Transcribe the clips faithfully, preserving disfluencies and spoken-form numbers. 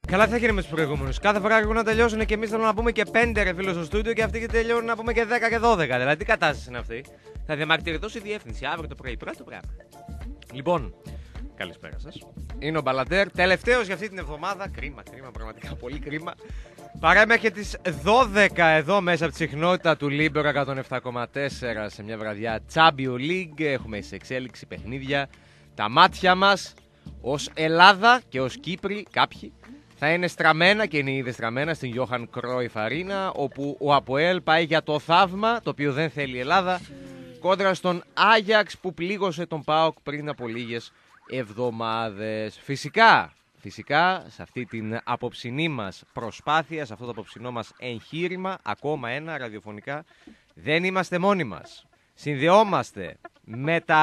Καλά θα γίνει με τους προηγούμενους. Κάθε φορά έχουν να τελειώσουν και εμείς θέλουμε να πούμε και πέντε ρε φίλο στο στούντιο και αυτοί τελειώνουν να πούμε και δέκα και δώδεκα. Δηλαδή τι κατάσταση είναι αυτή. Θα διαμαρτυρηθώ στη διεύθυνση αύριο το πρωί. Πρώτο πράγμα. Λοιπόν, καλησπέρα σας. Είναι ο Μπαλαντέρ. Τελευταίος για αυτή την εβδομάδα. Κρίμα, κρίμα, πραγματικά πολύ κρίμα. Παρά μέχρι τις δώδεκα εδώ μέσα από τη συχνότητα του Λίμπερο εκατόν επτά κόμμα τέσσερα σε μια βραδιά Champions League. Έχουμε σε εξέλιξη παιχνίδια. Τα μάτια μας ως Ελλάδα και ως Κύπροι, κάποιοι, θα είναι στραμμένα και είναι ήδη στραμμένα στην Johan Cruyff Arena, όπου ο ΑΠΟΕΛ πάει για το θαύμα, το οποίο δεν θέλει η Ελλάδα, κόντρα στον Άγιαξ που πλήγωσε τον ΠΑΟΚ πριν από λίγες εβδομάδες. Φυσικά, φυσικά, σε αυτή την απόψινή μας προσπάθεια, σε αυτό το απόψινό μας εγχείρημα, ακόμα ένα ραδιοφωνικά, δεν είμαστε μόνοι μας. Συνδεόμαστε με τα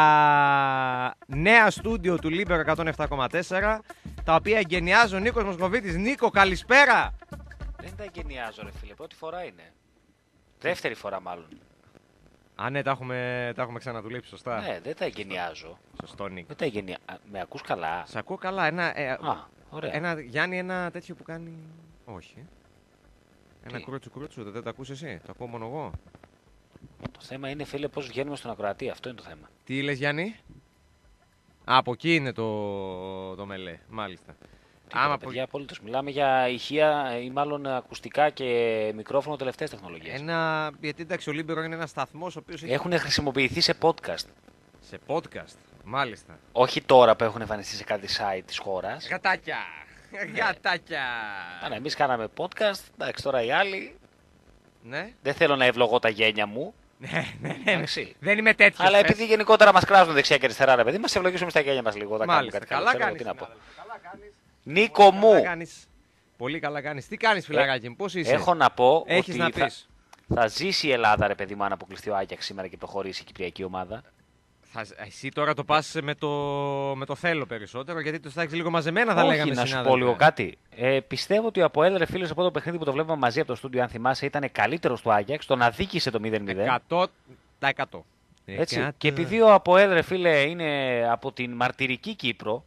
νέα στούντιο του Λίμπερο εκατόν επτά κόμμα τέσσερα, τα οποία εγκαινιάζει ο Νίκος Μοσκοβίτης. Νίκο, καλησπέρα! Δεν τα εγκαινιάζω ρε φίλε, πρώτη φορά είναι. Δεύτερη φορά μάλλον. Α, ναι, τα έχουμε, τα έχουμε ξαναδουλέψει, σωστά. Ναι, δεν τα εγκαινιάζω. Σωστό, Νίκο. Δεν τα εγκαινιά... Με ακούς καλά? Σ' ακούω καλά. Ένα, ε, Α, ωραία. ένα, Γιάννη, ένα τέτοιο που κάνει... Όχι. Ένα Τι? κρούτσου κρούτσου, δεν το ακούς εσύ, το ακούω μόνο εγώ. Το θέμα είναι φίλε πώς βγαίνουμε στον ακροατή, αυτό είναι το θέμα. Τι λες, Γιάννη? Α, από εκεί είναι το, το μελέ, μάλιστα. Άμα Άμα παιδιά, απόλυτος. Μιλάμε για ηχεία ή μάλλον ακουστικά και μικρόφωνο τελευταίες τεχνολογίες. Ένα... Γιατί εντάξει, ο Λίμπερο είναι ένας σταθμός ο οποίος έχει... Έχουν χρησιμοποιηθεί σε podcast. Σε podcast, μάλιστα. Όχι τώρα που έχουν εμφανιστεί σε κάτι site της χώρας. Γατάκια! Γατάκια! Αν εμείς κάναμε podcast, εντάξει τώρα οι άλλοι. Ναι. Δεν θέλω να ευλογώ τα γένια μου. Ναι, ναι, ναι. Εντάξει. Δεν είμαι τέτοιος. Αλλά πες. επειδή γενικότερα μας κράζουν δεξιά και αριστερά, ρε παιδί, μας ευλογήσουμε στα γένια μας λίγο. όταν κάνουμε Μάλιστα. κάτι Καλά καλό. Ξέρω κάνεις. τι να πω. συνάδελφε. Καλά κάνεις. Νίκο μου, Καλά κάνεις. Πολύ καλά κάνεις. Τι κάνεις, φιλαράκι μου, πώς είσαι? έχω να πω Έχεις ότι να θα, πεις. θα ζήσει η Ελλάδα, ρε παιδί μου, αν αποκλειστεί ο Άγιαξ σήμερα και προχωρήσει η κυπριακή ομάδα. Θα... Εσύ τώρα το πας με το... με το θέλω περισσότερο, γιατί το στάξεις λίγο μαζεμένα, θα Όχι, λέγαμε, να σου συνάδελφε. πω λίγο κάτι. Ε, πιστεύω ότι ο ΑΠΟΕΛ, ρε φίλε, από το παιχνίδι που το βλέπαμε μαζί από το στούντιο, αν θυμάσαι, ήταν καλύτερο του Άγιαξ, τον αδίκησε το μηδέν μηδέν. εκατό τοις εκατό. Έτσι. Εκατό. Και επειδή ο ΑΠΟΕΛ, ρε φίλε, είναι από την μαρτυρική Κύπρο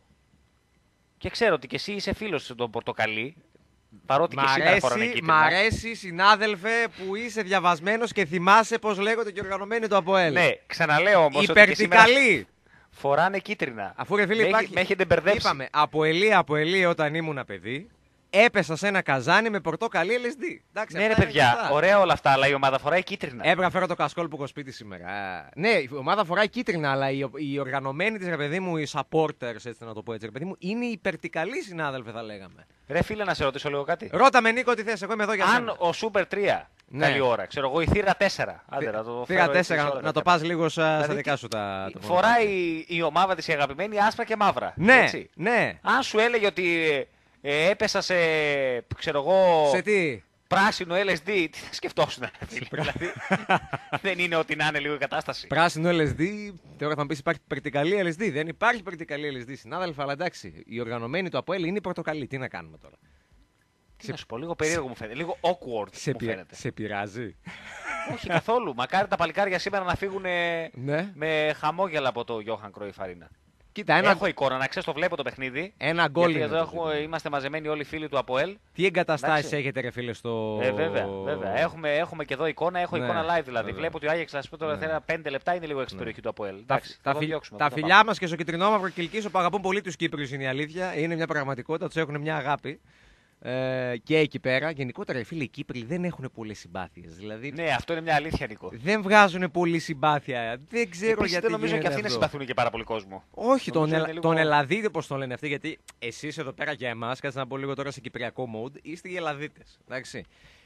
και ξέρω ότι και εσύ είσαι φίλος του Πορτοκαλί, παρότι Μ' και σήμερα φοράνε αρέσει, κίτρινα. μ' αρέσει, συνάδελφε, που είσαι διαβασμένος και θυμάσαι πώς λέγονται και οργανωμένοι το ΑΠΟΕΛ. Ναι, ξαναλέω όμως ότι και σήμερα Υπερτικαλή. φοράνε κίτρινα. Αφού ρε φίλε με, υπάρχει... με έχετε μπερδέψει. Είπαμε, από ελί, από ελί όταν ήμουν παιδί, έπεσα σε ένα καζάνι με πορτοκαλί ελ ες ντι. Εντάξει, Ναι, ρε αυτά είναι παιδιά, γνωστά. ωραία όλα αυτά, αλλά η ομάδα φοράει κίτρινα. Έπρεπε να φέρω το κασκόλ που έχω σπίτι σήμερα. Α, ναι, η ομάδα φοράει κίτρινα, αλλά οι, οι οργανωμένοι τη, ρε παιδί μου, οι supporters, έτσι να το πω έτσι, ρε παιδί μου, είναι υπερτικαλοί συνάδελφε, θα λέγαμε. Ρε φίλε, να σε ρωτήσω λίγο κάτι. Ρώτα με, Νίκο, τι θες, εγώ είμαι εδώ για Αν σένα. ο Super τρία, Ναι. καλή ώρα, ξέρω εγώ, η θύρα τέσσερα. Άντε, να το Πήγα φέρω έτσι τέσσερα, σε όλα να, τα να το θέματα. πας λίγο στα, στα Δηλαδή, δικά σου τα, τα φοράει η ομάδα της η αγαπημένη άσπρα και μαύρα. Ναι, έτσι. ναι. Αν σου έλεγε ότι ε, έπεσα σε, ξέρω εγώ, Σε τι. πράσινο ελ ες ντι, τι θα σκεφτόσουν, ρε φίλε. Δηλαδή, δεν είναι ότι να είναι λίγο η κατάσταση. Πράσινο ελ ες ντι, τώρα θα μου πει υπάρχει περτικαλή ελ ες ντι. Δεν υπάρχει περτικαλή ελ ες ντι, συνάδελφα, αλλά εντάξει. Οι οργανωμένοι του ΑΠΟΕΛ είναι η πορτοκαλί. Τι να κάνουμε τώρα. Τι να σου πω, λίγο περίεργο μου φαίνεται, λίγο awkward Σε, μου πει... φαίνεται. σε πειράζει. Όχι καθόλου. Μακάρι τα παλικάρια σήμερα να φύγουν Ναι. με χαμόγελα από το Johan Cruyff Arena. Κοίτα, ένα, Έχω εικόνα, να ξέρεις, το βλέπω το παιχνίδι. ένα γκολ Γιατί είναι. εδώ το έχουμε, ζήτημα. είμαστε μαζεμένοι όλοι οι φίλοι του ΑΠΟΕΛ. Τι εγκαταστάσεις Εντάξει. έχετε, ρε φίλε, στο. Ε, βέβαια, βέβαια. Έχουμε, έχουμε και εδώ εικόνα, έχω Ναι, εικόνα live δηλαδή. βέβαια. Βλέπω ότι ο Άγιαξ, θα σου πω τώρα, Ναι. θέλει πέντε λεπτά είναι λίγο έξω στην περιοχή του ΑΠΟΕΛ. Τα, Εντάξει, τα, θα το φιλ- διώξουμε, τα πού θα φιλιά πάμε. μα και στο κυτρινόμαυρο Κιλκίσο που αγαπούν πολύ του Κύπριου είναι η αλήθεια. Είναι μια πραγματικότητα, του έχουν μια αγάπη. Ε, και εκεί πέρα, γενικότερα οι φίλοι οι Κύπροι δεν έχουν πολλές συμπάθειες. Δηλαδή Ναι, αυτό είναι μια αλήθεια, Νικό. δεν βγάζουν πολύ συμπάθεια. Δεν ξέρω Επίσης, γιατί. δεν νομίζω και γίνεται αυτοί να αυτό. συμπαθούν και πάρα πολύ κόσμο. Όχι, τον, Νομίζω Ελα... είναι λίγο- τον Ελλαδίτη, πώς τον λένε αυτοί, γιατί εσείς εδώ πέρα για εμάς, κάτσε να πω λίγο τώρα σε κυπριακό mode, είστε οι Ελλαδίτες. Εντάξει.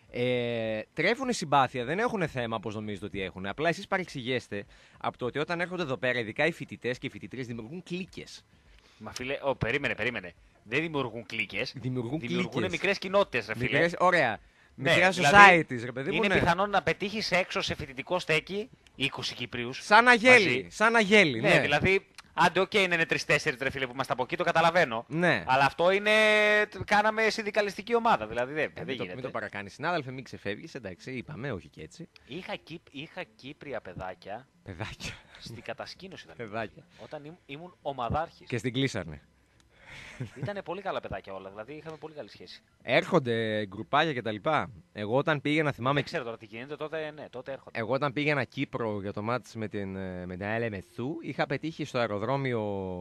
Ε, τρέφουν συμπάθεια, δεν έχουν θέμα όπως νομίζετε ότι έχουν. Απλά εσείς παρεξηγέστε από το ότι όταν έρχονται εδώ πέρα, ειδικά οι φοιτητές και οι φοιτητρίες δημιουργούν κλίκες. Μα φίλε, ο, περίμενε, περίμενε. Δεν δημιουργούν κλίκες. Δημιουργούν κλίκες. μικρές κοινότητες, ρε φίλε. Μικρές, ωραία. Ναι, Μικρά δηλαδή, societies, ρε παιδί μου. Είναι Ναι. πιθανόν να πετύχεις έξω σε φοιτητικό στέκι είκοσι Κύπριους. Σαν αγέλη. μαζί. Σαν αγέλη, Ναι, ναι. δηλαδή, άντε, οκ, okay, είναι τρεις-τέσσερις ρε φίλε που είμαστε από εκεί, το καταλαβαίνω. Ναι. Αλλά αυτό είναι. Κάναμε συνδικαλιστική ομάδα. Δηλαδή δεν, Ε, δεν μην, το, γίνεται. μην το παρακάνει. Συνάδελφε, μην ξεφεύγεις, εντάξει, είπαμε, όχι και έτσι. Είχα, Κύπ, είχα Κύπρια παιδάκια Παιδάκια. στην κατασκήνωση. Δηλαδή, Παιδάκια. όταν ήμ, ήμουν ομαδάρχης. Και στην κλείσαρνε. Ήταν πολύ καλά παιδάκια όλα, δηλαδή είχαμε πολύ καλή σχέση. Έρχονται γκρουπάκια κτλ. Εγώ όταν πήγαινα, θυμάμαι. Δεν ξέρω τώρα τι γίνεται, τότε, ναι, τότε έρχονται. Εγώ όταν πήγαινα Κύπρο για το μάτς με την, με την Ελ Εμ Ες Ου, είχα πετύχει στο αεροδρόμιο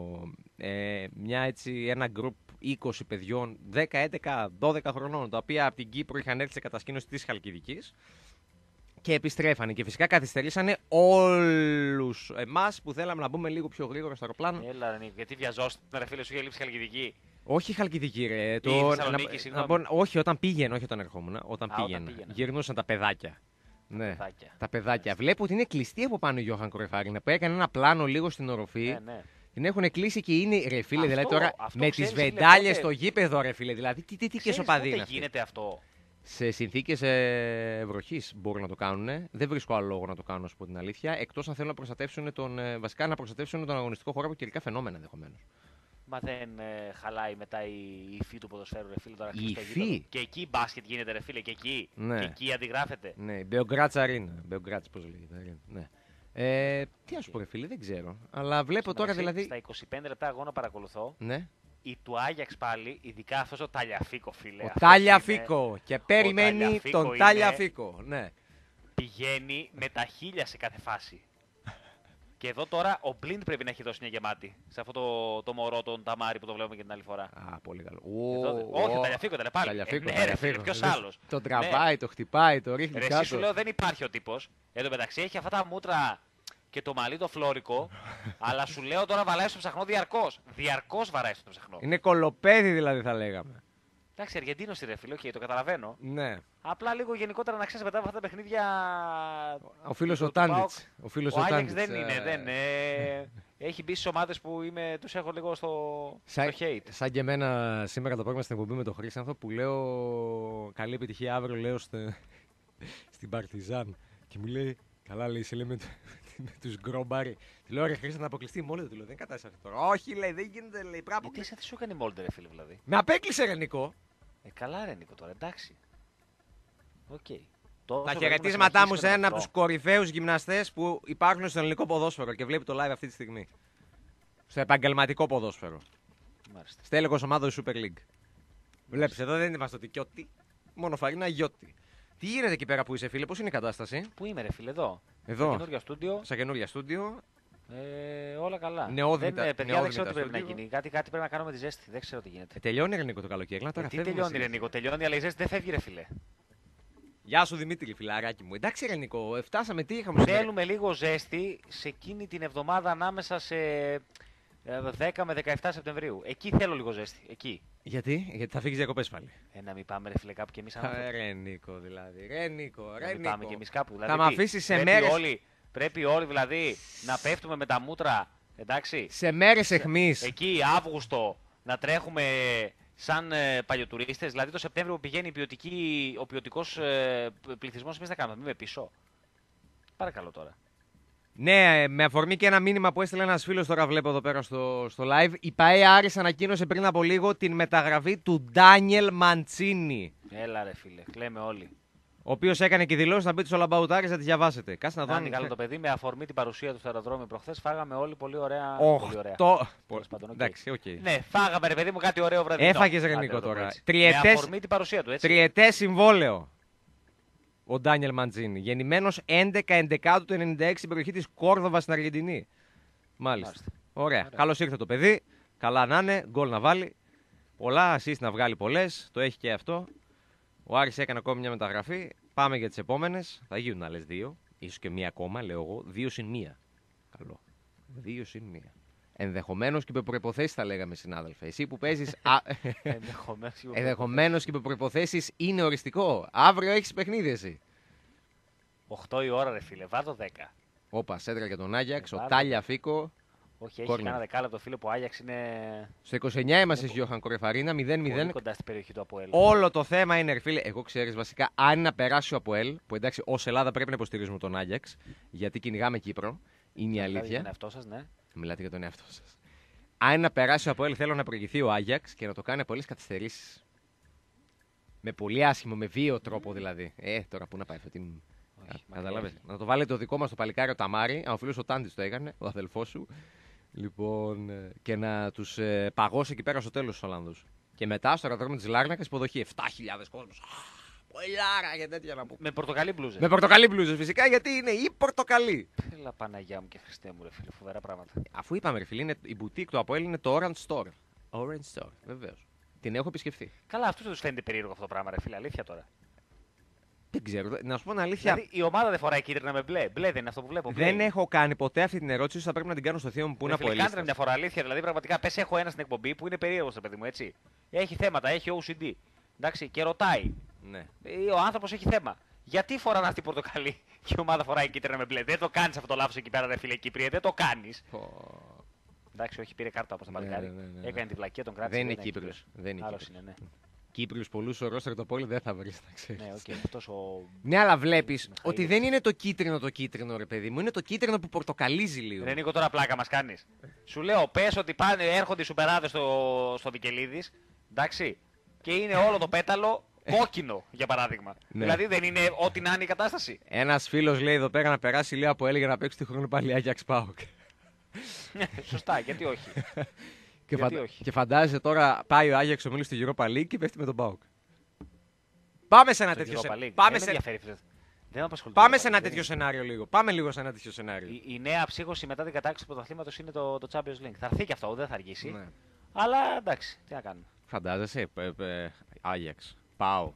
ε, μια, έτσι, ένα γκρουπ είκοσι παιδιών δέκα, έντεκα, δώδεκα χρονών, τα οποία από την Κύπρο είχαν έρθει σε κατασκήνωση της Χαλκιδικής και επιστρέφανε. Και φυσικά καθυστερήσανε όλους εμάς που θέλαμε να μπούμε λίγο πιο γρήγορα στο αεροπλάνο. Έλα, ρε, Νίκο, γιατί βιαζόσουν, ρε φίλε, σου είχε λείψει Χαλκιδική. Όχι Χαλκιδική, ρε. Το... Θεσσαλονίκη, να... να πω... Όχι, όταν πήγαινε, όχι όταν ερχόμουν. Όταν Α, πήγαινα. όταν πήγαινα. Γυρνούσαν τα παιδάκια. Ναι, Παιδάκια. τα παιδάκια. Βλέπω ότι είναι κλειστή από πάνω η Γιώχαν Κορεφάρινα που έκανε ένα πλάνο λίγο στην οροφή. Ναι, ναι. Την έχουν κλείσει και είναι, ρε φίλε, Αυτό, δηλαδή τώρα αυτό με ξέρεις, τις φίλε, βεντάλιες πότε- στο γήπεδο, ρε φίλε. Δηλαδή, τι, τι, τι και Ξέρεις σοπαδί πότε είναι αυτή. γίνεται αυτό. Σε συνθήκες ε, βροχής μπορούν να το κάνουν. Δεν βρίσκω άλλο λόγο να το κάνουν, να σου πω την αλήθεια. Εκτός αν θέλουν να προστατεύσουν τον, ε, βασικά να προστατεύσουν τον αγωνιστικό χώρο από καιρικά φαινόμενα ενδεχομένως. Μα δεν ε, χαλάει μετά η η υφή του ποδοσφαίρου, ρε φίλε, τώρα Η κλειστό υφή? γήπεδο. Και εκεί μπάσκετ γίνεται, ρε φίλε, και εκεί. Ναι. Και εκεί αντιγράφεται. Ναι, η Μπεογκράτσα Αρίνα. Μπεογκράτσα, πώς λέγεται. Ναι. Ε, τι να σου πω, ρε φίλε, δεν ξέρω. Αλλά βλέπω Στο τώρα μεταξύ, δηλαδή. Στα είκοσι πέντε λεπτά αγώνα παρακολουθώ. Ναι. Η του Άγιαξ πάλι, ειδικά αυτό ο Ταλιαφίκο, φίλε. Ο αυτός Τάλια είναι- Φίκο. Και περιμένει Ταλιαφίκο τον είναι- Τάλια Φίκο. Ναι. Πηγαίνει με τα χίλια σε κάθε φάση. Και εδώ τώρα ο Μπλίντ πρέπει να έχει δώσει μια γεμάτη. Σε αυτό το, το μωρό, τον Ταμάρι που το βλέπουμε και την άλλη φορά. Α, πολύ καλό. Εδώ δεν- όχι, ο Ταλιαφίκο ήταν πάλι. Ταλιαφίκο, Ε, ναι, ρε φίλε, Ταλιαφίκο. ποιος Δεν- άλλος. Τον Ναι. τραβάει, το χτυπάει, το ρίχνει Ρε, εσύ κάτω. σου λέω δεν υπάρχει ο τύπο. Εν τω μεταξύ έχει αυτά τα μούτρα και το μαλλί το φλόρικο. Αλλά σου λέω τώρα βαράει στο ψαχνό διαρκώ. Διαρκώ βαράει στο ψαχνό. Είναι κολοπέδι δηλαδή θα λέγαμε. Εντάξει, Αργεντίνο ρε φίλε, okay, το καταλαβαίνω. Ναι. Απλά λίγο γενικότερα να ξέρει μετά από αυτά τα παιχνίδια. Ο φίλος του- ο του ΠΑΟΚ, Τάντιτς. Ο φίλος Ο ο Άγιαξ Τάντιτς. δεν είναι. ε, Δεν, ε, έχει μπει στι ομάδε που είμαι, τους έχω λίγο στο, Σαν, στο hate. σαν και εμένα σήμερα το απόγευμα στην εκπομπή με τον Χρήστανθο που λέω καλή επιτυχία αύριο, λέω στε- στην Παρτιζάν. Και μου λέει, καλά λέει, σε λέει με, με τους γκρομπάρι. Τη λέω, ρε Χρήστα να αποκλειστεί μόλι του λέω, δεν κατάσταση αυτό τώρα. Όχι λέει, δεν γίνεται, λέει, πρέπει να Γιατί αποκλειστεί. σε τι σου έκανε Μόλτερ, φίλε, δηλαδή. Με απέκλεισε ρε Νικό. Ε, καλά, ρε Νίκο τώρα, εντάξει. Οκ. Τόσο Τα πρέπει να χαιρετίσματά μου συνεχίσει σε με έναν τον από τους κορυφαίους γυμναστές που υπάρχουν στο ελληνικό ποδόσφαιρο και βλέπει το live αυτή τη στιγμή. Στο επαγγελματικό ποδόσφαιρο. αυτό. Μάλιστα. Στέλεχος ομάδος Super League. Βλέπεις, εδώ δεν είμαστε ότι Κιώτη, μόνο Φαρίνα Γιώτη. Τι γίνεται εκεί πέρα που είσαι, φίλε, πώς είναι η κατάσταση? Πού είμαι, ρε φίλε, εδώ. Εδώ, Καινούργια στούντιο. στα καινούργια στούντιο. Ε, όλα καλά. Νεόδμητα- δεν, ε, παιδιά, δεν νεόδμητα ξέρω τι πρέπει να στούντιο. γίνει. Κάτι, κάτι πρέπει να κάνουμε με τη ζέστη. Δεν ξέρω τι γίνεται. Ε, τελειώνει ρε Νίκο το καλοκαίρι, να τώρα Ε, τι φεύγουμε τελειώνει, σιγά. ρε Νίκο, τελειώνει, αλλά η ζέστη δεν φεύγει, ρε φίλε. Γεια σου Δημήτρη, φιλαράκι μου. Εντάξει ρε Νίκο, ε, φτάσαμε, τι είχαμε σήμερα? Θέλουμε λίγο ζέστη σε εκείνη την εβδομάδα ανάμεσα σε ε, δέκα με δεκαεπτά Σεπτεμβρίου. Εκεί θέλω λίγο ζέστη. Εκεί. Γιατί, γιατί θα φύγεις διακοπές πάλι. Ε, να μην πάμε, ρε φίλε, κάπου κι εμεί Ε, Ρε Νίκο δηλαδή, ρε Νίκο, Να ρε μην πάμε κι Νίκο. εμεί κάπου. Δηλαδή, Θα με τι, αφήσεις σε πρέπει μέρες, Όλοι, πρέπει όλοι δηλαδή να πέφτουμε με τα μούτρα. Εντάξει. σε μέρες εχμής. Εκεί Αύγουστο να τρέχουμε σαν ε, παλιοτουρίστες. Δηλαδή το Σεπτέμβριο που πηγαίνει η ποιοτική, ο ποιοτικό ε, πληθυσμό, εμεί θα κάνουμε. Μην με πίσω. Παρακαλώ τώρα. Ναι, με αφορμή και ένα μήνυμα που έστειλε ένας φίλος τώρα βλέπω εδώ πέρα στο, στο live. Η ΠαΕ Άρης ανακοίνωσε πριν από λίγο την μεταγραφή του Ντάνιελ Μαντσίνη. Έλα ρε φίλε, κλαίμε όλοι. Ο οποίος έκανε και δηλώσει να μπείτε στο Λαμπαουτάρι να τη διαβάσετε. Κάτσε να δω Να αν είναι καλό το παιδί, με αφορμή την παρουσία του στο αεροδρόμιο προχθές, φάγαμε όλοι πολύ ωραία. Πολύ ωραία. Οχτώ. Τέλος πάντων, οκ. Εντάξει, οκ. Ναι, φάγαμε ρε παιδί μου κάτι ωραίο βραδινό. Έφαγες, ρε Άντε, Νίκο, να το πω τώρα. έτσι. Τριετές- Με αφορμή την παρουσία του, έτσι. Τριετές συμβόλαιο. Ο Ντάνιελ Μαντζίνη. Γεννημένος έντεκα έντεκα του ενενήντα έξι στην περιοχή της Κόρδοβα στην Αργεντινή. Μάλιστα. Μάλιστα. Ωραία. Ωραία. Καλώς ήρθε το παιδί. Καλά να είναι. Γκολ να βάλει. Πολλά. Assist να βγάλει πολλές. Το έχει και αυτό. Ο Άρης έκανε ακόμη μια μεταγραφή. Πάμε για τις επόμενες. Θα γίνουν άλλες δύο. Ίσως και μία ακόμα, λέω εγώ. Δύο συν μία. Καλό. Δύο συν μία. Ενδεχομένως και με προϋποθέσεις θα λέγαμε, συνάδελφε. Εσύ που παίζεις. α... Ενδεχομένως. Ενδεχομένως και με προϋποθέσεις είναι οριστικό. Αύριο έχεις παιχνίδι εσύ. οκτώ η ώρα, ρε φίλε, βάζω δέκα. Όπα, σέντρα για τον Άγιαξ. Ε, Ο βάλε. Τάλια Φίκο. Όχι, έχει Κόρνερ. κανένα δεκάλεπτο φίλε που ο Άγιαξ είναι Στο είκοσι εννιά είμαστε, Γιώχαν Κορεφαρίνα. μηδέν πολύ μηδέν. κοντά στην περιοχή του Αποέλ. Όλο το θέμα είναι, ρε φίλε, εγώ ξέρεις βασικά, αν είναι να περάσει ο Αποέλ, που εντάξει, ως Ελλάδα πρέπει να υποστηρίζουμε τον Άγιαξ, γιατί κυνηγάμε Κύπρο, είναι η Μιλάτε για αλήθεια. τον εαυτό σας, ναι. Μιλάτε για τον εαυτό σας. Αν είναι να περάσει ο Αποέλ, θέλω να προηγηθεί ο Άγιαξ και να το κάνει από πολλές καθυστερήσεις. Με πολύ άσχημο, με βίαιο τρόπο δηλαδή. Ε, τώρα πού να πάει αυτό, τι. Όχι, Καταλάβες. μακριά. Να το βάλει το δικό μας το παλικάρι ο Ταμάρι, ο φίλος ο Τάντης το έκανε, ο αδελφός σου. Λοιπόν, ε, και να τους ε, παγώσει εκεί πέρα στο τέλος τους Ολλανδούς. Και μετά στο αεροδρόμιο της Λάρνακας υποδοχή. επτά χιλιάδες κόσμος. Πολλάρα και τέτοια να πω. Με πορτοκαλί μπλούζες. Με πορτοκαλί μπλούζες φυσικά, γιατί είναι η πορτοκαλί. Έλα Παναγιά μου και Χριστέ μου, ρε φίλε, φοβερά πράγματα. Αφού είπαμε, ρε φίλε, είναι, η boutique του Αποέλ είναι το Orange Store. Orange Store, βεβαίως. Την έχω επισκεφθεί. Καλά, αυτούς δεν τους φαίνεται περίεργο αυτό το πράγμα, ρε φίλε, αλήθεια τώρα. Δεν ξέρω, δε- να σου πω την αλήθεια. Δηλαδή η ομάδα δεν φοράει κίτρινα με μπλε. Μπλε δεν είναι αυτό που βλέπω. Μπλε. Δεν έχω κάνει ποτέ αυτή την ερώτηση, ίσως θα πρέπει να την κάνω στο θείο μου που είναι Ρε φίλε, κάντε Αποελίστας. μια φορά αλήθεια. Δηλαδή, πραγματικά πε: έχω ένα στην εκπομπή που είναι περίεργο, ρε παιδί μου, έτσι. Έχει θέματα, έχει ο σι ντι. Εντάξει, και ρωτάει. Ναι. Ε, Ο άνθρωπο έχει θέμα. Γιατί φοράνε αυτή η πορτοκαλί και η ομάδα φοράει κίτρινα με μπλε. Δεν το κάνει αυτό το λάθο εκεί πέρα, ρε φίλε Κύπριε. Δεν το κάνει. Εντάξει, όχι, πήρε κάρτα από το Ναι, παλικάρι. ναι, ναι, ναι. Έκανε την πλακία, τον κράτησε. Δεν είναι Κύπριος. Δεν είναι Άλλο Κύπριος. είναι, ναι. Κύπριους πολλούς στο ρόστερ το πόλι δεν θα βρεις, να ξέρεις. Ναι, οκ, αυτός ο. Ναι, αλλά βλέπεις Μιχαήλ. ότι δεν είναι το κίτρινο το κίτρινο, ρε παιδί μου. Είναι το κίτρινο που πορτοκαλίζει λίγο. Ρε Νίκο, τώρα πλάκα μα κάνει. Σου λέω, πε ότι πάνε, έρχονται οι σουπεράδε στο, στο Βικελίδη. Εντάξει. Και είναι όλο το πέταλο κόκκινο, για παράδειγμα. Ναι. Δηλαδή δεν είναι ό,τι να είναι η κατάσταση. Ένας φίλος λέει εδώ πέρα να περάσει λίγο από έλεγε να παίξει τη χρόνο πάλι Άγιαξ Πάοκ. Σωστά, γιατί όχι. Και, Γιατί φαντα... όχι. και φαντάζεσαι τώρα πάει ο Άγιαξ ο Μίλης στη Europa League και πέφτει με τον Πάοκ. Πάμε σε ένα Στο τέτοιο Europa σενάριο. League. Πάμε, Δεν σε... με ενδιαφέρει, φίλε. Δεν με απασχολεί. Πάμε το σε ένα Europa League. τέτοιο σενάριο λίγο. Πάμε λίγο σε ένα τέτοιο σενάριο. Η, η νέα ψύχωση μετά την κατάξυση του πρωταθλήματο είναι το, το Champions League. Θα έρθει και αυτό, δεν θα αργήσει. Ναι. Αλλά εντάξει, τι να κάνουμε. Φαντάζεσαι, Άγιαξ, Πάοκ.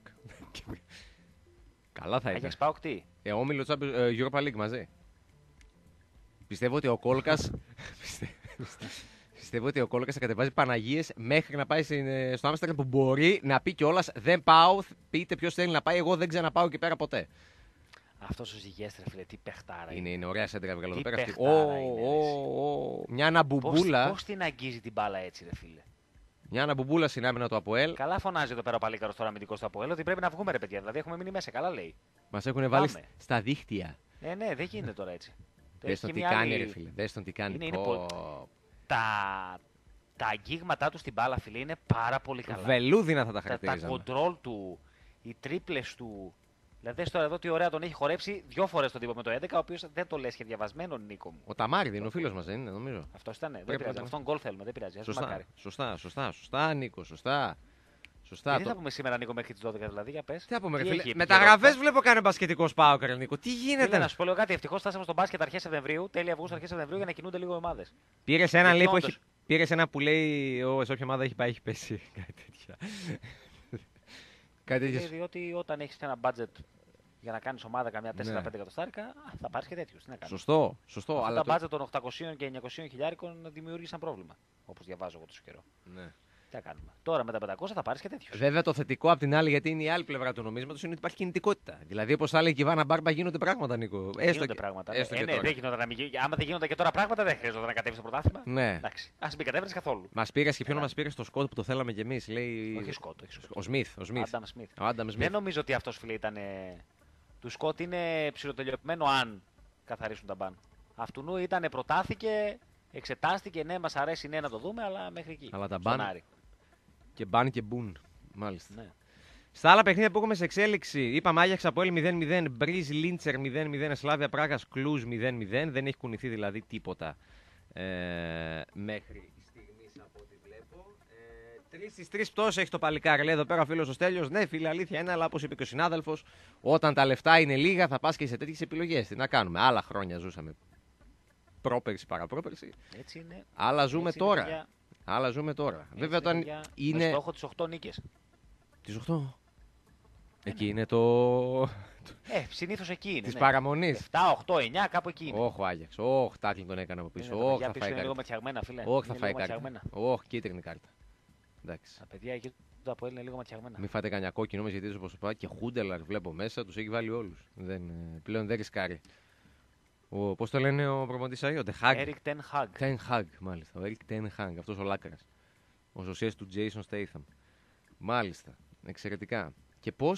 Καλά θα ήταν. Άγιαξ Πάοκ τι. Ε, όμιλο Champions- ε, Europa League μαζί. Πιστεύω ότι ο Κόλκας πιστε- Πιστεύω ότι ο Κόλκας θα κατεβάζει Παναγίες μέχρι να πάει στην- ε, στο Άμστερνταμ που μπορεί να πει κιόλα δεν πάω. Πείτε ποιο θέλει να πάει. Εγώ δεν ξαναπάω εκεί πέρα ποτέ. Αυτό ο Ζυγέστρε, φίλε, τι παιχτάρα Είναι, είναι ωραία σέντρα βγάλω εδώ Τι πέρα. αυτή. παιχτάρα Ω, είναι, ω, ρε, εσύ. ω, Μια Πώς, αναμπουμπούλα. πώς την αγγίζει την μπάλα έτσι, ρε φίλε. Μια αναμπουμπούλα στην άμυνα του Αποέλ. Καλά φωνάζει εδώ πέρα ο Παλίκαρο τώρα αμυντικό στο Αποέλ ότι πρέπει να βγούμε, ρε παιδιά. Δηλαδή έχουμε μείνει μέσα. Καλά λέει. Μα έχουν βάλει Πάμε. στα δίχτυα. Ε, ναι, δεν γίνεται τώρα έτσι. Δες Έχει τον και τι μια κάνει, άλλη- ρε φίλε. Δες τον τι κάνει. Είναι- είναι Πω. Τα, τα αγγίγματά του στην μπάλα, φίλε, είναι πάρα πολύ καλά. Βελούδινα θα τα τα, τα χαρακτηρίζαμε. κοντρόλ του, οι τρίπλε του. Δηλαδή, δες τώρα εδώ τι ωραία τον έχει χορέψει δύο φορέ τον τύπο με το έντεκα, ο οποίο δεν το λε και διαβασμένο, Νίκο μου. Ο Ταμάριδη είναι ο φίλο μα, δεν είναι, νομίζω. Αυτό ήταν. Δεν Πρέπει πειράζει. να- Αυτόν γκολ θέλουμε, δεν πειράζει. Ας τον Σωστά, μαρκάρει. σωστά, σωστά, σωστά, Νίκο, σωστά. Σωστά. Γιατί Το... θα πούμε σήμερα, Νίκο, μέχρι τι δώδεκα δηλαδή, για πε. Τι θα πούμε, ρε έχει φίλε. η Μεταγραφέ επικαιρότητα? βλέπω κάνει μπασκετικό πάω, Νίκο. Τι Φίλε, γίνεται. να σου πω λίγο κάτι. Ευτυχώ φτάσαμε στο μπάσκετ αρχέ Σεπτεμβρίου, τέλη Αυγούστου, αρχέ Σεπτεμβρίου για να κινούνται λίγο οι ομάδε. Πήρε έναν Γιατί λέει που όντως- έχει. Πήρε ένα που λέει ο σε όποια ομάδα έχει πάει, έχει πέσει. Κάτι τέτοια. Κάτι Δηλαδή, τέτοιο. διότι όταν έχει ένα budget για να κάνει ομάδα καμιά τέσσερα πέντε Ναι. εκατοστάρικα, α, θα πάρει και τέτοιου. Τι να κάνεις. Σωστό, σωστό. Αυτά Αλλά τα το... budget των οκτακοσίων και εννιακοσίων χιλιάρικων δημιούργησαν πρόβλημα. Όπω διαβάζω εγώ τόσο καιρό. ναι. Τι να κάνουμε. Τώρα με τα πεντακόσια θα πάρει και τέτοιου. Βέβαια το θετικό απ' την άλλη, γιατί είναι η άλλη πλευρά του νομίσματος, είναι ότι υπάρχει κινητικότητα. Δηλαδή, όπω έλεγε η Βάνα Μπάρμπα, γίνονται πράγματα, Νίκο. Έστω Γίνονται και... πράγματα. Έστω ε, και ναι, τώρα. δεν γινόταν να μην γι- Άμα δεν γίνονται και τώρα πράγματα, δεν χρειαζόταν να κατέβει στο πρωτάθλημα. Ναι. Εντάξει. Α μην κατέβαινε καθόλου. Μα πήρε και ποιον Καλά. μα πήρε στο σκότ που το θέλαμε κι εμεί. Λέει... Όχι Σκότ. όχι Σκότ. Ο Σμιθ. Ο Σμιθ. Άνταμ Σμιθ. Ο Άνταμ Σμιθ. Δεν νομίζω ότι αυτό φίλε ήταν. Του Σκότ είναι ψιλοτελειωμένο αν καθαρίσουν τα μπαν. Αυτού νου ήταν, προτάθηκε, εξετάστηκε, ναι, μα αρέσει ναι να το δούμε, αλλά μέχρι εκεί. Αλλά τα Στον μπαν- Άρη. Και μπαν και μπουν. Μάλιστα. Ναι. Στα άλλα παιχνίδια που έχουμε σε εξέλιξη, είπαμε Άγιαξ Αποέλ μηδέν μηδέν, Μπριζ Λίντσερ μηδέν μηδέν, Σλάβια Πράγα Κλούζ μηδέν μηδέν. Δεν έχει κουνηθεί δηλαδή τίποτα ε, μέχρι στιγμή από ό,τι βλέπω. Ε, Τρει στι τρει πτώσει έχει το παλικάρι. Λέει εδώ πέρα ο φίλο ο Στέλιος. Ναι, φίλε, αλήθεια είναι, αλλά όπω είπε και ο συνάδελφο, όταν τα λεφτά είναι λίγα θα πα και σε τέτοιε επιλογέ. Τι να κάνουμε. Άλλα χρόνια ζούσαμε πρόπερση παραπρόπερση. Έτσι είναι. Άλλα ζούμε Έτσι είναι, τώρα. παιδιά. Άλλα ζούμε τώρα. Έτσι Βέβαια, είναι, όταν παιδιά, Με είναι. στόχο τι οκτώ νίκε. Τι οκτώ. Ναι, Εκεί ναι. είναι το. Ε, συνήθω εκεί είναι. Τη ναι. παραμονή. επτά, οκτώ, εννιά, κάπου εκεί είναι. Όχι, ο Άγιαξ. Όχι, τάκλιν τον έκανα από Είναι πίσω. τα Όχι, παιδιά θα πίσω φάει είναι λίγο κάρτα. ματιαγμένα, φίλε. Όχι, θα Είναι φάει λίγο κάρτα. ματιαγμένα. Όχι, κίτρινη κάρτα. Εντάξει. Τα παιδιά εκεί του Αποέλ είναι λίγο ματιαγμένα. Μην φάτε κανένα κόκκινο όμω γιατί όπω πάει και Χούντελαρ βλέπω μέσα, του έχει βάλει όλου. Ε, πλέον δεν ρισκάρει. Πώ το λένε ο προπονητή Αγίου, ο Ντεχάγκ. Eric Ten Hag. Ten Hag, μάλιστα. Ο Eric Ten Hag, αυτό ο Λάκαρα. Ο σωσία του Jason Statham. Μάλιστα. Εξαιρετικά. Και πώ.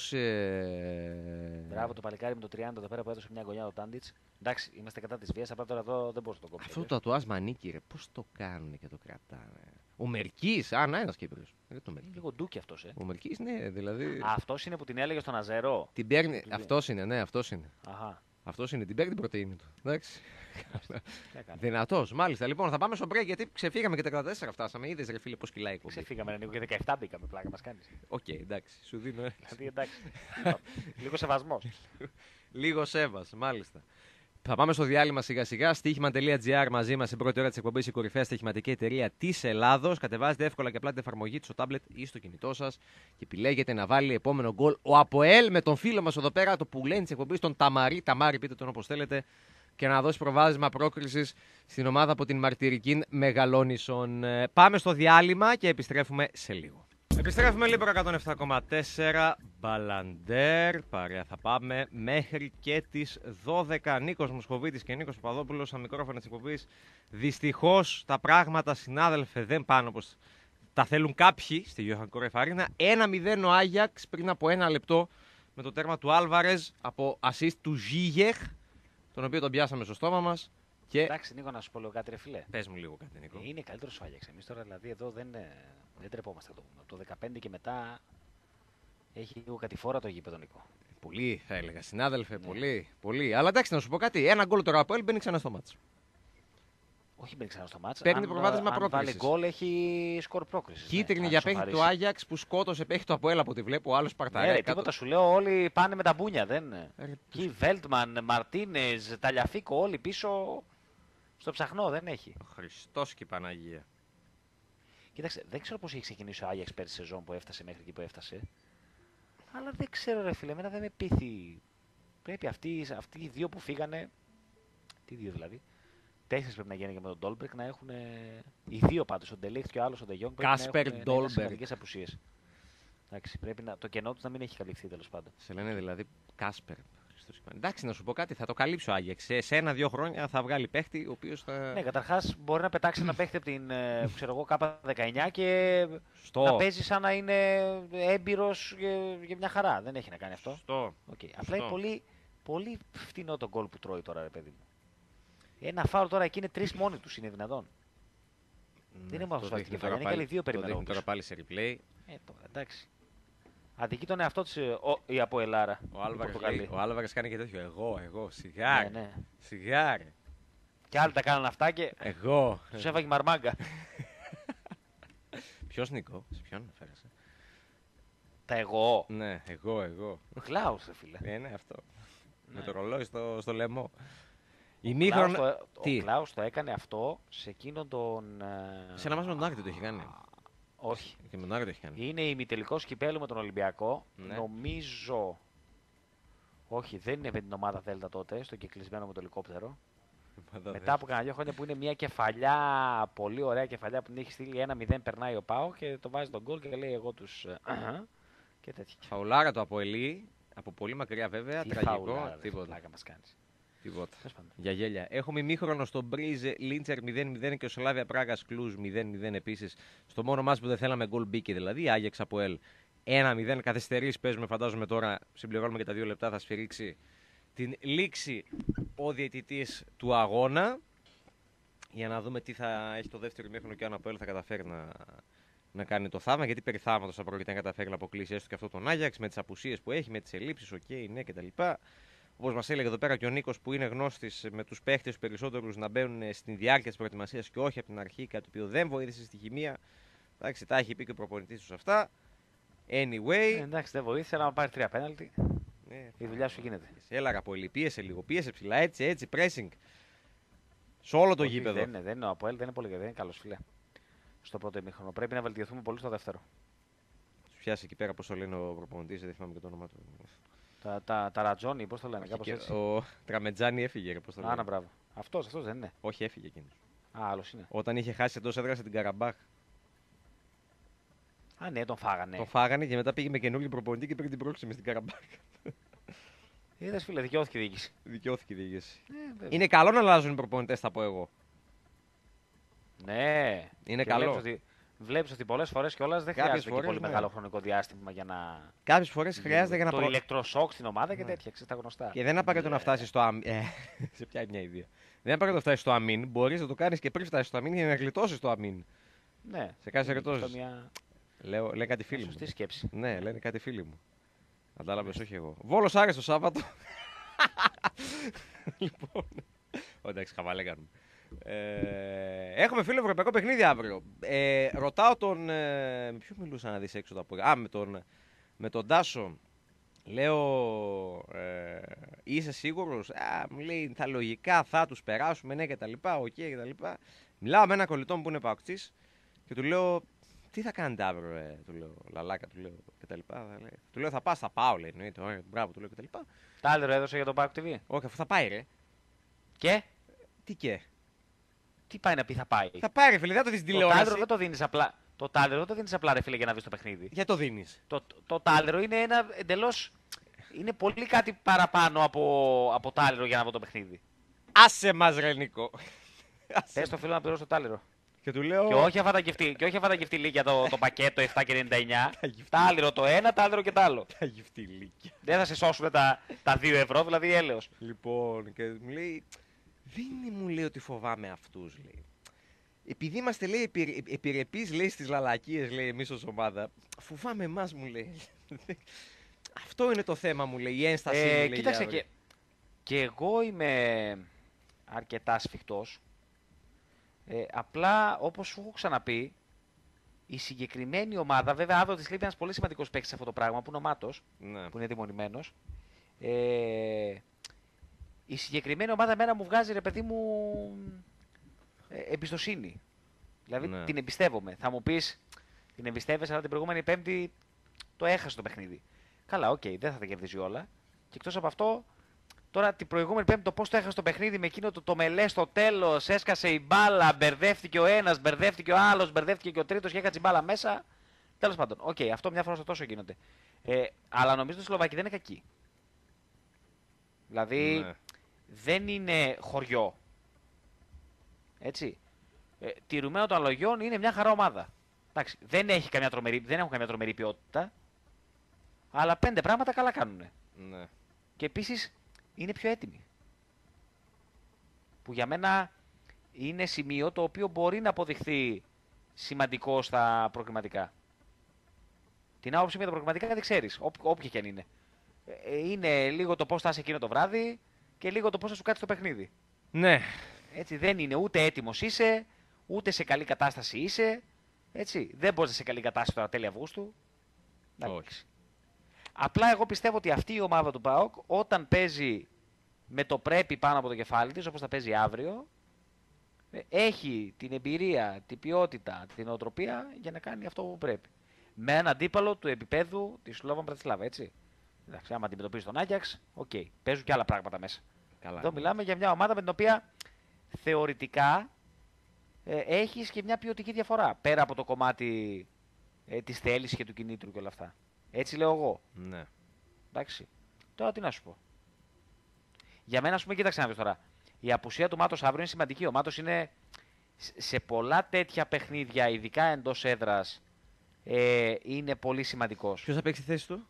Ε... Μπράβο το παλικάρι με το τριάντα εδώ πέρα που έδωσε μια γωνιά το Τάντιτ. Εντάξει, είμαστε κατά τη βία, απλά τώρα εδώ δεν μπορώ να το κόψω. Αυτό το τατουάζ μανίκι, ρε, πώ το κάνουν και το κρατάνε. Ο Μερκή, α, να ένα Κύπριο. Δεν το Είναι Μερκή. λίγο ντούκι αυτό, ε. Ο Μερκή, ναι, δηλαδή. Αυτό είναι που την έλεγε στον Αζερό. Την παίρνει. Του- Αυτό είναι, ναι, αυτό είναι. Αχά. Αυτό είναι, την παίρνει την πρωτεΐνη του. Εντάξει. Τι έκανε. Δυνατός, μάλιστα. Λοιπόν, θα πάμε στο break γιατί ξεφύγαμε και τα τριάντα τέσσερα φτάσαμε. Είδες ρε φίλε πώς κυλάει η εκπομπή. Ξεφύγαμε Νίκο και δεκαεπτά μπήκαμε, πλάκα μας κάνεις. Οκ, okay, εντάξει, σου δίνω ένα. Δηλαδή εντάξει. Είπαμε. Λίγο σεβασμός. Λίγο σέβας, μάλιστα. Θα πάμε στο διάλειμμα σιγά σιγά. Στοίχημα.gr μαζί μας στην πρώτη ώρα της εκπομπής η κορυφαία στοιχηματική εταιρεία της Ελλάδος. Κατεβάζετε εύκολα και απλά την εφαρμογή της στο τάμπλετ ή στο κινητό σας και επιλέγετε να βάλει επόμενο γκολ ο ΑΠΟΕΛ με τον φίλο μας εδώ πέρα, το πουλέν της εκπομπής, τον Ταμαρί. Ταμάρι, πείτε τον όπως θέλετε. Και να δώσει προβάδισμα πρόκρισης στην ομάδα από την Μαρτυρική Μεγαλόνισσον. Πάμε στο διάλειμμα και επιστρέφουμε σε λίγο. Επιστρέφουμε λίγο εκατόν επτά κόμμα τέσσερα Μπαλαντέρ. Παρέα θα πάμε μέχρι και τις δώδεκα. Νίκος Μοσχοβίτης και Νίκος Παπαδόπουλος στα μικρόφωνα της εκπομπής. Δυστυχώς τα πράγματα, συνάδελφε, δεν πάνε όπως τα θέλουν κάποιοι στη Γιώχαν Κρόιφ Αρίνα. ένα μηδέν ο Άγιαξ πριν από ένα λεπτό με το τέρμα του Άλβαρες από assist του Ζίγεχ, τον οποίο τον πιάσαμε στο στόμα μας. Και... Εντάξει, Νίκο, να σου πω λίγο κάτι, ρε φιλέ. Πες μου λίγο κάτι, Νίκο. Είναι καλύτερο ο Άγιαξ. Εμείς τώρα δηλαδή εδώ δεν, δεν τρεπόμαστε το πούμε. Από το δεκαπέντε και μετά έχει λίγο κατηφόρα το γήπεδο, Νίκο. Πολύ θα έλεγα, συνάδελφε, Ναι. πολύ, πολύ. Αλλά εντάξει, να σου πω κάτι. Ένα γκολ τώρα από Ελ μπαίνει ξανά στο μάτσο. Όχι, μπαίνει ξανά στο μάτς. Παίρνει Αν, προβάδισμα αν πρόκρισης. βάλει γκολ, έχει σκορ πρόκρισης. Κίτρινη ναι, για αν παίχτη του σοφαρίσει. Άγιαξ που σκότωσε παίχτη του από Ελ από ό,τι βλέπω. Ο άλλος Ναι, Παρταρέ. ρε, τίποτα σου λέω, όλοι πάνε με τα μπούνια. Δεν... Ρε, Κι Βέλτμαν, Μαρτίνες, Ταλιαφίκο, όλοι πίσω στο ψαχνό, δεν έχει. Ο Χριστός και η Παναγία. Κοίταξε, δεν ξέρω πώς έχει ξεκινήσει ο Άγιαξ πέρσι σεζόν που έφτασε μέχρι εκεί που έφτασε. Αλλά δεν ξέρω, ρε φίλε, εμένα δεν με πείθει. Πρέπει αυτοί, αυτοί οι δύο που φύγανε. Τι δύο δηλαδή. Τέσσερις πρέπει να γίνει και με τον Ντόλμπερκ να έχουν. Οι δύο πάντως, ο Ντελίχτ και ο άλλος ο Ντεγιόνγκ. Κάσπερ Ντόλμπερκ. Σημαντικές απουσίες. Εντάξει, πρέπει να, το κενό του να μην έχει καλυφθεί τέλος πάντων. Σε λένε δηλαδή Κάσπερ. Χριστός και Παναγία. Εντάξει, να σου πω κάτι, θα το καλύψει ο Άγιαξ. Σε, σε ένα-δύο χρόνια θα βγάλει παίχτη ο οποίος θα. Ναι, καταρχάς μπορεί να πετάξει ένα παίχτη από την ε, ξέρω εγώ, Κάπα δεκαεννιά και Στο. να παίζει σαν να είναι έμπειρος για, για μια χαρά. Δεν έχει να κάνει αυτό. Στο. Okay. Απλά είναι πολύ, πολύ φτηνό το γκολ που τρώει τώρα, ρε παιδί μου. Ένα φάουλ τώρα εκεί είναι τρεις μόνοι τους, είναι δυνατόν. Δεν είναι μόνο το αυτή δείχνει η τώρα κεφαλιά, είναι και πάλι- άλλοι δύο το περιμένουν. δείχνει τώρα πάλι σε replay. Ε, τώρα, εντάξει. Αδικεί τον εαυτό της ε, ο, η Αποελάρα. Ο Άλβαρες, Πορτογαλή. λέει, ο Άλβαρες κάνει και τέτοιο. Εγώ, εγώ, σιγάρι. Ναι, ναι. Σιγάρι. Και άλλοι τα κάνανε αυτά και Εγώ. τους έφαγε η μαρμάγκα. Ποιος Νικό, σε ποιον αναφέρεσαι. Τα εγώ. Ναι, εγώ, εγώ. Κλάους, ρε φίλε. Ε, ναι, αυτό. Ναι. Με το ρολόι στο, στο λαιμό. Η Κλάους μήχρονο. το, Τι? ο Κλάους το έκανε αυτό σε εκείνον τον... ε, Σε ένα μάτσο με τον Άγριτο το έχει κάνει. Όχι. Και με τον Άγριτο έχει κάνει. Είναι ημιτελικός κυπέλου με τον Ολυμπιακό. Ναι. Νομίζω... Όχι, δεν είναι με την ομάδα Δέλτα τότε, στο κεκλεισμένο με το ελικόπτερο. Μετά από κανένα δύο χρόνια που είναι μια κεφαλιά, πολύ ωραία κεφαλιά που την έχει στείλει ένα μηδέν, περνάει ο Πάο και το βάζει τον γκολ και λέει εγώ τους... ε, και τέτοια. Φαουλάρα το από Ελί, από πολύ μακριά βέβαια, Τι τραγικό, φαουλάρα, ρε, τίποτα. πλάκα μας κάνεις. Τίποτα. Τέλος πάντων. Για γέλια. Έχουμε ημίχρονο στο Μπρίζ Λίντσερ μηδέν μηδέν και ο Σλάβια Πράγα Κλουζ μηδέν μηδέν επίσης. Στο μόνο μας που δεν θέλαμε γκολ μπήκε δηλαδή. Άγιαξ από Ελ ένα μηδέν. Καθυστερείς παίζουμε, φαντάζομαι τώρα. Συμπληρώνουμε και τα δύο λεπτά. Θα σφυρίξει την λήξη ο διαιτητής του αγώνα. Για να δούμε τι θα έχει το δεύτερο ημίχρονο και αν από Ελ θα καταφέρει να, να κάνει το θαύμα. Γιατί περί θαύματος θα πρόκειται να καταφέρει να αποκλείσει έστω και αυτό τον Άγιαξ με τις απουσίες που έχει, με τις ελλείψεις, οκ, okay, ναι κτλ. Όπως μας έλεγε εδώ πέρα και ο Νίκος που είναι γνώστης με τους παίχτες περισσότερους να μπαίνουν στην διάρκεια της προετοιμασίας και όχι από την αρχή, κάτι το οποίο δεν βοήθησε στη χημεία. Εντάξει, τα έχει πει και ο προπονητής τους αυτά. Anyway. Ε, εντάξει, δεν βοήθησε να πάρει τρία πέναλτι. Ναι, Η δουλειά σου γίνεται. έλα Ραπολή, πίεσε λίγο, πίεσε ψηλά, έτσι, έτσι, pressing. Σε όλο το Όχι, γήπεδο. Δεν είναι, δεν είναι ο Αποέλ, δεν είναι πολύ δεν είναι καλός φίλε. Στο πρώτο ημίχρονο. Πρέπει να βελτιωθούμε πολύ στο δεύτερο. Σου πιάσει εκεί πέρα πώς το λένε ο προπονητής, δεν θυμάμαι και το όνομα του. Τα, τα, τα Ρατζόνι, πώς το λένε, Όχι, κάπως και έτσι. ο Τραμετζάνη έφυγε, ρε, πώς το Άνα, λένε. μπράβο. Αυτός, αυτός δεν είναι. Όχι, έφυγε εκείνος. Α, άλλος είναι. Όταν είχε χάσει εντός έδρας την Καραμπάχ. Α, ναι, τον φάγανε. Το φάγανε και μετά πήγε με καινούργιο προπονητή και πήρε την πρόκληση μες στην Καραμπάχ. Είδες φίλε, δικαιώθηκε η διοίκηση. Δικαιώθηκε η διοίκηση. Ε, βέβαια. Είναι καλό να αλλάζουν οι προπονητές, θα πω εγώ. Ναι. Είναι Και καλό. Βλέπεις ότι, βλέπεις ότι πολλές φορές κιόλας δεν Κάποιες χρειάζεται και φορές, πολύ ναι. μεγάλο χρονικό διάστημα για να. Κάποιες φορές χρειάζεται για να το προ... ηλεκτροσόκ στην ομάδα και Ναι. τέτοια, ξέρεις τα γνωστά. Και δεν είναι απαραίτητο να Ναι. φτάσει στο αμήν. Ε, σε ποια μια ιδέα. Δεν είναι απαραίτητο να φτάσει στο αμήν. Μπορείς να το κάνεις και πριν φτάσει στο αμήν για να γλιτώσεις το αμήν. Ναι. Σε κάποιες Είναι περιπτώσεις. αυτό Μια, Λέω, λένε κάτι μια φίλοι μου. σωστή σκέψη. Ναι, λένε κάτι φίλοι μου. Κατάλαβες, όχι εγώ. Βόλος Άρης το Σάββατο. Λοιπόν. Εντάξει, χαβαλέ κάνουμε. Ε, έχουμε φίλο ευρωπαϊκό παιχνίδι αύριο. Ε, ρωτάω τον. Ε, με ποιον μιλούσα να δει έξω το απόγευμα. Α, με τον, με τον Τάσο. Λέω. Ε, είσαι σίγουρος? Α, μου λέει θα λογικά θα τους περάσουμε, ναι, κτλ. Οκ, κτλ. Μιλάω με ένα κολλητό μου που είναι παοκτής και του λέω. Τι θα κάνετε αύριο, ε, του λέω. Λαλάκα, του λέω κτλ. Του λέω θα πας, θα πάω, λέει. Εννοείται, ωραία, μπράβο, του λέω κτλ. Τάλερο έδωσε για το Πάκ τι βι. Όχι, αφού θα πάει, ρε. Και. Τι και. Τι πάει να πει θα πάει. Θα πάει, ρε φίλε, δεν το δεις Το τηλεόραση. τάλερο δεν το δίνεις απλά. Το τάλερο δεν το δίνεις απλά, ρε φίλε, για να βρεις το παιχνίδι. Για το δίνεις. Το, το, το τάλερο είναι ένα εντελώς. Είναι πολύ κάτι παραπάνω από, από τάλερο για να βρω το παιχνίδι. Άσε μας, ρε Νίκο. Πες στο φίλο να πληρώσει το τάλερο. Και του λέω. Και όχι αυτά τα γευτή, και όχι αυτά τα γευτιλίκια το, το πακέτο επτά και ενενήντα εννιά. Τάλερο το ένα, τάλερο και το άλλο. Τα γυφτιλίκια. Δεν θα σε σώσουν τα, τα δύο ευρώ, δηλαδή έλεος. Λοιπόν, και μου λέει. Δεν είναι, μου λέει, ότι φοβάμαι αυτούς, λέει. Επειδή είμαστε, λέει, επι, επιρρεπείς, λέει, στις λαλακίες, λέει, εμείς ως ομάδα, φοβάμαι εμάς, μου λέει. Αυτό είναι το θέμα, μου λέει, η ένσταση. Ε, μου, λέει, κοίταξε, για αύριο. και, και εγώ είμαι αρκετά σφιχτός. Ε, απλά, όπως σου έχω ξαναπεί, η συγκεκριμένη ομάδα, βέβαια, αύριο της λείπει ένας πολύ σημαντικός παίκτης σε αυτό το πράγμα, που είναι ο Μάτος, Ναι. που είναι τιμωρημένος. Ε, η συγκεκριμένη ομάδα εμένα μου βγάζει, ρε παιδί μου, ε, εμπιστοσύνη. Δηλαδή Ναι. την εμπιστεύομαι. Θα μου πεις, την εμπιστεύεσαι, αλλά την προηγούμενη Πέμπτη το έχασε το παιχνίδι. Καλά, οκ, okay, δεν θα τα κερδίζει όλα. Και εκτός από αυτό, τώρα την προηγούμενη Πέμπτη το πώς το έχασε το παιχνίδι με εκείνο το, το μελέ στο τέλος, έσκασε η μπάλα, μπερδεύτηκε ο ένας, μπερδεύτηκε ο άλλος, μπερδεύτηκε και ο τρίτος και έκατσε η μπάλα μέσα. Τέλος πάντων, οκ, okay, αυτό μια φορά στο τόσο γίνονται. Ε, αλλά νομίζω ότι η Σλοβακία δεν είναι κακή. Δηλαδή Ναι. δεν είναι χωριό. Έτσι. Ε, τηρουμένο των αλογιών είναι μια χαρά ομάδα. Εντάξει, δεν, έχει καμιά τρομερή, δεν έχουν καμιά τρομερή ποιότητα. Αλλά πέντε πράγματα καλά κάνουν. Ναι. Και επίσης είναι πιο έτοιμοι. Που για μένα είναι σημείο το οποίο μπορεί να αποδειχθεί σημαντικό στα προκριματικά. Την άποψη με τα προκριματικά δεν ξέρεις, όποια και αν είναι. Ε, είναι λίγο το πώς θα είσαι εκείνο το βράδυ και λίγο το πώς θα σου κάτσει το παιχνίδι. Ναι. Έτσι, δεν είναι ούτε έτοιμος είσαι, ούτε σε καλή κατάσταση είσαι. Έτσι, δεν μπορείς να είσαι σε καλή κατάσταση τώρα τέλη Αυγούστου. Όχι. Απλά εγώ πιστεύω ότι αυτή η ομάδα του ΠΑΟΚ όταν παίζει με το πρέπει πάνω από το κεφάλι της, όπως θα παίζει αύριο, έχει την εμπειρία, την ποιότητα, την νοοτροπία για να κάνει αυτό που πρέπει. Με έναν αντίπαλο του επίπεδου της Σλόβαν Μπρατισλάβα, έτσι. Εντάξει, άμα αντιμετωπίζει τον Άγιαξ, οκ, okay, παίζουν και άλλα πράγματα μέσα. Καλά. Εδώ μιλάμε για μια ομάδα με την οποία θεωρητικά ε, έχεις και μια ποιοτική διαφορά. Πέρα από το κομμάτι ε, της θέλησης και του κινήτρου και όλα αυτά. Έτσι λέω εγώ. Ναι. Εντάξει. Τώρα τι να σου πω. Για μένα, α πούμε, κοίταξε να δεις τώρα. Η απουσία του Μάτος αύριο είναι σημαντική. Ο Μάτος είναι σε πολλά τέτοια παιχνίδια, ειδικά εντός έδρας, ε, είναι πολύ σημαντικός. Ποιος θα παίξει τη θέση του?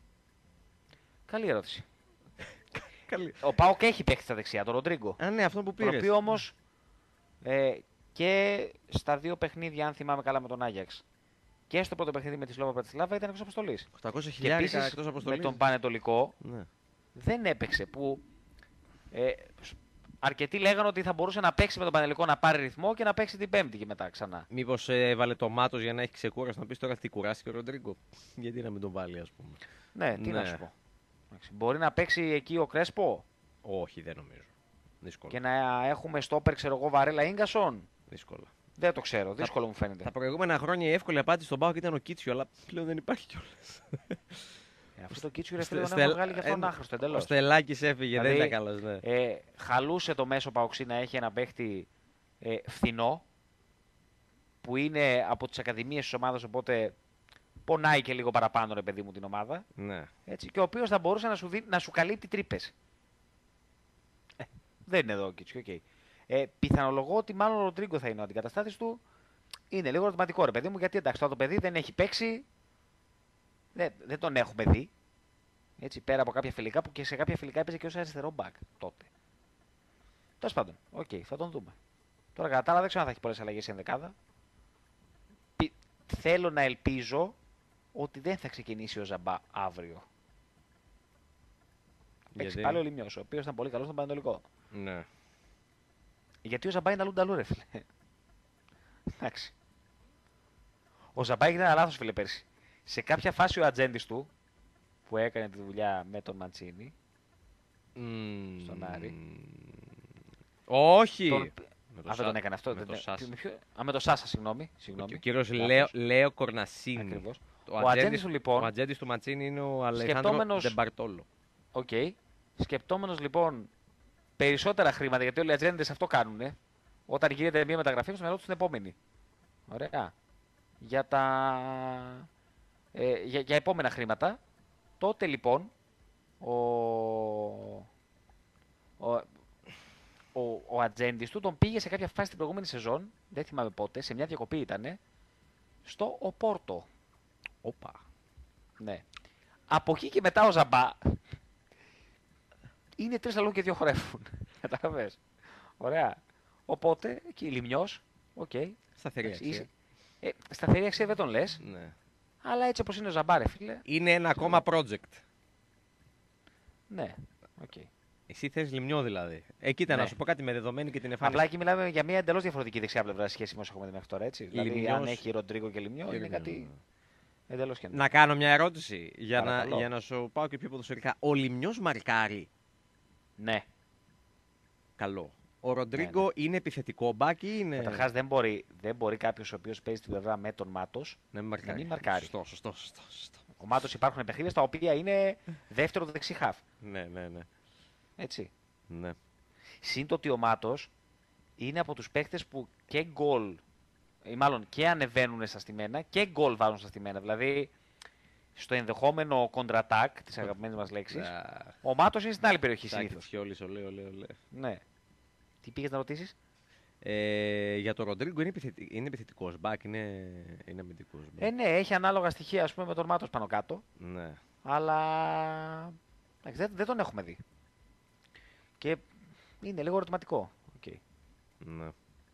Καλή ερώτηση. Καλή. Ο Πάοκ έχει παίξει στα δεξιά, τον Ροντρίγκο. Α, ναι, αυτό που πήρες. Τον οποίο όμως ε, και στα δύο παιχνίδια, αν θυμάμαι καλά, με τον Άγιαξ και στο πρώτο παιχνίδι με τη Σλόβα Πρατισλάβα ήταν εκτός αποστολής. οκτακόσια Και χιλιάδες επίσης εκτός αποστολής. με τον Πανετολικό Ναι. δεν έπαιξε. Που ε, αρκετοί λέγανε ότι θα μπορούσε να παίξει με τον Πανετολικό, να πάρει ρυθμό και να παίξει την Πέμπτη και μετά ξανά. Μήπως ε, έβαλε το Μάτος για να έχει ξεκούραση, να πεις τώρα τι κουράστηκε ο Ροντρίγκο. Γιατί να μην τον βάλει, ας πούμε. Ναι, τι Ναι. να σου πω. Μπορεί να παίξει εκεί ο Κρέσπο Όχι, δεν νομίζω. Δύσκολο. και να έχουμε στόπερ, ξέρω εγώ, Βαρέλα Ίγκασον. Δύσκολο. Δεν το ξέρω, δύσκολο μου φαίνεται. Τα προηγούμενα χρόνια η εύκολη απάντηση στον Πάοκ ήταν ο Κίτσιο, αλλά πλέον δεν υπάρχει κιόλας. Ε, αυτό το Κίτσου ρε Στε- φίλε τον Στελ- έχουν βγάλει και αυτόν ε, άχρηστο Ο εντελώς. Στελάκης έφυγε, δεν Δηλαδή, ήταν καλός, ναι. Ε, χαλούσε το μέσο Παοξή να έχει ένα παίχτη ε, φθηνό που είναι από τις ακαδημίες της ομάδας, οπότε πονάει και λίγο παραπάνω ρε παιδί μου την ομάδα, Ναι. έτσι, και ο οποίος θα μπορούσε να σου, δει, να σου καλύπτει τρύπες. Ε, δεν είναι εδώ ο Κίτσιο, οκ. Ε, πιθανολογώ ότι μάλλον ο Ροντρίγκο θα είναι ο αντικαταστάτης του. Είναι λίγο ερωτηματικό ρε παιδί μου, γιατί εντάξει, το παιδί δεν έχει παίξει, δεν, δεν τον έχουμε δει. Έτσι, πέρα από κάποια φιλικά που και σε κάποια φιλικά έπαιζε και ως αριστερό μπακ τότε. Τέλος πάντων, οκ, okay, θα τον δούμε. Τώρα κατά τα άλλα δεν ξέρω αν θα έχει πολλές αλλαγές στην δεκάδα. Πι... Θέλω να ελπίζω ότι δεν θα ξεκινήσει ο Ζαμπά αύριο. Παίξει Γιατί? πάλι ο Λιμιός, ο οποίος ήταν πολύ καλός στον Πανετολικό. Ναι. Γιατί ο Ζαμπά είναι αλλού νταλού, ρε φίλε. Εντάξει. Ο Ζαμπά έγινε ένα λάθος, φίλε, πέρσι. Σε κάποια φάση ο ατζέντης του, που έκανε τη δουλειά με τον Μαντσίνη, Mm. στον Άρη. Όχι. Τον... Με το Α, δεν Σα- τον έκανε αυτό. με δεν- το δεν- Σάσα. με ποιο- Α, με το Σάσα, συγγνώμη. Ο συγγνώμη. κύριος Λάθος. Λέο, Λέο Κορνασίνη. Ακριβώς. Ο, Ο ατζέντης του, λοιπόν, ο ατζέντης του Ματσίνη είναι ο Αλεχάνδρο σκεπτόμενος- Ντεμπαρτόλο. Οκ. Σκεπτόμενος λοιπόν περισσότερα χρήματα, γιατί όλοι οι ατζέντες αυτό κάνουν. Όταν γίνεται μια μεταγραφή, στο μυαλό του την επόμενη. Ωραία. Για τα. Ε, για, για επόμενα χρήματα. Τότε λοιπόν. Ο. Ο, ο, ο ατζέντης του τον πήγε σε κάποια φάση την προηγούμενη σεζόν. Δεν θυμάμαι πότε. Σε μια διακοπή ήτανε. Στο Οπόρτο. Όπα. Ναι. Από εκεί και μετά ο Ζαμπά είναι τρεις αλλού και δύο χορεύουν. Κατάλαβες. Ωραία. Οπότε, εκεί Λιμιός, οκ. Okay. Σταθερή αξία. Ε, σταθερή αξία δεν τον λες, Ναι. αλλά έτσι όπως είναι ο Ζαμπά, ρε φίλε. Είναι ένα ακόμα project. Ναι, οκ. Okay. Εσύ θες Λιμιό δηλαδή. Ε, κοίτα, Ναι. να σου πω κάτι με δεδομένη και την εμφάνιση. Απλά εκεί μιλάμε για μια εντελώς διαφορετική δεξιά πλευρά σε σχέση με όσο έχουμε δει μέχρι τώρα, έτσι. Δηλαδή, Λιμιός- αν έχει Ροντρίγκο και Λιμιό, Και είναι Λιμιό, κάτι ναι. εντελώς καινούργιο. Να κάνω μια ερώτηση για να, Παρακαλώ. για να σου πάω και πιο ποδοσφαιρικά. Ο Λιμιός μαρκάρει. Ναι. Καλό. Ο Ροντρίγκο είναι επιθετικό μπακ ή είναι. Καταρχάς δεν μπορεί, δεν μπορεί κάποιος ο οποίος παίζει την πλευρά με τον Μάτος. Να μην μαρκάρει. να μην μαρκάρει. Σωστό, σωστό, σωστό, σωστό. Ο Μάτος υπάρχουν παιχνίδια στα οποία είναι δεύτερο δεξί χαφ. Ναι, ναι, ναι. Έτσι. ναι. Συν το ότι ο Μάτος είναι από τους παίχτες που και γκολ, ή μάλλον και ανεβαίνουν στα στημένα και γκολ βάζουν στα στημένα. Δηλαδή, στο ενδεχόμενο contre-attack της αγαπημένης μας λέξης, Α, ο Μάτος είναι στην άλλη περιοχή Τάκη συνήθως. Τσιόλης, ολέ, ολέ, ολέ. Ναι. Τι πήγες να ρωτήσεις? Ε, για τον Ροντρίγκο είναι, επιθετη... είναι επιθετικός μπακ, είναι, είναι αμυντικός μπακ. Ε, ναι, έχει ανάλογα στοιχεία ας πούμε με τον Μάτος πάνω κάτω, Ναι. αλλά εντάξει, δεν, δεν τον έχουμε δει. Και είναι λίγο ερωτηματικό. Okay. ναι.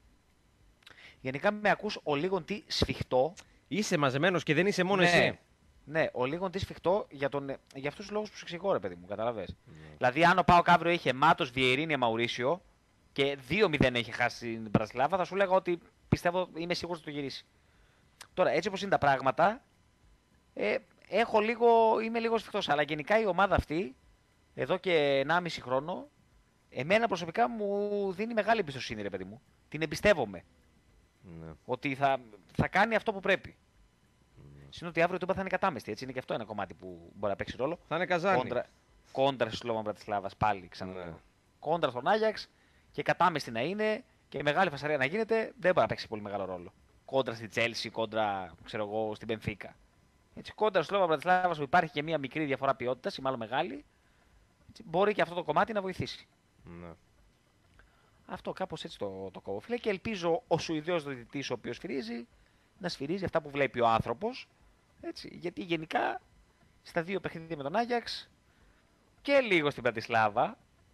Γενικά με ακούς ο λίγον τι σφιχτό. Είσαι μαζεμένος και δεν είσαι μόνο ναι, εσύ. ναι, ο λίγον τι σφιχτό για, τον, για αυτούς τους λόγους που σου εξηγώ, ρε παιδί μου, καταλαβες. Ναι. Δηλαδή, αν ο Πάοκ αύριο είχε Μάτος, Βιερίνια, Μαουρίσιο και δύο μηδέν έχει χάσει την Μπρασλάβα, θα σου λέγα ότι πιστεύω, είμαι σίγουρος ότι το γυρίσει. Τώρα, έτσι όπως είναι τα πράγματα, ε, έχω λίγο, είμαι λίγο σφιχτός. Αλλά γενικά η ομάδα αυτή, εδώ και ενάμιση χρόνο, εμένα προσωπικά μου δίνει μεγάλη εμπιστοσύνη, ρε παιδί μου. Την εμπιστεύομαι. Ναι. Ότι θα, θα κάνει αυτό που πρέπει. Συν ότι αύριο το είπα θα είναι κατάμεστη. Έτσι είναι και αυτό ένα κομμάτι που μπορεί να παίξει ρόλο. Θα είναι Καζάνι. Κόντρα, κόντρα στη Σλόβαν Μπρατισλάβα πάλι ξανά. Ναι. Κόντρα στον Άγιαξ και κατάμεστη να είναι και μεγάλη φασαρία να γίνεται, δεν μπορεί να παίξει πολύ μεγάλο ρόλο. Κόντρα στη Τσέλσι, κόντρα ξέρω εγώ, στην Μπενφίκα. Έτσι, κόντρα στη Σλόβαν Μπρατισλάβα που υπάρχει και μια μικρή διαφορά ποιότητα ή μάλλον μεγάλη, έτσι, μπορεί και αυτό το κομμάτι να βοηθήσει. Ναι. Αυτό κάπως έτσι το, το κόβω, φίλε, και ελπίζω ο Σουηδός διαιτητής ο οποίος σφυρίζει να σφυρίζει αυτά που βλέπει ο άνθρωπος. Έτσι, γιατί γενικά στα δύο παιχνίδια με τον Άγιαξ και λίγο στην Πρατισλάβα.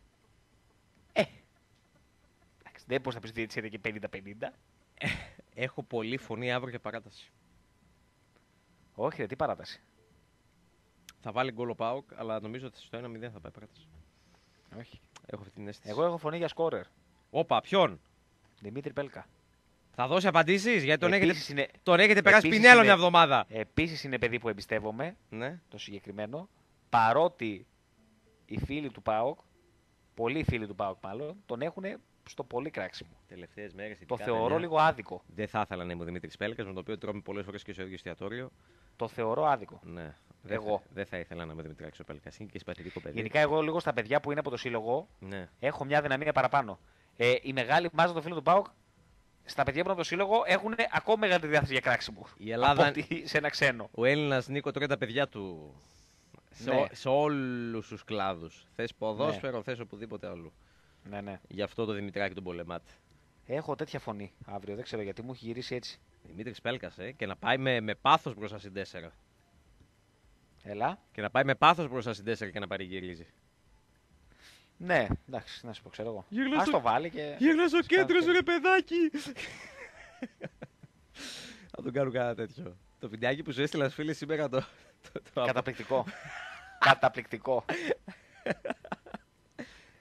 Ε, εντάξει, δεν μπορεί να πει ότι έτσι και πενήντα πενήντα. Έχω πολύ φωνή αύριο για παράταση. Όχι, ρε, τι παράταση. Θα βάλει γκολ ο ΠΑΟΚ, αλλά νομίζω ότι στο ένα μηδέν θα πάει παράταση. Όχι. Έχω αυτή την αίσθηση. Εγώ έχω φωνή για σκόρερ. Όπα, ποιον? Δημήτρη Πέλκα. Θα δώσει απαντήσεις, γιατί τον έχετε, Επίσης είναι, τον έχετε περάσει επίσης πινέλο είναι- μια εβδομάδα. επίσης είναι παιδί που εμπιστεύομαι, Ναι. το συγκεκριμένο, παρότι οι φίλοι του ΠΑΟΚ, πολλοί φίλοι του ΠΑΟΚ μάλλον, τον έχουν στο πολύ κράξιμο. Τελευταίες μέρες. Το θεωρώ λίγο άδικο. Δεν θα ήθελα να είμαι ο Δημήτρης Πέλκας, με το οποίο τρώμε πολλές φορές και στο ίδιο εστιατόριο. Το θεωρώ άδικο. Ναι. Δεν Εγώ. θα, δεν θα ήθελα να είμαι ο Δημήτρης Πέλκας. Είναι και συμπαθητικό παιδί. Γενικά, εγώ λίγο στα παιδιά που είναι από το σύλλογο Ναι. έχω μια δυναμία παραπάνω. Ε, η μεγάλη μάζα των φίλων του ΠΑΟΚ στα παιδιά που είναι από το σύλλογο έχουν ακόμα μεγαλύτερη διάθεση για κράξιμο. Η Ελλάδα- Από ότι σε ένα ξένο. Ο Έλληνας Νίκο τρώει τα παιδιά του σε, Ναι. ό- σε όλους τους κλάδους. Θες ποδόσφαιρο, θες οπουδήποτε αλλού. Ναι, ναι. Γι' αυτό το Δημητράκη τον πολεμάτε. Έχω τέτοια φωνή αύριο, δεν ξέρω γιατί μου έχει γυρίσει έτσι. Δημήτρης Πέλκας, ε, και να πάει με, με πάθος μπροστά στην τέσσερα. Έλα. Και να πάει με πάθος μπροστά στην τέσσερα και να παρηγυρίζει. Ναι, εντάξει, να σου πω, ξέρω εγώ. Γύρνα Ας στο- το βάλει και. Γύρνα στο κέντρο σου, ρε ρε παιδάκι! Θα τον κάνω κάνα τέτοιο. Το βιντεάκι που σου έστειλα φίλοι σήμερα το. το, το, Καταπληκτικό. Καταπληκτικό.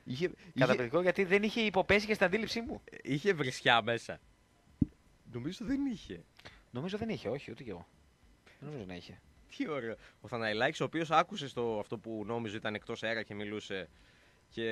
Είχε, είχε, Καταπληκτικό γιατί δεν είχε υποπέσει και στην αντίληψή μου. είχε βρισιά μέσα. Νομίζω δεν είχε. Νομίζω δεν είχε, όχι, ούτε κι εγώ. Δεν νομίζω να είχε. Τι ωραίο. Ο Θαναϊλάκης, ο οποίος άκουσε στο, αυτό που νόμιζε ήταν εκτός αέρα και μιλούσε. Και.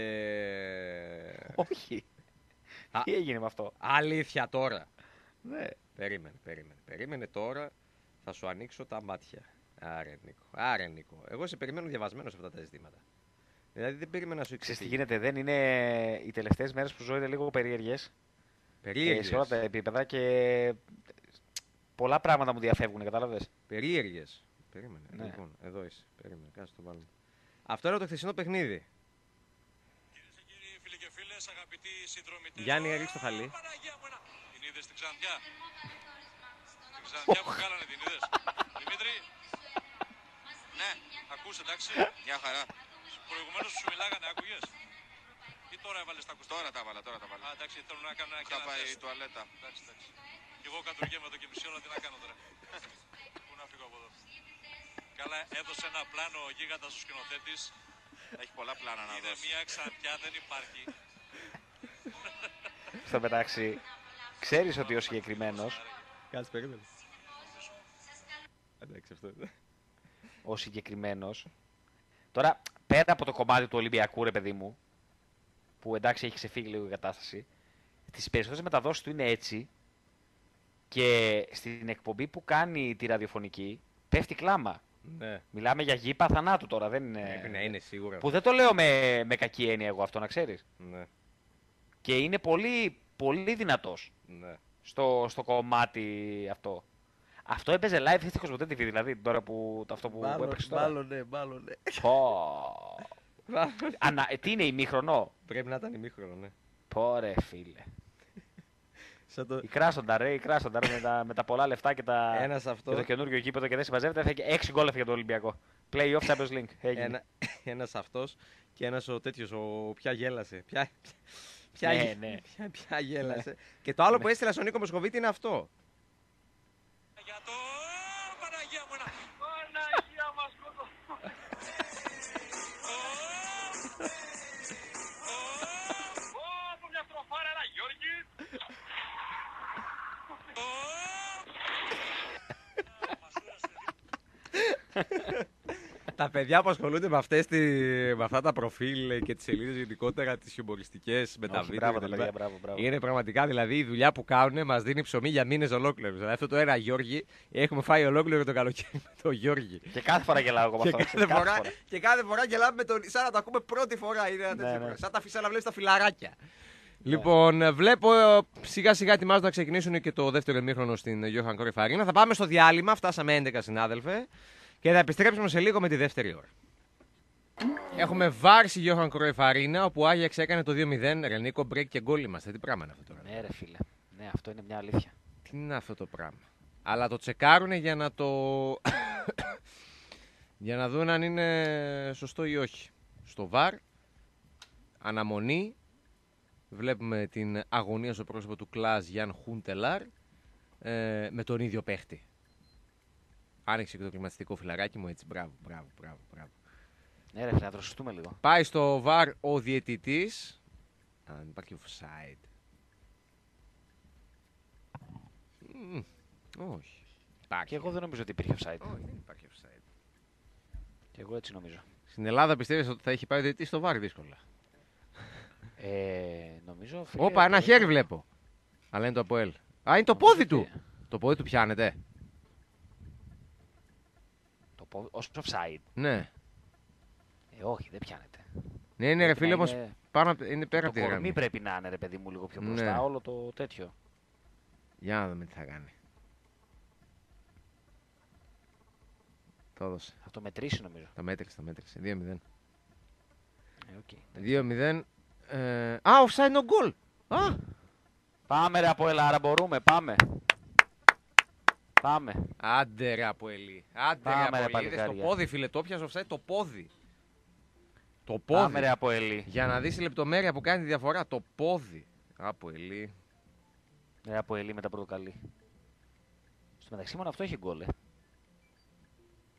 Όχι. Α. Τι έγινε με αυτό. Αλήθεια τώρα. Ναι. Περίμενε, περίμενε. Περίμενε τώρα. Θα σου ανοίξω τα μάτια. Άρε Νίκο. Άρε Νίκο. Εγώ σε περιμένω διαβασμένο σε αυτά τα ζητήματα. Δηλαδή δεν περίμενα να σου Ξέρεις τι εξηγήσω. γίνεται, δεν είναι οι τελευταίες μέρες που ζω είναι λίγο περίεργες. Περίεργες. Σε όλα τα επίπεδα και πολλά πράγματα μου διαφεύγουν, κατάλαβες. Περίεργες. Περίμενε. Ναι. Λοιπόν, εδώ είσαι. Περίμενε. Κάτσε το βάλουμε. Αυτό era το χθεσινό παιχνίδι. Κυρίες και κύριοι, φίλοι και φίλες, αγαπητοί συνδρομητές. Γιάννη, ρίξ το χαλί. Παναγία μου, ένα. Την είδες στην Ξαντιά. Την Ξαντιά που κάνανε, την είδες. Δημήτρη. Ναι, ακούς, εντάξει. Μια χαρά. Προηγουμένως σου μιλάγανε, άκουγες. Ή τώρα έβαλες τα ακουστικά. Τώρα τα βάλα, τώρα τα βάλα. Α, εντάξει, θέλω να κάνω ένα και Θα ένα πάει τεστ. η τουαλέτα. Εντάξει, εντάξει. Κι εγώ κατουργέμαι εδώ και μισή ώρα, τι να κάνω τώρα. Πού να φύγω από εδώ. Καλά, έδωσε ένα πλάνο ο γίγαντας ο σκηνοθέτης. Έχει πολλά πλάνα να Είναι δώσει. μια Ξαντιά, δεν υπάρχει. Στο μεταξύ, ξέρεις ότι ο συγκεκριμένος, Κάτσε, περίμενε. Εντάξει, αυτό. ο συγκεκριμένος, τώρα πέρα από το κομμάτι του Ολυμπιακού, ρε παιδί μου, που εντάξει έχει ξεφύγει λίγο η κατάσταση, τις περισσότερες μεταδόσεις του είναι έτσι και στην εκπομπή που κάνει τη ραδιοφωνική πέφτει κλάμα. Ναι. Μιλάμε για γήπα θανάτου τώρα, δεν είναι... Πρέπει να είναι σίγουρα. Που δεν το λέω με, με κακή έννοια εγώ αυτό, να ξέρεις. Ναι. Και είναι πολύ, πολύ δυνατός Ναι. στο, στο κομμάτι αυτό. Αυτό έπαιζε live στη Κοσμοτέ τι βι, δηλαδή τώρα που, αυτό που, που έπαιξε τώρα. Μάλλον ναι, μάλλον ναι. Πω. Ανα, ε, τι είναι, ημίχρονο. Πρέπει να ήταν ημίχρονο, ναι. Πω ρε φίλε. Σαν το... Η Κράσοντα ρε, η Κράσοντα ρε, με, τα, με τα πολλά λεφτά και, τα, Ένας αυτό. και το καινούργιο γήπεδο και δεν συμμαζεύεται, θα έχει έξι γκολ για το Ολυμπιακό. Play off Champions League. Έγινε. Ένα, ένας αυτός και ένας ο τέτοιος, ο ποια γέλασε. Ποια, ποια, Ναι, γε- ναι. ποια, ποια γέλασε. Και το άλλο που έστειλα στον Νίκο Μοσχοβίτη είναι αυτό. Για το Παναγία μου, ένα. Παναγία μας, κότο. Ω, μια στροφάρα, ένα Γιώργη. Τα παιδιά που ασχολούνται με, αυτές τη, με αυτά τα προφίλ και τις σελίδες γενικότερα, τις χιουμοριστικές με τα Όχι, βίντεο μπράβο τα κτλ. παιδιά, μπράβο, μπράβο. Είναι πραγματικά δηλαδή η δουλειά που κάνουν μας δίνει ψωμί για μήνες ολόκληρους. Δηλαδή αυτό το ένα Γιώργη έχουμε φάει ολόκληρο το καλοκαίρι με τον Γιώργη. Και κάθε φορά γελάω εγώ με Και αυτό. κάθε, φορά, και κάθε φορά γελάμε με τον. Σαν να το ακούμε πρώτη φορά. Είναι ένα Ναι, τέτοιο ναι. πράγμα. Σαν, τα, σαν να βλέπει τα φιλαράκια. Λοιπόν, βλέπω ε, σιγά σιγά ετοιμάζονται να ξεκινήσουν και το δεύτερο ημίχρονο στην Johan Cruyff Arena. Θα πάμε στο διάλειμμα. Φτάσαμε έντεκα συνάδελφε. Και θα επιστρέψουμε σε λίγο με τη δεύτερη ώρα. Έχουμε βάρση Johan Cruyff Arena, όπου ο Άγιαξ έκανε το δύο μηδέν. Ρενίκο, break και γκολ είμαστε. Τι πράγμα είναι αυτό τώρα. Ναι ρε φίλε, ναι αυτό είναι μια αλήθεια. Τι είναι αυτό το πράγμα. Αλλά το τσεκάρουνε για να το. για να δουν αν είναι σωστό ή όχι. Στο βαρ, αναμονή. Βλέπουμε την αγωνία στο πρόσωπο του Κλάς Γιάν Χούντελαρ ε, με τον ίδιο παίχτη. Άνοιξε και το κλιματιστικό φυλαράκι μου έτσι. Μπράβο, μπράβο, μπράβο, μπράβο. Ναι ρε φίλε, να δροσιστούμε λίγο. Πάει στο βαρ ο διαιτητής. Αν υπάρχει offside. Μμ, όχι. Υπάρχει. Και εγώ δεν νομίζω ότι υπήρχε offside. Όχι, δεν υπάρχει offside. Και εγώ έτσι νομίζω. Στην Ελλάδα πιστεύεις ότι θα έχει πάει ο διαιτητής στο βαρ δύσκολα. Ε, νομίζω φίλε, Όπα, ένα το- χέρι βλέπω. Αλλά είναι το ΑΠΟΕΛ. Α, είναι το πόδι του. ότι- Το πόδι του πιάνεται. Το πόδι, ως offside. Ναι. Ε, όχι, δεν πιάνεται. Ναι, είναι ρε Πρέπει φίλε να όμως είναι- πάνω, απ' είναι πέρα Το από τη κορμί γραμμή. πρέπει να είναι ρε παιδί μου λίγο πιο Ναι. μπροστά, όλο το τέτοιο. Για να δούμε τι θα κάνει. Το έδωσε. Θα το μετρήσει νομίζω. Τα μέτρησε, τα μέτρησε. δύο μηδέν. Ε, okay. δύο μηδέν. Ε... Α, offside no goal. Α, Πάμε ρε από άρα μπορούμε, πάμε. Πάμε. άντε ρε από Ελί. Άντε ρε Πάμε, από ρε, Ελί. Είδες το παλικάρια. πόδι φίλε, το πιάσε offside το πόδι. Το Πάμε πόδι. ρε από Ελί. Για να δεις τη λεπτομέρεια που κάνει τη διαφορά. Το πόδι. Από Ελί. Ρε από Ελί με τα πρωτοκαλί. Στο μεταξύ μόνο αυτό έχει γκολ, ε.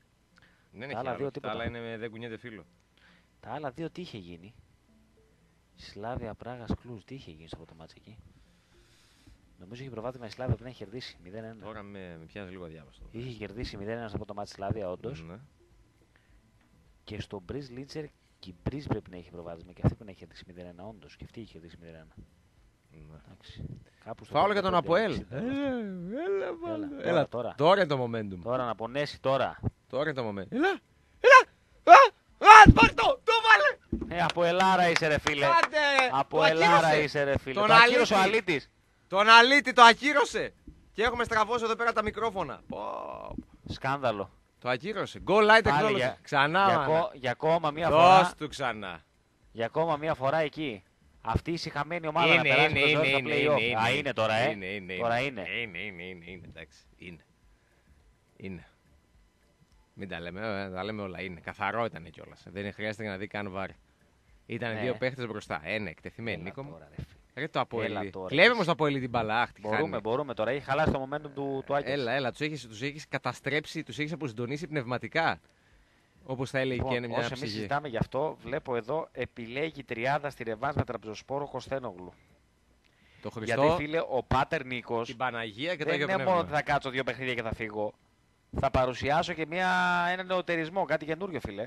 Δεν Τα έχει άλλα άλλο. δύο Τα τίποτα. άλλα είναι με δεν κουνιέται φίλο. Τα άλλα δύο τι είχε γίνει. Σλάβια Πράγα Κλουζ, τι είχε γίνει στο πρώτο μάτς εκεί. Νομίζω είχε προβάδισμα η Σλάβια που να έχει κερδίσει μηδέν ένα. Τώρα με, με πιάζει λίγο αδιάβαστο. Είχε κερδίσει μηδέν ένα στο πρώτο μάτς Σλάβια, όντως. Ναι. Και στο Μπριζ Λίντσερ και η Μπριζ πρέπει να έχει προβάδισμα και αυτή που να έχει κερδίσει μηδέν ένα, όντως. Και αυτή είχε κερδίσει μηδέν ένα. Ναι. Εντάξει. Κάπου στο Φάουλ για τον πενήντα πέντε, Αποέλ. εξήντα. Έλα, έλα, βάλε. Έλα, Έλα, τώρα. τώρα είναι το momentum. Τώρα να πονέσει τώρα. Τώρα είναι το momentum. Έλα, έλα. Α, α, πάρ' το, το βάλε. Ε, από Ελάρα είσαι ρε φίλε. Άντε, Από το Ελάρα ακύρωσε. είσαι ρε φίλε. Τον Το ακύρωσε ο Αλήτη. Αλήτης. Τον Αλήτη το ακύρωσε. Και έχουμε στραβώσει εδώ πέρα τα μικρόφωνα. Πω, Σκάνδαλο. το ακύρωσε. Goal line Πάλι technology. για- Ξανά. Για, μάνα. κο- για ακόμα μία φορά. Δώσ' του ξανά. Για ακόμα μία φορά εκεί. Αυτή η συχαμένη ομάδα να Είναι, περάσει είναι, το είναι, ζόρι στα είναι, play-off. είναι, Α, είναι. είναι τώρα, ε. Είναι, είναι, Τώρα είναι. είναι. Είναι, είναι, είναι, είναι, εντάξει. Είναι. Είναι. Μην τα λέμε, ε, τα λέμε όλα. Είναι. Καθαρό ήταν κιόλα. Δεν χρειάζεται να δει καν βάρ. Ήταν Ναι. δύο παίχτε μπροστά. Ένα εκτεθειμένοι, Έλα Νίκο μου. τώρα, ρε φίλε. Ρε το Αποέλ. Έλα τώρα, Κλέβει εσύ. όμω το Αποέλ την μπαλά. Αχ, τι Μπορούμε, χάνει. μπορούμε τώρα. Έχει χαλάσει το momentum του, του Άκης. Έλα, έλα, του έχει τους έχεις καταστρέψει, του έχει αποσυντονίσει πνευματικά. Όπω θα έλεγε Λοιπόν, και είναι μια όσο εμείς ψυχή. συζητάμε γι' αυτό, βλέπω εδώ επιλέγει τριάδα στη ρεβάνς με τραμπζοσπόρο Κωστένογλου. Το Χριστό, Γιατί φίλε, ο Πάτερ Νίκος την Παναγία και το δεν Άγιο είναι μόνο Πνεύμα. ότι θα κάτσω δύο παιχνίδια και θα φύγω. Θα παρουσιάσω και μια, ένα νεοτερισμό, κάτι καινούριο φίλε.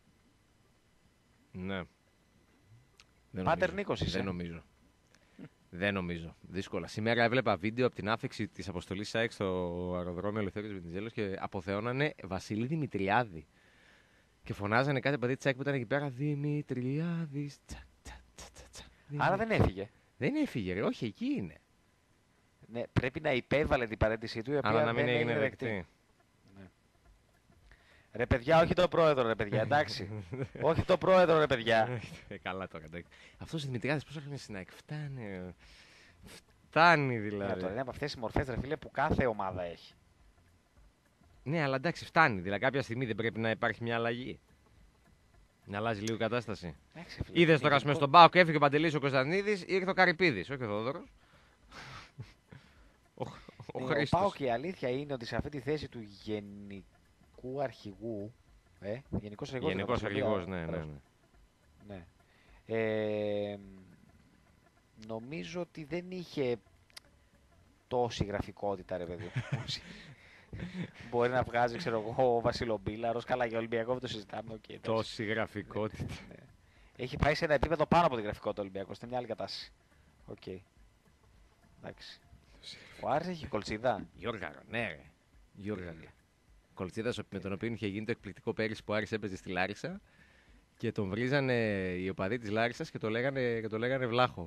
Ναι. Δεν Πάτερ νομίζω. Νίκος είσαι. Δεν νομίζω. Δεν νομίζω. Δύσκολα. Σήμερα έβλεπα βίντεο από την άφηξη τη αποστολή ΣΑΕΚ στο αεροδρόμιο Ελευθέριος Βενιζέλος και αποθεώνανε Βασίλη Δημητριάδη. Και φωνάζανε κάτι παιδί τη ΑΕΚ που ήταν εκεί πέρα. Δημητριάδη. Άρα δεν έφυγε. Δεν έφυγε, ρε. Όχι, εκεί είναι. Ναι, πρέπει να υπέβαλε την παρέτησή του, η οποία Αλλά να μην δεν έγινε δεκτή. δεκτή. Ρε παιδιά, όχι το πρόεδρο, ρε παιδιά, εντάξει. όχι το πρόεδρο, ρε παιδιά. Ε, Καλά τώρα. Αυτό ο Δημητριάδη πόσα χρόνια στην ΑΕΚ. Φτάνει. Φτάνει Ναι, δηλαδή. τώρα είναι από αυτές τις μορφές, ρε φίλε, που κάθε ομάδα έχει. Ναι, αλλά εντάξει, φτάνει. Δηλαδή κάποια στιγμή δεν πρέπει να υπάρχει μια αλλαγή. Να αλλάζει λίγο η κατάσταση. Εντάξει, φίλε, Είδε είναι τώρα με γενικό- στον Πάοκ έφυγε ο Παντελής ο Κωνσταντινίδης ή ήρθε ο Καρυπίδης, όχι ο Θόδωρος. ο ο Ναι, ο Χρήστος. ΠΑΟΚ η αλήθεια είναι ότι σε αυτή τη θέση του γενικού αρχηγού. Ε, γενικός αρχηγός. Γενικός δεν αρχηγός, είναι, ναι, ναι, ωραίος. ναι. Ναι. Ε, νομίζω ότι δεν είχε τόση γραφικότητα, ρε παιδί. Μπορεί να βγάζει, ξέρω εγώ, ο Βασιλομπίλαρος, καλά για Ολυμπιακό, δεν το συζητάμε. Okay, εντάξει. Τόση γραφικότητα. Ναι. Έχει πάει σε ένα επίπεδο πάνω από τη γραφικότητα ο Ολυμπιακός, είναι μια άλλη κατάσταση. Οκ. Okay. Εντάξει. Ο Άρης έχει κολτσίδα. Γιώργαρο, ναι, ρε. Γιώργαρο. Κολτσίδας με τον οποίο είχε γίνει το εκπληκτικό πέρυσι που ο Άρης έπαιζε στη Λάρισα και τον βρίζανε οι οπαδοί της Λάρισας και το λέγανε, και το λέγανε Βλάχο.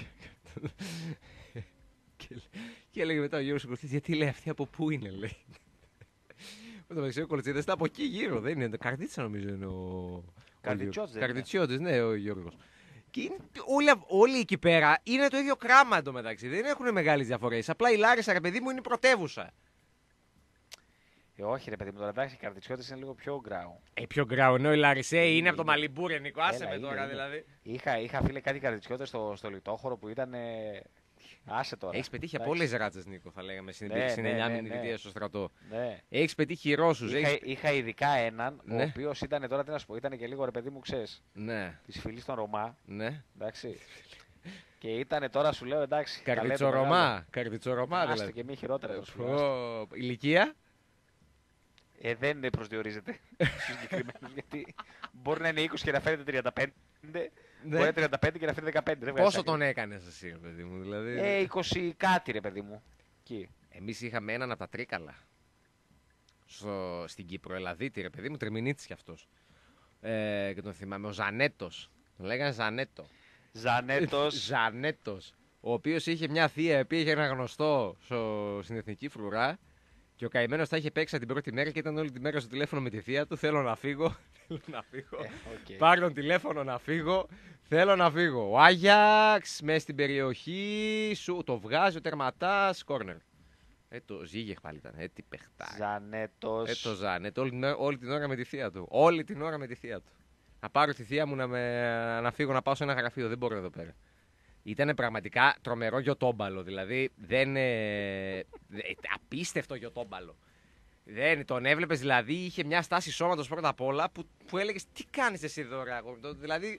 και, και έλεγε μετά ο Γιώργος ο Κολτσίδης, γιατί λέει αυτή από πού είναι, λέει. Με το μεταξύ ο Κολτσίδας ήταν από εκεί γύρω, δεν είναι. Το Καρδίτσα νομίζω είναι ο. Καρδιτσιώτης δεν είναι? Καρδιτσιώτης, ναι, ο Γιώργος. Και είναι, όλοι, όλοι εκεί πέρα είναι το ίδιο κράμα εντωμεταξύ. Δεν έχουν μεγάλες διαφορές. Απλά η Λάρισα, ρε παιδί μου, είναι η πρωτεύουσα. Ε, όχι, ρε παιδί μου, τώρα εντάξει, η Καρδιτσιώτης είναι λίγο πιο γκράου. Ε, πιο γκράου, ενώ η Λαρισέ είναι, Είναι, από το είναι. Μαλιμπούρε, Νίκο. Άσε Έλα, με είναι, τώρα είναι. δηλαδή. Είχα, είχα φίλε κάτι Καρδιτσιώτες στο, στο λιτόχωρο που ήταν. Ε... Άσε τώρα. Έχει πετύχει από Εντάξει. όλε τι ράτσε, Νίκο, θα λέγαμε στην Ναι, στην ναι, εννιά ναι, θητεία ναι. στο στρατό. Ναι. Έχει πετύχει Ρώσου. Είχα, Έχεις... είχα ειδικά έναν, Ναι. ο οποίο ήταν τώρα, τι να σου πω, ήταν και λίγο ρε παιδί μου, ξέρεις, Ναι, τη φυλή των Ρωμά. ναι. Εντάξει. και ήταν τώρα, σου λέω, εντάξει. τα λέτε μεγάλο. Καρδιτσορωμά. Καρδιτσορωμά Άστε δηλαδή. και μη χειρότερα. ρε, σου λέω. Ω, ηλικία. Ε, δεν προσδιορίζεται στους συγκεκριμένους, γιατί μπορεί να είναι είκοσι και να φαίνεται τριάντα πέντε, μπορεί να είναι τριάντα πέντε και να φαίνεται δεκαπέντε. δεν βγάζει Πόσο άκρη. τον έκανε εσύ, ρε παιδί μου, δηλαδή. Ε, είκοσι κάτι ρε παιδί μου. Εκεί. Εμεί είχαμε έναν από τα Τρίκαλα. Στο, στην Κύπρο, Ελαδίτη, ρε παιδί μου, τριμηνίτη κι αυτό. Ε, και τον θυμάμαι, ο Ζανέτο. Τον λέγανε Ζανέτο. Ζανέτος. Ζανέτο. Ο οποίο είχε μια θεία, η οποία είχε ένα γνωστό στο, στην εθνική φρουρά. Και ο καημένο τα είχε παίξει την πρώτη μέρα και ήταν όλη τη μέρα στο τηλέφωνο με τη θεία του. Θέλω να φύγω. Θέλω να φύγω. Ε, οκ. Πάρ' τον τηλέφωνο να φύγω. Θέλω να φύγω. Ο Άγιαξ μέσα στην περιοχή σου το βγάζει ο τερματά. Κόρνερ. Ε, το Ζήγεχ πάλι ήταν. Ε, τι παιχτά. Ζανέτος. Ε, το Ζανέτ. Όλη, την ώρα- όλη την ώρα με τη θεία του. Όλη την ώρα με τη θεία του. Να πάρω τη θεία μου να, με, να φύγω να πάω σε ένα γραφείο. Δεν μπορώ εδώ πέρα. Ήταν πραγματικά τρομερό γιοτόμπαλο. Δηλαδή δεν. Ε, δε- απίστευτο γιοτόμπαλο. Δεν, τον έβλεπε δηλαδή, είχε μια στάση σώματος πρώτα απ' όλα που, που έλεγε τι κάνει εσύ εδώ, ρε αγόρι. Το- Δηλαδή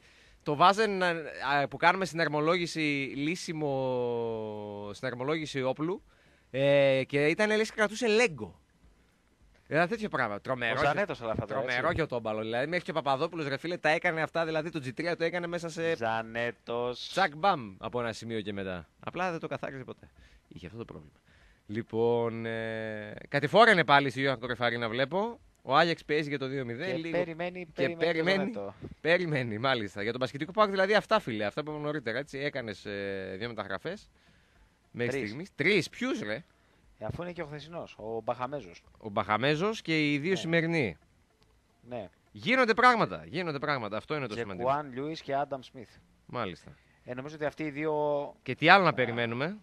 στο Βάζεν που κάνουμε συναρμολόγηση λύσιμο, συναρμολόγηση όπλου ε, και ήταν λες και κρατούσε λέγκο. Ήταν τέτοιο πράγμα. Τρομερό. Ο Ζανέτος όλα αυτά. Τρομερό και ο τόμπαλο. Δηλαδή μέχρι και ο Παπαδόπουλος ρε φίλε τα έκανε αυτά. Δηλαδή το τζι τρία το έκανε μέσα σε. Ζανέτος. Τσακ μπαμ από ένα σημείο και μετά. Απλά δεν το καθάριζε ποτέ. Είχε αυτό το πρόβλημα. Λοιπόν, ε, κατηφόρανε πάλι στη Ιωάννη Κορεφάρη να βλέπω. Ο Άγιαξ παίζει για το δύο μηδέν. Και λίγο... περιμένει, και περιμένει. περιμένει, το περιμένει, μάλιστα. Για τον Πασχετικό Πάοκ δηλαδή αυτά, φίλε. Αυτά που είπαμε νωρίτερα. Έκανε ε, δύο μεταγραφές μέχρι στιγμή. Τρει, ποιου ρε. Ε, αφού είναι και ο χθεσινός, ο Μπαχαμέζος. Ο Μπαχαμέζος και οι δύο Ναι. σημερινοί. Ναι. Γίνονται πράγματα. Γίνονται πράγματα. Αυτό είναι το Και σημαντικό. Κουάν Λιούις και Άνταμ Σμιθ. Μάλιστα. Ε, νομίζω ότι αυτοί οι δύο. Και τι άλλο να περιμένουμε.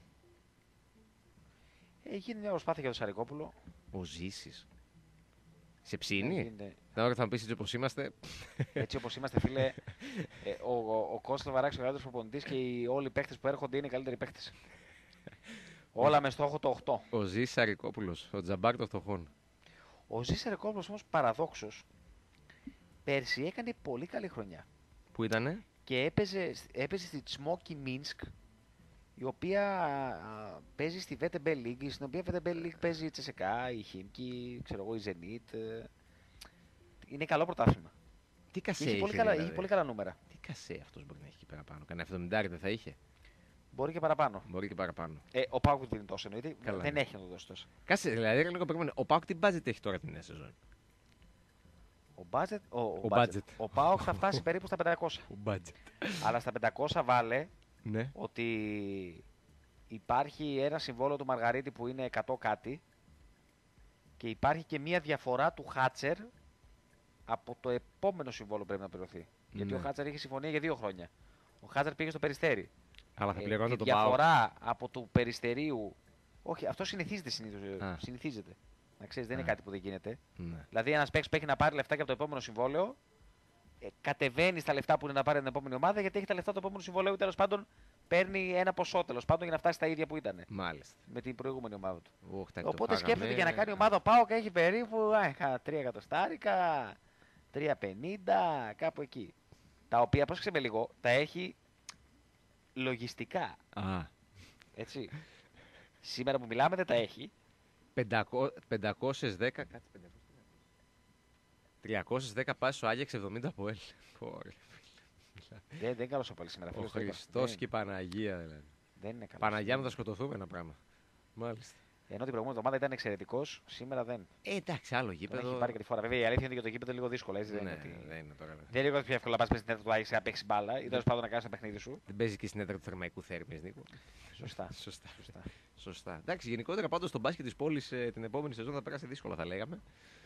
Ε, γίνει μια προσπάθεια για τον Σαρικόπουλο. Ο Ζήσης. Σε Ε, ψήνει. γίνεται- Την ώρα θα μου πεις έτσι όπως είμαστε. Έτσι όπως είμαστε, φίλε, ε, ο, ο, ο Κώστας Λαβαράκης, ο καλύτερος προπονητής και οι, όλοι οι παίχτες που έρχονται είναι οι καλύτεροι παίχτες. Όλα με στόχο το οκτώ. Ο Ζήσης Σαρικόπουλος. Ο Τζαμπάρ των φτωχών. Ο Ζήσης Σαρικόπουλος όμως παραδόξως πέρσι έκανε πολύ καλή χρονιά. Που ήτανε. Και έπαιζε, έπαιζε στη Τσμόκι Μίνσκ, η οποία α, παίζει στη βι τι μπι League, στην οποία βι τι μπι League παίζει η Τσεσεκά, η Χίμκι, ξέρω εγώ, η Zenit. ε, Είναι καλό πρωτάθλημα. Τι Και κασέ Είχε είχε, πολύ, καλά, δηλαδή. είχε πολύ καλά νούμερα. Τι κασέ αυτός μπορεί να έχει εκεί παραπάνω. Κανένα εβδομήντα δεν θα είχε. Μπορεί και παραπάνω. Μπορεί και παραπάνω. Ε, ο Πάουκ δεν δίνει τόσο εννοείται. Καλά, Δεν ναι. έχει να το δώσει τόσο. Κάτσε, δηλαδή ρε, λίγο περίμενε. Ο Πάοκ τι budget έχει τώρα την νέα σεζόν. Ο, budget, ο, ο, Ο budget. budget. ο Πάουκ θα φτάσει περίπου στα πεντακόσια. Ο budget. Αλλά στα πεντακόσια βάλε Ναι. ότι υπάρχει ένα συμβόλαιο του Μαργαρίτη που είναι εκατό κάτι και υπάρχει και μία διαφορά του Χάτσερ από το επόμενο συμβόλαιο που πρέπει να πληρωθεί. Γιατί Ναι. ο Χάτσερ είχε συμφωνία για δύο χρόνια. Ο Χάτσερ πήγε στο Περιστέρι. Αλλά θα Ε, πληρώνεται η το Πάοκ. διαφορά από του Περιστερίου. Όχι, αυτό συνηθίζεται συνήθως. Α. Συνηθίζεται. Να ξέρεις, δεν Α. είναι κάτι που δεν γίνεται. Ναι. Δηλαδή, ένα παίκτη που έχει να πάρει λεφτά και από το επόμενο συμβόλαιο, ε, κατεβαίνει στα λεφτά που είναι να πάρει την επόμενη ομάδα γιατί έχει τα λεφτά του επόμενου συμβολέου. Τέλος πάντων, παίρνει ένα ποσό τέλος πάντων για να φτάσει στα ίδια που ήταν Μάλιστα. με την προηγούμενη ομάδα του. Οχ, τα το Οπότε φάγαμε. σκέφτεται για να κάνει ομάδα ο Πάοκ έχει περίπου α, κάνα τρία εκατοστάρικα, τρία πενήντα, κάπου εκεί. Τα οποία, πρόσεξε με λίγο, τα έχει λογιστικά. Α. Έτσι. Σήμερα που μιλάμε δεν τα έχει. πεντακόσιες δέκα. Κάτσε πεντακόσιες δέκα. τριακόσιες δέκα πάσεις στο Άγιαξ εβδομήντα από ελ. Ωραία. Δεν, δεν είναι καλό πάλι σήμερα. Ο φίλε, στο είπα. Χριστός Δεν- και η Παναγία δηλαδή. Δεν είναι καλό. Παναγία μου θα σκοτωθούμε ένα πράγμα. Μάλιστα. Ενώ την προηγούμενη εβδομάδα ήταν εξαιρετικό, σήμερα δεν. Ε, εντάξει, άλλο Τον γήπεδο. έχει πάρει και τη φορά. Βέβαια η αλήθεια είναι ότι για το γήπεδο είναι λίγο δύσκολο. Έτσι, δεν, Ναι, είναι ότι... δεν είναι τώρα. ναι. δεν είναι λίγο πιο εύκολο να πα στην έδρα του Άγιαξ να παίξει μπάλα ή τέλο πάντων να κάνει το παιχνίδι σου. Δεν παίζει και στην έδρα του Θερμαϊκού Θέρμης, Νίκο. Σωστά. Σωστά. Σωστά. Σωστά. Εντάξει, γενικότερα πάντως το μπάσκετ της πόλης ε, την επόμενη σεζόν θα περάσει δύσκολα, θα λέγαμε.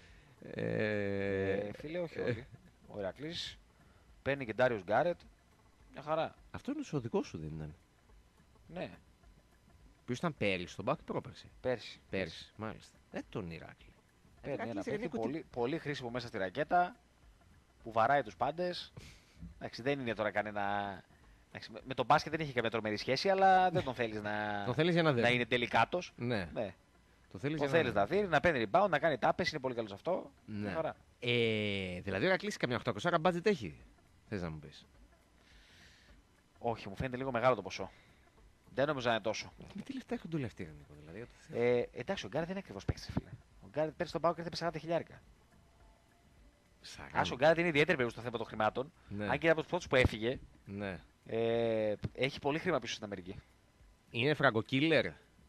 Ε, Ε, φίλε, όχι όλοι. Ο Ηρακλή παίρνει και Ντάριο Γκάρετ. Μια χαρά. Αυτό είναι ο δικό σου, δεν ήταν. Ναι, Ποιο ήταν πέρυσι, τον Μπάουκ ή πρόπερσι. πέρσι. Πέρυσι, μάλιστα. Ε, τον Ηράκλη. Παίρνει ένα Ηράκλης, ρε, παίκτη Νίκο, τι- πολύ, πολύ χρήσιμο μέσα στη ρακέτα που βαράει του πάντε. Εντάξει, δεν είναι τώρα κανένα. Εντάξει, με- με τον μπάσκετ δεν έχει καμία τρομερή σχέση, αλλά δεν τον θέλει να, Τον θέλεις για να να δει. είναι τελικάτο. Ναι, Ναι. το θέλεις Τον για θέλει να να δει, να παίρνει rebound, να κάνει τάπες, είναι πολύ καλό σε αυτό. Ναι. Μια χαρά. Ε, δηλαδή ο Ηρακλής καμιά οκτακόσια μπάτζετ έχει. Θες να μου πεις. Όχι, μου φαίνεται λίγο μεγάλο το ποσό. Δεν νομίζω να είναι τόσο. Με τι λεφτά έχουν όλοι αυτοί, ρε Νίκο, δηλαδή. για το Θεό. Ε, εντάξει, ο Γκάρετ δεν είναι ακριβώ παίκτη, φίλε. Ο Γκάρετ πέρσι στον Πάοκ ήρθε με σαράντα χιλιάρικα. Σαράντα. Α, ο Γκάρετ είναι ιδιαίτερη περίπτωση στο θέμα των χρημάτων. Ναι. Αν και είναι από του πρώτου που έφυγε, Ναι. ε, έχει πολύ χρήμα πίσω στην Αμερική. Είναι φραγκοκίλερ.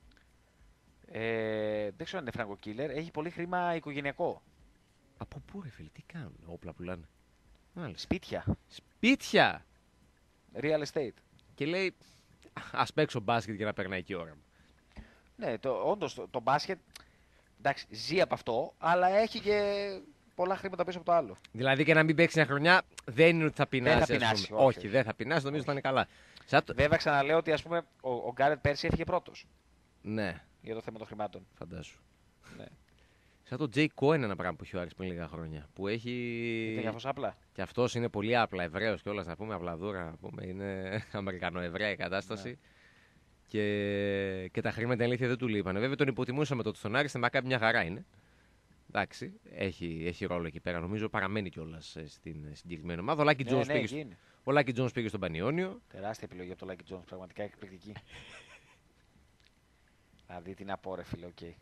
Ε, δεν ξέρω αν είναι φράγκο killer, έχει πολύ χρήμα οικογενειακό. Από πού, ρε φίλε, τι κάνουν, όπλα πουλάνε. Μάλιστα. Σπίτια. Σπίτια! Real estate. Και λέει, ας παίξω μπάσκετ για να περνάει και η ώρα μου. Ναι, το, όντως το, το μπάσκετ εντάξει, ζει από αυτό, αλλά έχει και πολλά χρήματα πίσω από το άλλο. Δηλαδή και να μην παίξει μια χρονιά δεν είναι ότι θα πεινάσει. θα ας πεινάσει, πούμε. όχι, όχι, όχι. δεν θα πεινάσει, νομίζω ότι θα είναι καλά. Σαν το... Βέβαια, ξαναλέω ότι ας πούμε, ο, ο Γκάρετ πέρσι έφυγε πρώτο Ναι, για το θέμα των χρημάτων. φαντάσου. Ναι. Σαν το Τζέι Cohen ένα πράγμα που έχει ο Άρης πριν λίγα χρόνια. Που έχει. Ήταν για αυτό απλά. Και αυτό είναι πολύ απλά Εβραίο κιόλα, να πούμε, απλαδούρα. Να πούμε, είναι Αμερικανοεβραία η κατάσταση. Ναι. Και... και τα χρήματα αλήθεια δεν του λείπανε. Βέβαια τον υποτιμούσαμε τότε στον Άρη, στην Μακάμπη μια χαρά είναι. Εντάξει, έχει, έχει ρόλο εκεί πέρα. Νομίζω παραμένει κιόλας στην συγκεκριμένη ομάδα. Ο Λάκη Ναι, Τζόνς ναι, πήγε, γίνει. ο Lucky Jones πήγε στον Πανιόνιο. Τεράστια επιλογή από το Lucky Jones, πραγματικά εκπληκτική. Δηλαδή τι να πω, ρε φίλε, οκ. Okay.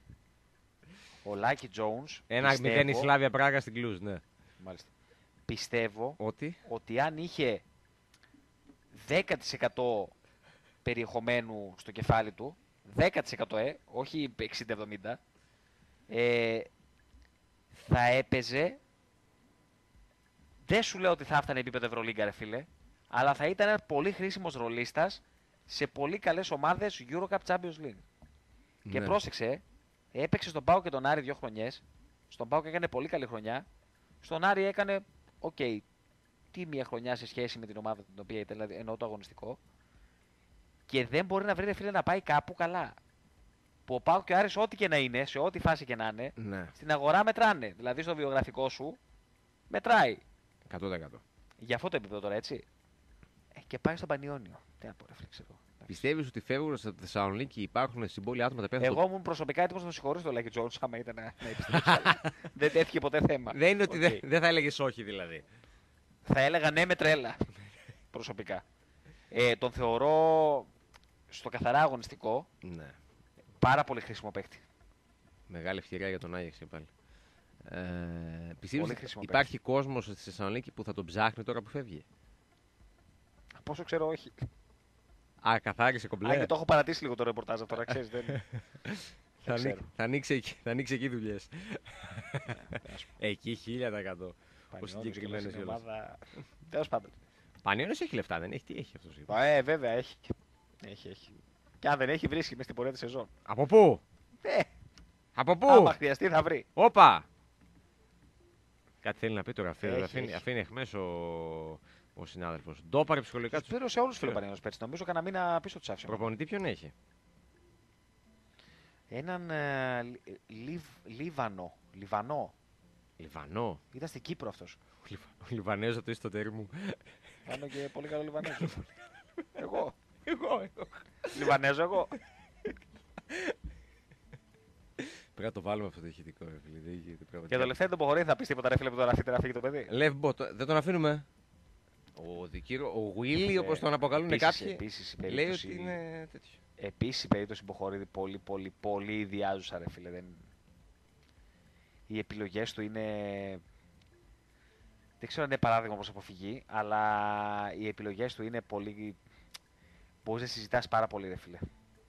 Ο Lucky Jones. Ένα μηδέν η Σλάβια Πράγα στην Κλουζ, ναι. Μάλιστα. Πιστεύω Ότι. ότι αν είχε δέκα τοις εκατό περιεχομένου στο κεφάλι του, δέκα τοις εκατό ε, όχι εξήντα εβδομήντα, ε, θα έπαιζε. Δεν σου λέω ότι θα έφτανε επίπεδο Ευρωλίγκα, ρε φίλε, αλλά θα ήταν ένα πολύ χρήσιμος ρολίστας σε πολύ καλές ομάδες Eurocup Champions League. Ναι. Και πρόσεξε, έπαιξε στον ΠΑΟΚ και τον Άρη δύο χρονιές. Στον ΠΑΟΚ έκανε πολύ καλή χρονιά. Στον Άρη έκανε, οκ, okay, τίμια χρονιά σε σχέση με την ομάδα την οποία ήταν, δηλαδή εννοώ το αγωνιστικό. Και δεν μπορεί να βρει, ρε φίλε, να πάει κάπου καλά. Που ο ΠΑΟΚ και ο Άρης, ό,τι και να είναι, σε ό,τι φάση και να είναι, Ναι. στην αγορά μετράνε. Δηλαδή στο βιογραφικό σου μετράει. εκατό τοις εκατό. Για αυτό το επίπεδο τώρα, έτσι. Ε, και πάει στον Πανιόνιο. Τι να πω, ρε φίλε, ξέρω. Πιστεύεις ότι φεύγουν στη Θεσσαλονίκη, υπάρχουν στην πόλη άτομα τα οποία θα Εγώ το... ήμουν προσωπικά έτοιμος να το συγχωρήσω το Lucky Jones άμα ήταν να, να επιστρέψει. Αλλά δεν τέθηκε ποτέ θέμα. Δεν είναι ότι Okay. δεν, δεν θα έλεγες όχι δηλαδή. Θα έλεγα ναι με τρέλα. Προσωπικά. Ε, τον θεωρώ στο καθαρά αγωνιστικό Ναι. πάρα πολύ χρήσιμο παίκτη. Μεγάλη ευκαιρία για τον Άγιαξ και πάλι. Ε, πιστεύεις Πολύ ότι χρήσιμο υπάρχει κόσμος στη Θεσσαλονίκη που θα τον ψάχνει τώρα που φεύγει? Πόσο ξέρω, όχι. Α, καθάρισε κομπλέ. Αν και το έχω παρατήσει λίγο το ρεπορτάζ αυτό, τώρα ξέρεις. Δεν... Θα, δεν ανοίξει, θα, ανοίξει εκεί, θα ανοίξει εκεί δουλειές. Εκεί χίλια τοις εκατό. Ο συγκεκριμένος γελός. ομάδα... Τέλος πάντων. Πανιόνιος έχει λεφτά, δεν έχει? Τι έχει αυτός? Ε, βέβαια, έχει. Έχει, έχει. Και αν δεν έχει, βρίσκει μες στην πορεία της σεζόν. Από πού? Ε, Από πού? άμα χρειαστεί θα βρει. Όπα! Κάτι θέλει να πει τώρα, φίλε. Έχει, Αφήνει, έχει. αφήνει εχμές ο, ο συνάδελφος. Ντόπαρε ψυχολογικά Τους τους. πήρε σε όλους τους φιλοπανίωνους πέρσι. Νομίζω κανένα μήνα πίσω τους άφησε. Προπονητή ποιον έχει? Έναν ε, Λι- Λιβ- Λίβανο. Λιβανό. Λιβανό. Ήταν στην Κύπρο αυτός. Ο, Λιβα... ο Λιβανέζος το είσαι στο τέρι μου. Κάνω και πολύ καλό Λιβανέζο. εγώ. Εγώ, εγώ. Λιβανέζο εγώ. Πρέπει να το βάλουμε αυτό το ηχητικό, ρε φίλε. Δεν γίνεται πραγματικά. Για το Λευθέρη τον Ποχωρή θα πεις τίποτα, ρε φίλε, που τώρα αφήνει να φύγει το παιδί. Λευ Μπότ, δεν τον αφήνουμε. Ο δικύρο, ο Willy, Ε, όπως τον αποκαλούν επίσης, κάποιοι, επίσης, η λέει περίπτωση- ότι είναι τέτοιο. Επίσης η περίπτωση Ποχωρίδη πολύ πολύ πολύ ιδιάζουσα, ρε φίλε. Δεν... Οι επιλογές του είναι... Δεν ξέρω αν είναι παράδειγμα προς αποφυγή, αλλά οι επιλογές του είναι πολύ... Μπορείς να συζητάς πάρα πολύ, ρε φίλε.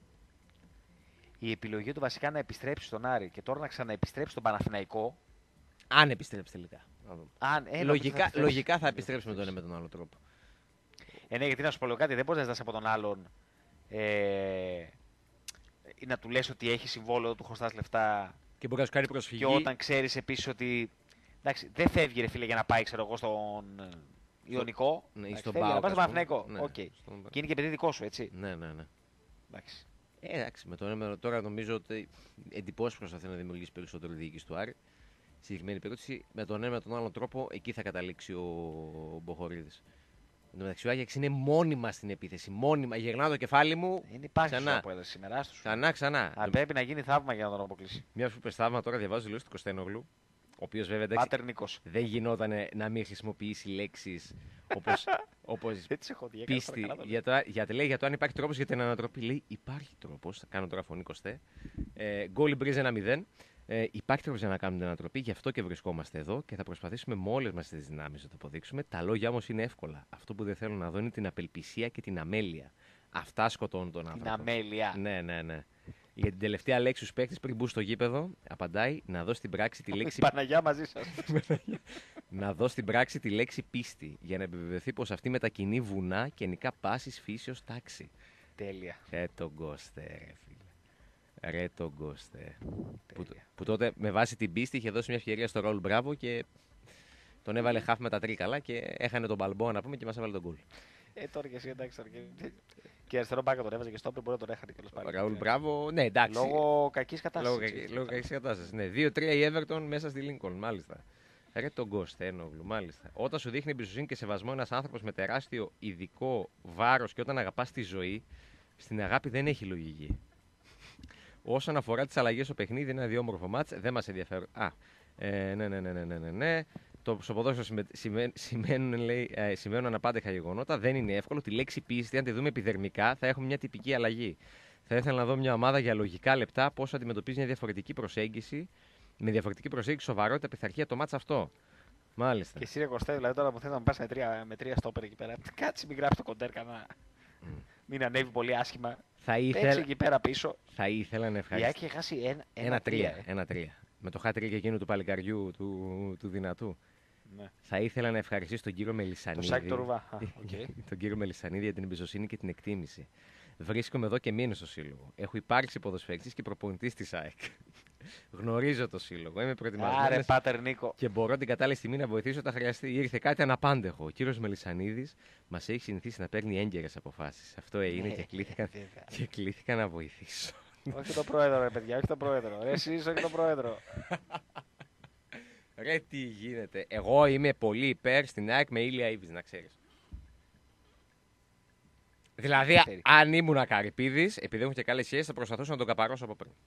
Η επιλογή του βασικά να επιστρέψει στον Άρη και τώρα να ξαναεπιστρέψει στον Παναθηναϊκό. Αν επιστρέψει τελικά. Να δούμε. Αν, ε, λογικά, νομίζω θα λογικά θα επιστρέψει. επιστρέψει με τον ένα με τον άλλο τρόπο. Ε, ναι, γιατί να σου πω λίγο κάτι, δεν μπορείς να ζητάς από τον άλλον ε, ή να του λες ότι έχει συμβόλαιο, του χρωστάς λεφτά Και μπορεί να σου κάνει προσφυγή. και όταν ξέρεις επίσης ότι. Εντάξει, δεν φεύγει, ρε φίλε, για να πάει, ξέρω εγώ, στον ε, Ιωνικό. Ναι, ή Εντάξει, στον φεύγει για να ΠΑΟΚ, πάει ας στον πούμε. Παναθηναϊκό. Ναι, Οκ. στον- Και είναι και παιδί δικό σου, έτσι. Ναι, ναι, ναι. Εντάξει. Ε, εντάξει, με τον ένα τώρα νομίζω ότι εντυπώσει προσπαθεί να δημιουργήσει περισσότερο η διοίκηση του Άρη. Στη συγκεκριμένη περίπτωση, με τον ένα με τον άλλο τρόπο, εκεί θα καταλήξει ο, ο Μποχορίδης. Εν τω μεταξύ, ο Άγιαξ είναι μόνιμα στην επίθεση. Μόνιμα. Γυρνάω το κεφάλι μου. Είναι υπάρχει Ξανά. που έδωσε σήμερα. άστο σου. Ξανά, ξανά. Αλλά πρέπει να γίνει θαύμα για να τον αποκλείσει. Μια που πες θαύμα, τώρα διαβάζω λίγο του Κωστένογλου. Ο οποίο βέβαια εντάξει, Πάτερ Νίκος. δεν γινόταν να μην χρησιμοποιήσει λέξεις όπως, όπως Δεν τις έχω δει. έκανα τώρα πίστη. καλά το λέω. Για το, γιατί λέει για το αν υπάρχει τρόπος για την ανατροπή. Λέει υπάρχει τρόπος. Θα κάνω τώρα φωνή Κωστέ. Ε, γκολ μπρίζ ένα μηδέν. Ε, υπάρχει τρόπος για να κάνουμε την ανατροπή. Γι' αυτό και βρισκόμαστε εδώ και θα προσπαθήσουμε με όλες μας τις δυνάμεις να το αποδείξουμε. Τα λόγια όμως είναι εύκολα. Αυτό που δεν θέλω να δω είναι την απελπισία και την αμέλεια. Αυτά σκοτώνουν τον Την άνθρωπο. αμέλεια. Ναι, ναι, ναι. Για την τελευταία λέξη στους παίκτες πριν μπουν στο γήπεδο, απαντάει να δω στην πράξη τη λέξη Παναγιά μαζί σας. να δω στην πράξη τη λέξη πίστη για να επιβεβαιωθεί πως αυτή μετακινεί βουνά και νικά πάσης φύσεως τάξη. Τέλεια. Ρε τον Κώστε, ρε φίλε. Ρε τον Κώστε. Που, Τέλεια. που τότε με βάση την πίστη είχε δώσει μια ευκαιρία στο Ρολ Μπράβο και τον έβαλε χαφ με τα τρίκαλα και έχανε τον Μπαλμπό να πούμε και μας έβαλε τον γκολ. Ε, τώρα και εσύ εντάξει. Τώρα και... και αριστερό μπάκα τον έβαζε και στο όπλο μπορεί να τον έχανε κιόλας πάλι. Ραούλ Μπράβο, ναι εντάξει. Λόγω κακής κατάστασης. Λόγω, έτσι. κακή- λόγω κακής κατάστασης. Ναι, δύο τρία η Everton μέσα στη Lincoln, μάλιστα. Ρε τον Κωστένογλου, μάλιστα. Όταν σου δείχνει εμπιστοσύνη και σεβασμό ένας άνθρωπος με τεράστιο ειδικό βάρος και όταν αγαπάς τη ζωή, στην αγάπη δεν έχει λογική. Όσον αφορά τις αλλαγές στο παιχνίδι, είναι ένα διόμορφο μάτς, δεν μας ενδιαφέρουν. Α, Ε, ναι, ναι, ναι, ναι, ναι, ναι, ναι. Το στο ποδόσφαιρο συμμε... σημαίνει, σημαίνουν, λέει, ε, σημαίνουν αναπάντεχα γεγονότα. Δεν είναι εύκολο. Τη λέξη πίστη, αν τη δούμε επιδερμικά, θα έχουμε μια τυπική αλλαγή. Θα ήθελα να δω μια ομάδα για λογικά λεπτά πώς αντιμετωπίζει μια διαφορετική προσέγγιση. Με διαφορετική προσέγγιση, σοβαρότητα, πειθαρχία το μάτς αυτό. Μάλιστα. Και εσύ ρε Κωστέ, δηλαδή τώρα που θες να μου πας με τρία, με τρία στόπερ εκεί πέρα, κάτσε μην γράψει το κοντέρ κανένα. Mm. Μην ανέβει πολύ άσχημα. Θα ήθελα... Παίξε εκεί πέρα πίσω. Θα ήθελα να Η ευχαριστήσω. Άκη έχει χάσει ένα, ένα, Ένα τρία. τρία, ε. Ένα τρία. Με το χάτρι και εκείνου του παλικαριού του, του δυνατού. Ναι. Θα ήθελα να ευχαριστήσω τον κύριο Μελισσανίδη. Το Σάκη το Ρουβά. Α, okay. τον κύριο Μελισσανίδη για την εμπιστοσύνη και την εκτίμηση. Βρίσκομαι εδώ και μήνες στο σύλλογο. Έχω υπάρξει ποδοσφαιριστής και προπονητής της ΑΕΚ. Γνωρίζω το σύλλογο. Είμαι προετοιμασμένος. Άρε, Πάτερ Νίκο. Και μπορώ την κατάλληλη στιγμή να βοηθήσω όταν χρειαστεί. Ήρθε κάτι αναπάντεχο. Ο κύριος Μελισσανίδης μας έχει συνηθίσει να παίρνει έγκαιρες αποφάσεις. Αυτό έγινε και, κλήθηκα, και κλήθηκα να βοηθήσω. Όχι τον πρόεδρο, ρε παιδιά, όχι τον πρόεδρο. Ρε, εσείς, όχι τον πρόεδρο. Ρε, τι γίνεται. Εγώ είμαι πολύ υπέρ στην ΑΕΚ με Ήλια Ήβης, να ξέρεις. Δηλαδή, Ξέρει. αν ήμουν Καρυπίδης, επειδή έχουν και καλές σχέσεις, θα προσπαθούσα να τον καπαρώσω από πριν.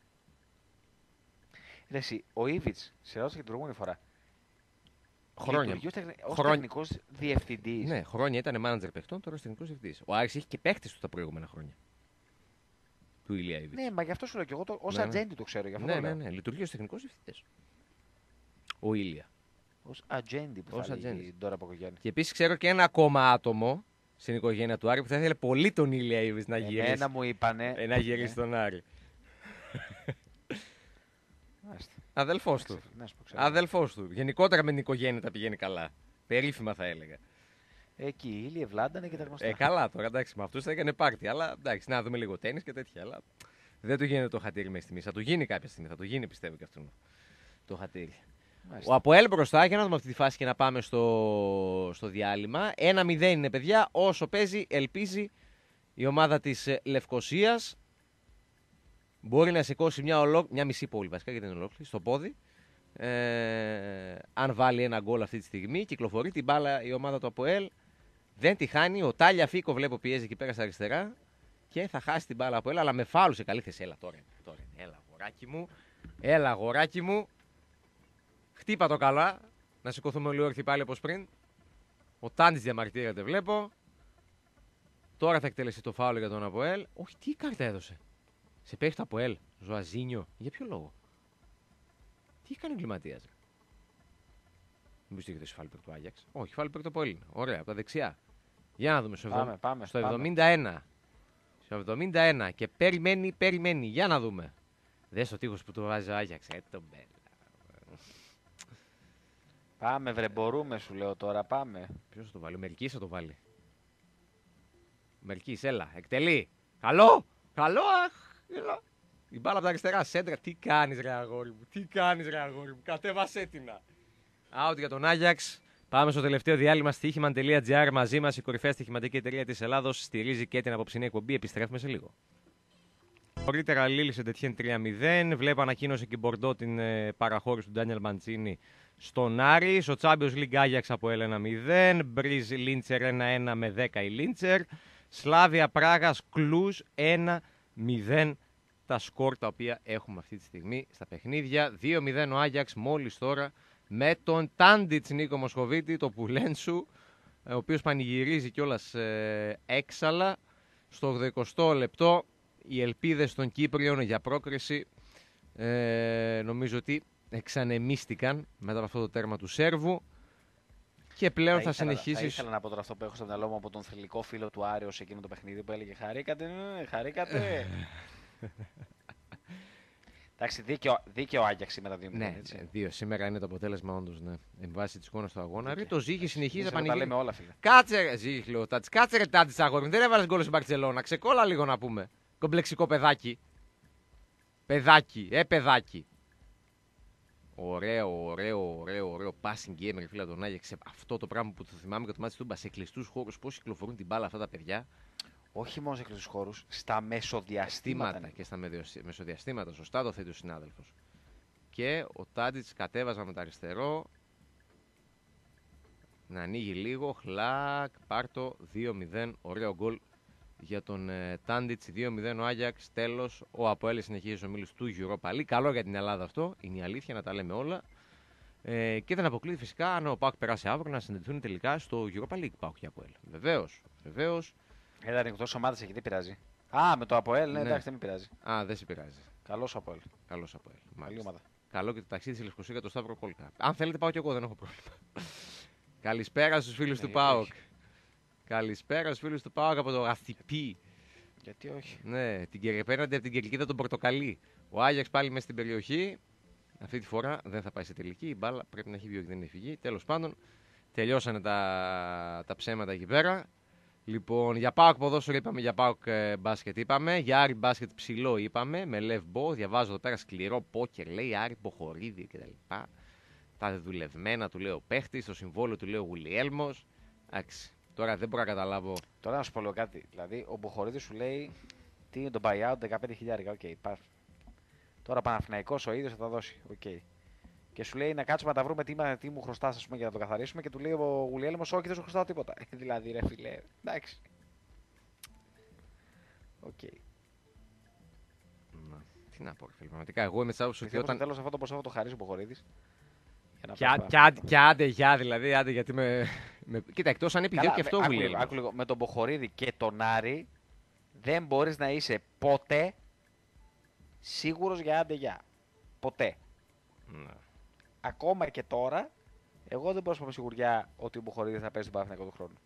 Ρε, εσύ, ο Ήβιτς, σε ρώτησα και την προηγούμενη φορά. Χρόνια. Λειτουργεί ως, τεχνη... ως Χρόνια. τεχνικός διευθυντής. Ναι, χρόνια ήταν manager παιχτών, τώρα τεχνικός διευθυντής. Ο Άρης είχε και παίχτες του τα προηγούμενα χρόνια. Του Ήλια Ήβης. Ναι, μα γι' αυτό σου λέω και εγώ το, ως Ναι, ναι. ατζέντη το ξέρω. Γι' αυτό Ναι, το ναι, λέω. ναι, λειτουργεί ως τεχνικός διευθυντής. Ο Ήλια. Ως ατζέντη που Ως θα λέγει ατζέντη. η Ντόρα Ποκογιάννη. Και επίσης ξέρω και ένα ακόμα άτομο στην οικογένεια του Άρη που θα ήθελε πολύ τον Ήλια Ήβης να γυρίσει. Εμένα μου είπανε. Ε, να γυρίσει τον Άρη. Μάλιστα. Αδελφός του. Να σου πω, ξέρω. Αδελφός του. Γενικότερα με την οικογένεια τα πηγαίνει καλά. Περίφημα θα έλεγα. Εκεί οι ήλιοι ευλάντανε και τα γνωστά. Ε, καλά τώρα, εντάξει, με αυτούς θα έκανε πάρτι. Αλλά εντάξει, να δούμε λίγο τέννις και τέτοια. Αλλά δεν του γίνεται το χατήρι μέχρι στιγμή. Θα του γίνει κάποια στιγμή. Θα του γίνει, πιστεύω και αυτόν το χατήρι. Μάλιστα. Ο Αποέλ μπροστά, για να δούμε αυτή τη φάση και να πάμε στο, στο διάλειμμα. ένα μηδέν είναι, παιδιά. Όσο παίζει, ελπίζει η ομάδα της ε, Λευκοσίας. Μπορεί να σηκώσει μια, ολό... μια μισή πόλη, βασικά γιατί είναι ολόκληρη, στο πόδι. Ε, αν βάλει ένα γκολ αυτή τη στιγμή, κυκλοφορεί την μπάλα η ομάδα του Αποέλ. Δεν τη χάνει. Ο Τάλια Φίκο βλέπω πιέζει εκεί πέρα στα αριστερά. Και θα χάσει την μπάλα από Αποέλ, αλλά με φάουλ σε καλή θέση. Έλα τώρα, τώρα. Έλα, αγοράκι μου. Έλα, αγοράκι μου. Χτύπα το καλά. Να σηκωθούμε λίγο όρθιοι πάλι όπως πριν. Ο Τάντης διαμαρτύρεται, βλέπω. Τώρα θα εκτελέσει το φάουλ για τον Αποέλ. Όχι, τι κάρτα έδωσε. Σε παίχτη από ελ, Ζωαζίνιο. Για ποιο λόγο. Τι έκανε ο εγκληματίας. Μήπως το είχε δώσει φάλπερ του Άγιαξ. Όχι, φάλπερ του Αποέλ. Ωραία, από τα δεξιά. Για να δούμε. Στο, Πάμε, εβδομήντα, πάμε, στο πάμε. εβδομήντα ένα. Στο εβδομήντα ένα. Και περιμένει, περιμένει. Για να δούμε. Δες το τείχος που του βάζει ο Άγιαξ. Ε, τον μπέλα. Πάμε, βρε, μπορούμε, σου λέω τώρα, πάμε. Ποιος θα το βάλει. Ο Μερκής θα το βάλει. Μερκής, έλα. Εκτελεί. Καλό. Καλό, αχ. Έλα. Η μπάλα από τα αριστερά, σέντρα. Τι κάνεις ρε αγόρι μου, τι κάνεις ρε αγόρι μου. Κατέβασέ την. Out για τον Άγιαξ. Πάμε στο τελευταίο διάλειμμα. Στοίχημαν τελεία τζι άρ μαζί μας. Η κορυφαία στοιχηματική εταιρεία της Ελλάδος στηρίζει και την απόψινή εκπομπή. Επιστρέφουμε σε λίγο. Νωρίτερα Λίλη σε Τετιέν τρία μηδέν. Βλέπω ανακοίνωσε και η Μπορντό την ε, παραχώρηση του Ντάνιελ Μαντσίνη στον Άρη. Στο Champions League Άγιαξ από ελ ένα μηδέν. Μπρίζ Λίντσερ ένα ένα με δέκα η Λίντσερ. Σλάβια Πράγας Κλουζ ένα μηδέν τα σκορ τα οποία έχουμε αυτή τη στιγμή στα παιχνίδια. δύο μηδέν ο Άγιαξ μόλις τώρα με τον Τάντιτς Νίκο Μοσχοβίτη, το Πουλένσου, ο οποίος πανηγυρίζει κιόλας ε, έξαλα. Στο ογδοηκοστό λεπτό οι ελπίδες των Κύπριων για πρόκριση ε, νομίζω ότι εξανεμίστηκαν μετά από αυτό το τέρμα του Σέρβου. Και πλέον θα, θα συνεχίσεις. Θα ήθελα να πω τώρα αυτό που έχω στο μυαλό μου από τον θρυλικό φίλο του Άριο σε εκείνο το παιχνίδι που έλεγε χαρήκατε, ε, χαρήκατε. Εντάξει, δίκαιο, δίκαιο Άγιαξ σήμερα δύο μηδέν. Ναι, έτσι. δύο. Σήμερα είναι το αποτέλεσμα όντως, ναι. Εν βάση της εικόνας του αγώνα. Ρε, το Ζήχη συνεχίζει να πανηγυρίζει. Τα λέμε όλα, φίλε. Κάτσε, ρε, Ζήχη, λέω, Τάτς. Κάτσε, ρε, Τάτς, αγόρι μου. Δεν έβαλες γκολ στην Μπαρτσελώνα. Ξεκόλα λίγο να πούμε. Κομπλεξικό παιδάκι. Παιδάκι, ε, παιδάκι. Ωραίο, ωραίο, ωραίο, ωραίο passing game, φίλε τον Άγιαξ. Αυτό το πράγμα που το θυμάμαι και το μάτι του Τούμπα σε κλειστούς χώρους. Πώς κυκλοφορούν την μπάλα αυτά τα παιδιά. Όχι μόνο σε κλειστούς χώρους, στα μεσοδιαστήματα. Και στα μεσοδιαστήματα. Σωστά το θέτει ο συνάδελφος. Και ο Τάντιτς κατέβαζα με το αριστερό. Να ανοίγει λίγο. Χλακ. Πάρτο. δύο μηδέν. Ωραίο γκολ για τον ε, Τάντιτς. δύο μηδέν ο Άγιαξ. Τέλος. Ο Αποέλ συνεχίζει ο μίλους του Europa League. Καλό για την Ελλάδα αυτό. Είναι η αλήθεια να τα λέμε όλα. Ε, και δεν αποκλείεται φυσικά αν ο ΠΑΟΚ περάσει αύριο να συναντηθούν τελικά στο Europa League ΠΑΟΚ και ΑΠΟΕΛ. Βεβαίως. Βεβαίως. Έλα, είναι εκτός ομάδας εκεί, δεν πειράζει. Α, με το ΑΠΟΕΛ, ναι, Ναι. εντάξει, δεν με πειράζει. Α, δεν σε πειράζει. Καλός ο ΑΠΟΕΛ. Καλός ΑΠΟΕΛ. Καλή Μάλιστα. ομάδα. Καλό και το ταξίδι στη Λευκοσία για το Σταύρο Κόλκα. Αν θέλετε, πάω κι εγώ, δεν έχω πρόβλημα. Καλησπέρα στους φίλους Ναι, του γιατί ΠΑΟΚ. όχι. Καλησπέρα στους φίλους του ΠΑΟΚ από το Γαθιπί. Γιατί όχι. Ναι, την κερ- απέναντι από την κερκίδα των Πορτοκαλί. Ο Άγιαξ πάλι μέσα στην περιοχή. Αυτή τη φορά δεν θα πάει σε τελική. Η μπάλα πρέπει να έχει βγει, όχι δεν έχει φυγεί. Τέλος πάντων, τελειώσανε τα, τα ψέματα εκεί πέρα. Λοιπόν, για ΠΑΟΚ ποδόσφαιρο είπαμε, για ΠΑΟΚ ε, μπάσκετ είπαμε. Για Άρη μπάσκετ ψηλό είπαμε. Με Λευ Μπο. Διαβάζω εδώ πέρα σκληρό πόκερ. Λέει Άρη Μποχορίδη κτλ. Τα δουλευμένα του λέει ο παίχτη. Το συμβόλαιο του λέει ο Γουλιέλμο. Εντάξει. Τώρα δεν μπορώ να καταλάβω. Τώρα να σου πω λίγο κάτι. Δηλαδή, ο Μποχορίδης σου λέει τι είναι το buyout δεκαπέντε χιλιάδες. Οκ, okay, τώρα Παναθηναϊκός ο ίδιος θα τα δώσει. Okay. Και σου λέει να κάτσουμε να τα βρούμε τι, μα- τι μου χρωστά για να το καθαρίσουμε. Και του λέει ο Γουλιέλμος, όχι, δεν σου χρωστάω τίποτα. Δηλαδή, ρε φιλέ, εντάξει. Οκ. Okay. Να, τι να πω, ρε φίλε. Πραγματικά εγώ είμαι τη άποψη ότι Όταν... όταν. τέλος αυτό το ποσό θα το χαρίσει ο Μποχορίδης. Για να Κι α- πάει κι άντε- κι άντε, για δηλαδή, άντε γιατί με. με... Κοίτα, εκτό αν είπε και αυτό ο άκου λίγο, Γουλιέλμο. άκου λίγο. Με τον Μποχορίδη και τον Άρη δεν μπορείς να είσαι ποτέ σίγουρος για άντε για. Ποτέ. Ναι. Ακόμα και τώρα, εγώ δεν μπορώ να πω με σιγουριά ότι ο Μποχορίδης θα παίζει τον Παναθηναϊκό του χρόνου.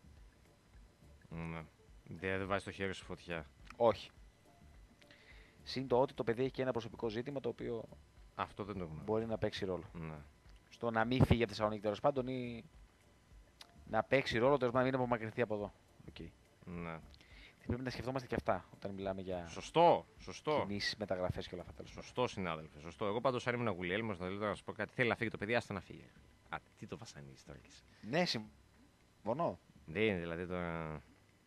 Ναι. Δεν δεν βάζει το χέρι σου φωτιά. Όχι. Συν το ότι το παιδί έχει και ένα προσωπικό ζήτημα το οποίο Αυτό δεν το γνωρίζω. μπορεί να παίξει ρόλο. Ναι. Στο να μην φύγει από τη Θεσσαλονίκη τέλος πάντων ή να παίξει ρόλο, τέλος πάντων να μην απομακρυνθεί από εδώ. Okay. Ναι. Πρέπει να σκεφτόμαστε και αυτά όταν μιλάμε για Σωστό, σωστό. κινήσεις, μεταγραφές και όλα αυτά. Τέλος πάντων. Σωστό, συνάδελφε. Σωστό. Εγώ πάντω αν ήμουν Γουλιέλμο, να θέλω να σου πω κάτι. Θέλει να φύγει το παιδί, άστα να φύγει. Α, τι το βασανίζει τώρα κι εσύ. Ναι, συμφωνώ. Δεν είναι δηλαδή τώρα.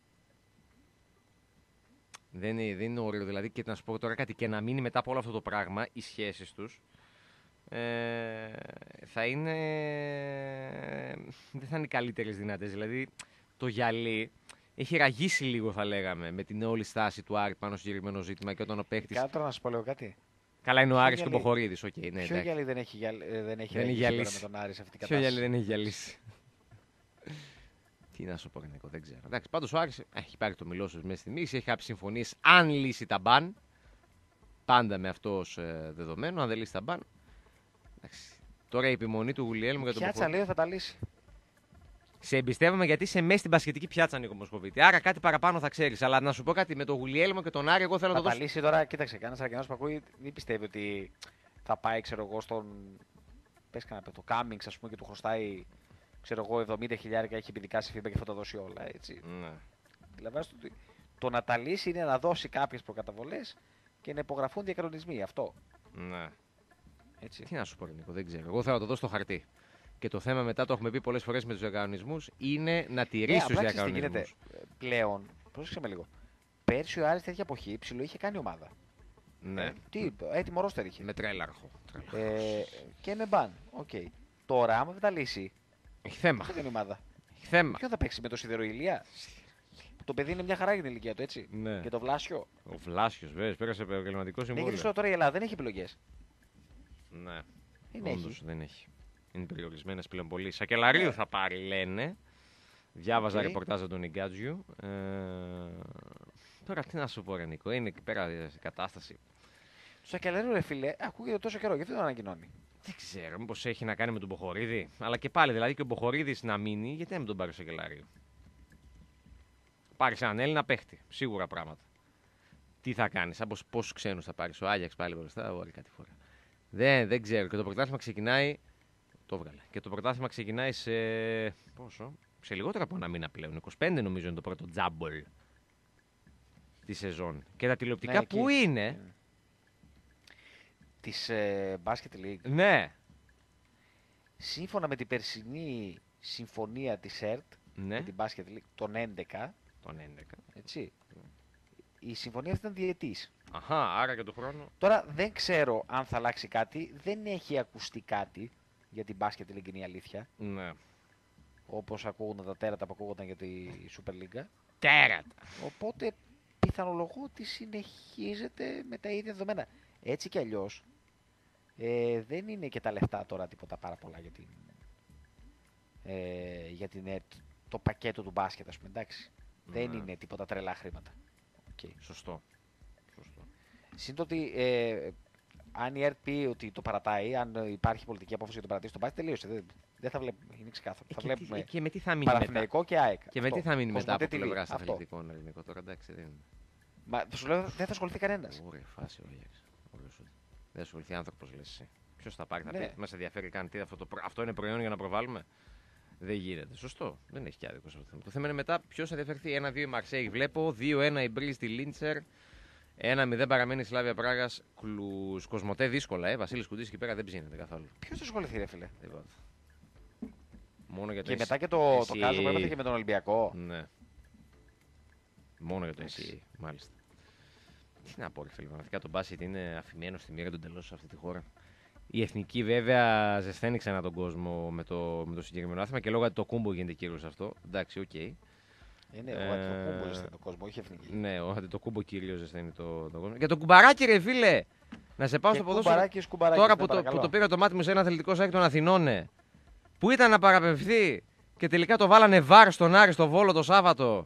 Δεν είναι, δεν είναι ωραίο. Δηλαδή και να σου πω τώρα κάτι και να μείνει μετά από όλο αυτό το πράγμα οι σχέσει του. Ε, θα είναι. Δεν θα είναι οι καλύτερε δυνατέ. Δηλαδή το γυαλί έχει ραγίσει λίγο, θα λέγαμε, με την όλη στάση του Άρη πάνω στο συγκεκριμένο ζήτημα και όταν ο παίχτη. Κάτω τώρα να σου πω λίγο κάτι. Καλά, είναι ο Ποιο Άρης και ο γυαλί? Μποχορίδης. Okay, ναι, Ποιο εντάξει. γυαλί δεν έχει, γυαλ... ε, δεν έχει Δεν έχει ραγίσει τώρα γυαλίσει. με τον Άρη σε αυτή την Ποιο κατάσταση. γυαλί δεν έχει γυαλίσει. Τι να σου πω, Νίκο, δεν ξέρω. Εντάξει, πάντως ο Άρης έχει πάρει το μιλό σου μέσα στη μίση, έχει κάποιες συμφωνίες. Αν λύσει τα μπαν, πάντα με αυτό ως ε, δεδομένο, αν δεν λύσει τα μπαν. Εντάξει. Τώρα η επιμονή του Γουλιέλμου για τον Πιάτσα Μποχορίδη. λέει θα τα λύσει. Σε εμπιστεύομαι γιατί είσαι μέσα στην πασχετική πιάτσα, Νίκο Μοσχοβίτη. Άρα κάτι παραπάνω θα ξέρει. Αλλά να σου πω κάτι με τον Γουλιέλμο και τον Άρη, εγώ θέλω να Θα το τα δώσω. λύσει τώρα, κοίταξε, κανένα αρκετό που ακούει δεν πιστεύει ότι θα πάει, ξέρω εγώ, στον. Πες κανένα το Κάμινγκ, α πούμε, και του χρωστάει, ξέρω εγώ, εβδομήντα χιλιάρικα, έχει επιδικάσει φίμπα και θα τα δώσει όλα. Έτσι. Ναι. Αντιλαμβάνεστε ότι το να τα λύσει είναι να δώσει κάποιε προκαταβολέ και να υπογραφούν διακανονισμοί. Αυτό. Ναι. Έτσι. Τι να σου πω, ρε Νίκο, δεν ξέρω. Εγώ θέλω να το δώσω στο χαρτί. Και το θέμα μετά, το έχουμε πει πολλές φορές με τους διακανονισμούς, είναι να τηρήσει Ναι, τους απλά ξέρεις τι γίνεται διακανονισμούς. ε, πλέον. Πρόσεξε με λίγο. Πέρσι ο Άρης τέτοια εποχή ψηλό είχε κάνει ομάδα. Ναι. Ε, τι, έτοιμο ρόστερ είχε. Με τρέλαρχο. τρέλαρχο. Ε, και με μπαν. Okay. Τώρα, άμα δεν τα λύσει, Έχει θέμα. ποιο θα κάνει ομάδα. Έχει θέμα. Ποιο θα παίξει με το Σιδερο Ηλία. Το παιδί είναι μια χαρά για την ηλικία του, έτσι. Ναι. Και το Βλάσιο. Ο Βλάσιος, βέβαια, πέρασε επαγγελματικό Ναι, γιατί συμβόλαιο. σου λέω τώρα η Ελλάδα δεν έχει επιλογέ. Ναι. Δεν Όντως, έχει. δεν έχει. Είναι περιορισμένες πλέον πολύ. Σακελαρίου Ναι. θα πάρει, λένε. Διάβαζα Οκ. ρεπορτάζ από τον Ιγκάτζιου. Ε, τώρα τι να σου πω, ρε Νίκο, είναι εκεί πέρα η κατάσταση. Το Σακελαρίου, ρε φίλε, ακούγεται τόσο καιρό, γιατί δεν το ανακοινώνει. Δεν ξέρω, μήπως έχει να κάνει με τον Μποχορίδη. Αλλά και πάλι, δηλαδή και ο Μποχορίδης να μείνει, γιατί να μην τον πάρει ο Σακελαρίου. Πάρει έναν Έλληνα παίχτη. Σίγουρα πράγματα. Τι θα κάνει, από πόσου ξένου θα πάρει, ο Άγιαξ πάλι μπροστά, όλη κάτι φορά. Δεν, δεν ξέρω. Και το πρωτάθλημα ξεκινάει. Το έβγαλε. Και το πρωτάθλημα ξεκινάει σε. Πόσο? Σε λιγότερο από ένα μήνα πλέον. είκοσι πέντε νομίζω είναι το πρώτο τζάμπολ τη σεζόν. Και τα τηλεοπτικά Ναι, που εκεί. είναι. Τη ε, Basket League, Ναι. σύμφωνα με την περσινή συμφωνία τη ΕΡΤ Ναι. με την Basket League τον έντεκα, Τον έντεκα. έτσι, η συμφωνία αυτή ήταν διετής. Αχά, άρα και του χρόνου. Τώρα δεν ξέρω αν θα αλλάξει κάτι, δεν έχει ακουστεί κάτι για την Basket League, είναι η αλήθεια. Ναι. Όπως ακούγονταν τα τέρατα που ακούγονταν για τη Super League. Τέρατα. Οπότε πιθανολογώ ότι συνεχίζεται με τα ίδια δεδομένα. Έτσι κι αλλιώς, Ε, δεν είναι και τα λεφτά τώρα τίποτα πάρα πολλά για την, ε, για την, ε, το πακέτο του μπάσκετ, ας πούμε, εντάξει. Δεν Ναι. είναι τίποτα τρελά χρήματα. Okay. Σωστό. Σωστό. Συν το ότι ε, αν η ΕΡΤ πει ότι το παρατάει, αν υπάρχει πολιτική απόφαση για το παρατήσει, το μπάσκετ τελείωσε. Δεν, δεν θα βλέπουμε, είναι ξεκάθαρο. Ε, θα και, βλέπουμε τι- και με τι θα μείνει μετά. Παναθηναϊκό και ΑΕΚ. Και με τι Αυτό. θα μείνει μετά από Κοσμοτέ τι βι. πλευρά Αυτό. αθλητικών ελληνικών τώρα, εντάξει, δεν είναι. Μα σου λέω δεν θα ασχοληθεί κανένα. Ωραία, φάση ο Άγιαξ. Ωραίος ότι. Δεν ασχοληθεί άνθρωπο, λε εσύ. Ποιο θα πάρει, θα Ναι. πει, μα ενδιαφέρει καν τι αυτό, το, προ- αυτό είναι προϊόν για να προβάλλουμε. Δεν γίνεται. Σωστό. Δεν έχει και άδικο σε αυτό το θέμα. Το θέμα είναι μετά ποιο θα ενδιαφερθεί. ένα δύο η Μαρσέη βλέπω, δύο ένα η Μπρίζ στη Λίντσερ, ένα μηδέν παραμένει η Σλάβια Πράγα. Κλου Κοσμοτέ δύσκολα, ε. Βασίλη Κουντή εκεί πέρα δεν ψήνεται καθόλου. Ποιο θα ασχοληθεί, ρε φίλε. Τίποτα. Μόνο για το Και εσύ- μετά και το, εσύ- το κάζο που έπαθε και με τον Ολυμπιακό. Ναι. Μόνο για το Εντάξει. εσύ, μάλιστα. Τι να πω, ρε φίλε, πραγματικά το μπάσκετ είναι αφημένο στη μοίρα του εντελώς σε αυτή τη χώρα. Η εθνική βέβαια ζεσθένει ξανά τον κόσμο με το, με το συγκεκριμένο άθλημα και λόγω ότι το κούμπο γίνεται κύριος αυτό. Εντάξει, οκ. Okay. Είναι Ε, ο Αντιτοκούμπο στον κόσμο, όχι εθνική. Ναι, ο το κούμπο κυρίως ζεσθένει το, τον κόσμο. Και το κουμπαράκι, ρε φίλε! Να σε πάω Και στο ποδόσφαιρο. κουμπαράκι, κουμπαράκι, Τώρα ναι, που το, παρακαλώ. που το πήρα το μάτι μου σε ένα αθλητικό σάκι των Αθηνών, ε, που ήταν να παραπευθεί και τελικά το βάλανε βάρ στον Άρη στο Βόλο το Σάββατο.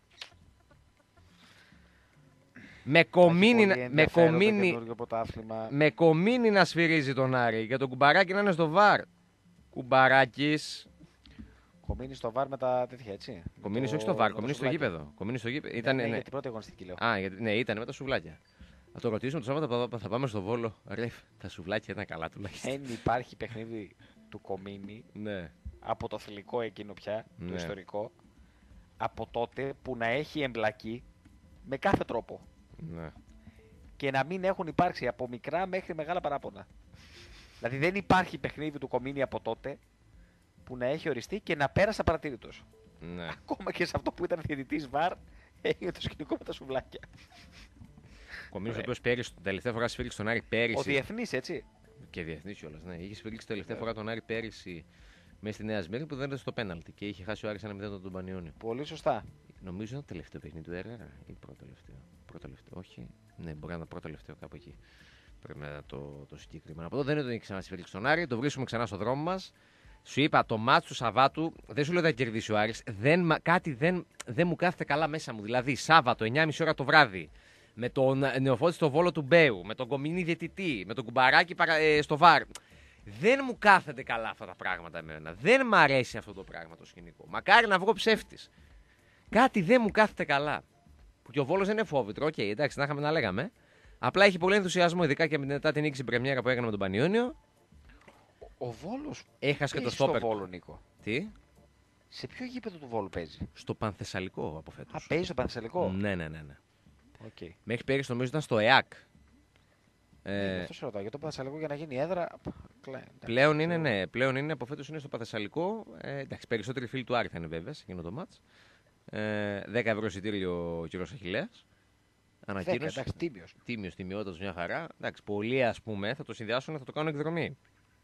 Με κομίνι, Πολύ με, ενδιαφέρον το κομίνι, καινούργιο πρωτάθλημα. με κομίνι να σφυρίζει τον Άρη και το κουμπαράκι να είναι στο βάρ. Κουμπαράκης. Κομίνη στο βάρ με τα τέτοια, έτσι. Κομίνι Το- όχι στο βάρ, με το κομίνι στο σουβλάκι. γήπεδο. Κομίνι στο γήπεδο. Ναι, Ήταν, ναι, ναι. για την πρώτη αγωνιστική λέω. Α, γιατί, ναι, ήταν με τα σουβλάκια. Θα το ρωτήσουμε το Σάββατο θα- θα πάμε στο Βόλο. Ρε, τα σουβλάκια ήταν καλά τουλάχιστον. Δεν υπάρχει παιχνίδι του Κομίνη Ναι. από το θηλυκό εκείνο πια, το Ναι. ιστορικό, από τότε που να έχει εμπλακεί με κάθε τρόπο. Ναι. Και να μην έχουν υπάρξει από μικρά μέχρι μεγάλα παράπονα. Δηλαδή δεν υπάρχει παιχνίδι του Κομίνη από τότε που να έχει οριστεί και να πέρασε απαρατήρητος. Ναι. Ακόμα και σε αυτό που ήταν διαιτητής βαρ, έγινε το σκηνικό με τα σουβλάκια. Κομίνο ο Ε. οποίο πέρυσι, την τελευταία φορά σφίριξε τον Άρη Ο πέρυσι. διεθνής, έτσι. Και διεθνή κιόλα. Ναι. Είχε σφίριξει τελευταία Ε. φορά τον Άρη πέρυσι μέσα στη Νέα Σμύρνη που δεν ήταν στο πέναλτι και είχε χάσει ο Άρης ένα μηδέν τον Πανιόνιο. Πολύ σωστά. Νομίζω ήταν το τελευταίο παιχνίδι του Έρερα ή πρώτο τελευταίο. Πρώτο τελευταίο, όχι. Ναι, μπορεί να ήταν πρώτο τελευταίο κάπου εκεί. Πρέπει να ήταν το, το συγκεκριμένο. Από εδώ δεν είναι ότι έχει ξανασφυρίξει τον Άρη, το βρίσκουμε ξανά στο δρόμο μα. Σου είπα, το μάτς του Σαββάτου δεν σου λέω ότι θα κερδίσει ο Άρης. Δεν, μα- κάτι δεν, δεν μου κάθεται καλά μέσα μου. Δηλαδή, Σάββατο, εννιά και μισή ώρα το βράδυ, με τον Νεοφώτη στο Βόλο του Μπέου, με τον Κομίνη διαιτητή, με τον Κουμπαράκι παρα- ε, στο Βάρ. Δεν μου κάθεται καλά αυτά τα πράγματα εμένα. Δεν μ' αρέσει αυτό το πράγμα το σκηνικό. Μακάρι να βγω ψεύτης. Κάτι δεν μου κάθεται καλά. Που και ο Βόλος δεν είναι φόβητρο, οκ, εντάξει, να είχαμε να λέγαμε. Απλά έχει πολύ ενθουσιασμό, ειδικά και μετά την νίκη στην πρεμιέρα που έκανε με τον Πανιόνιο. Ο Βόλος Έχασε και το παίζει στο στόπερ. Βόλο, Νίκο. Τι? Σε ποιο γήπεδο του Βόλου παίζει? Στο Πανθεσσαλικό από Α, φέτος. παίζει στο Πανθεσσαλικό. Ναι, ναι, ναι. ναι. Okay. Μέχρι πέρυσι νομίζω ήταν στο ΕΑΚ. Ε, Ε, αυτό σε ρωτάω. Για το Πανθεσσαλικό για να γίνει έδρα. κλα- εντάξει, πλέον είναι, ξέρω. ναι, πλέον είναι από φέτος είναι στο Πανθεσσαλικό. Ε, εντάξει, περισσότεροι φίλοι του Άρη θα είναι βέβαια σε εκείνο το μάτς. Ε, δέκα ευρώ εισιτήριο ο κύριος Αχιλλέας. Δέκα, Ανακοίνωση. εντάξει, τίμιος. Τίμιος, τιμιότατος, μια χαρά. Εντάξει, πολλοί ας πούμε θα το συνδυάσουν, θα το κάνουν εκδρομή.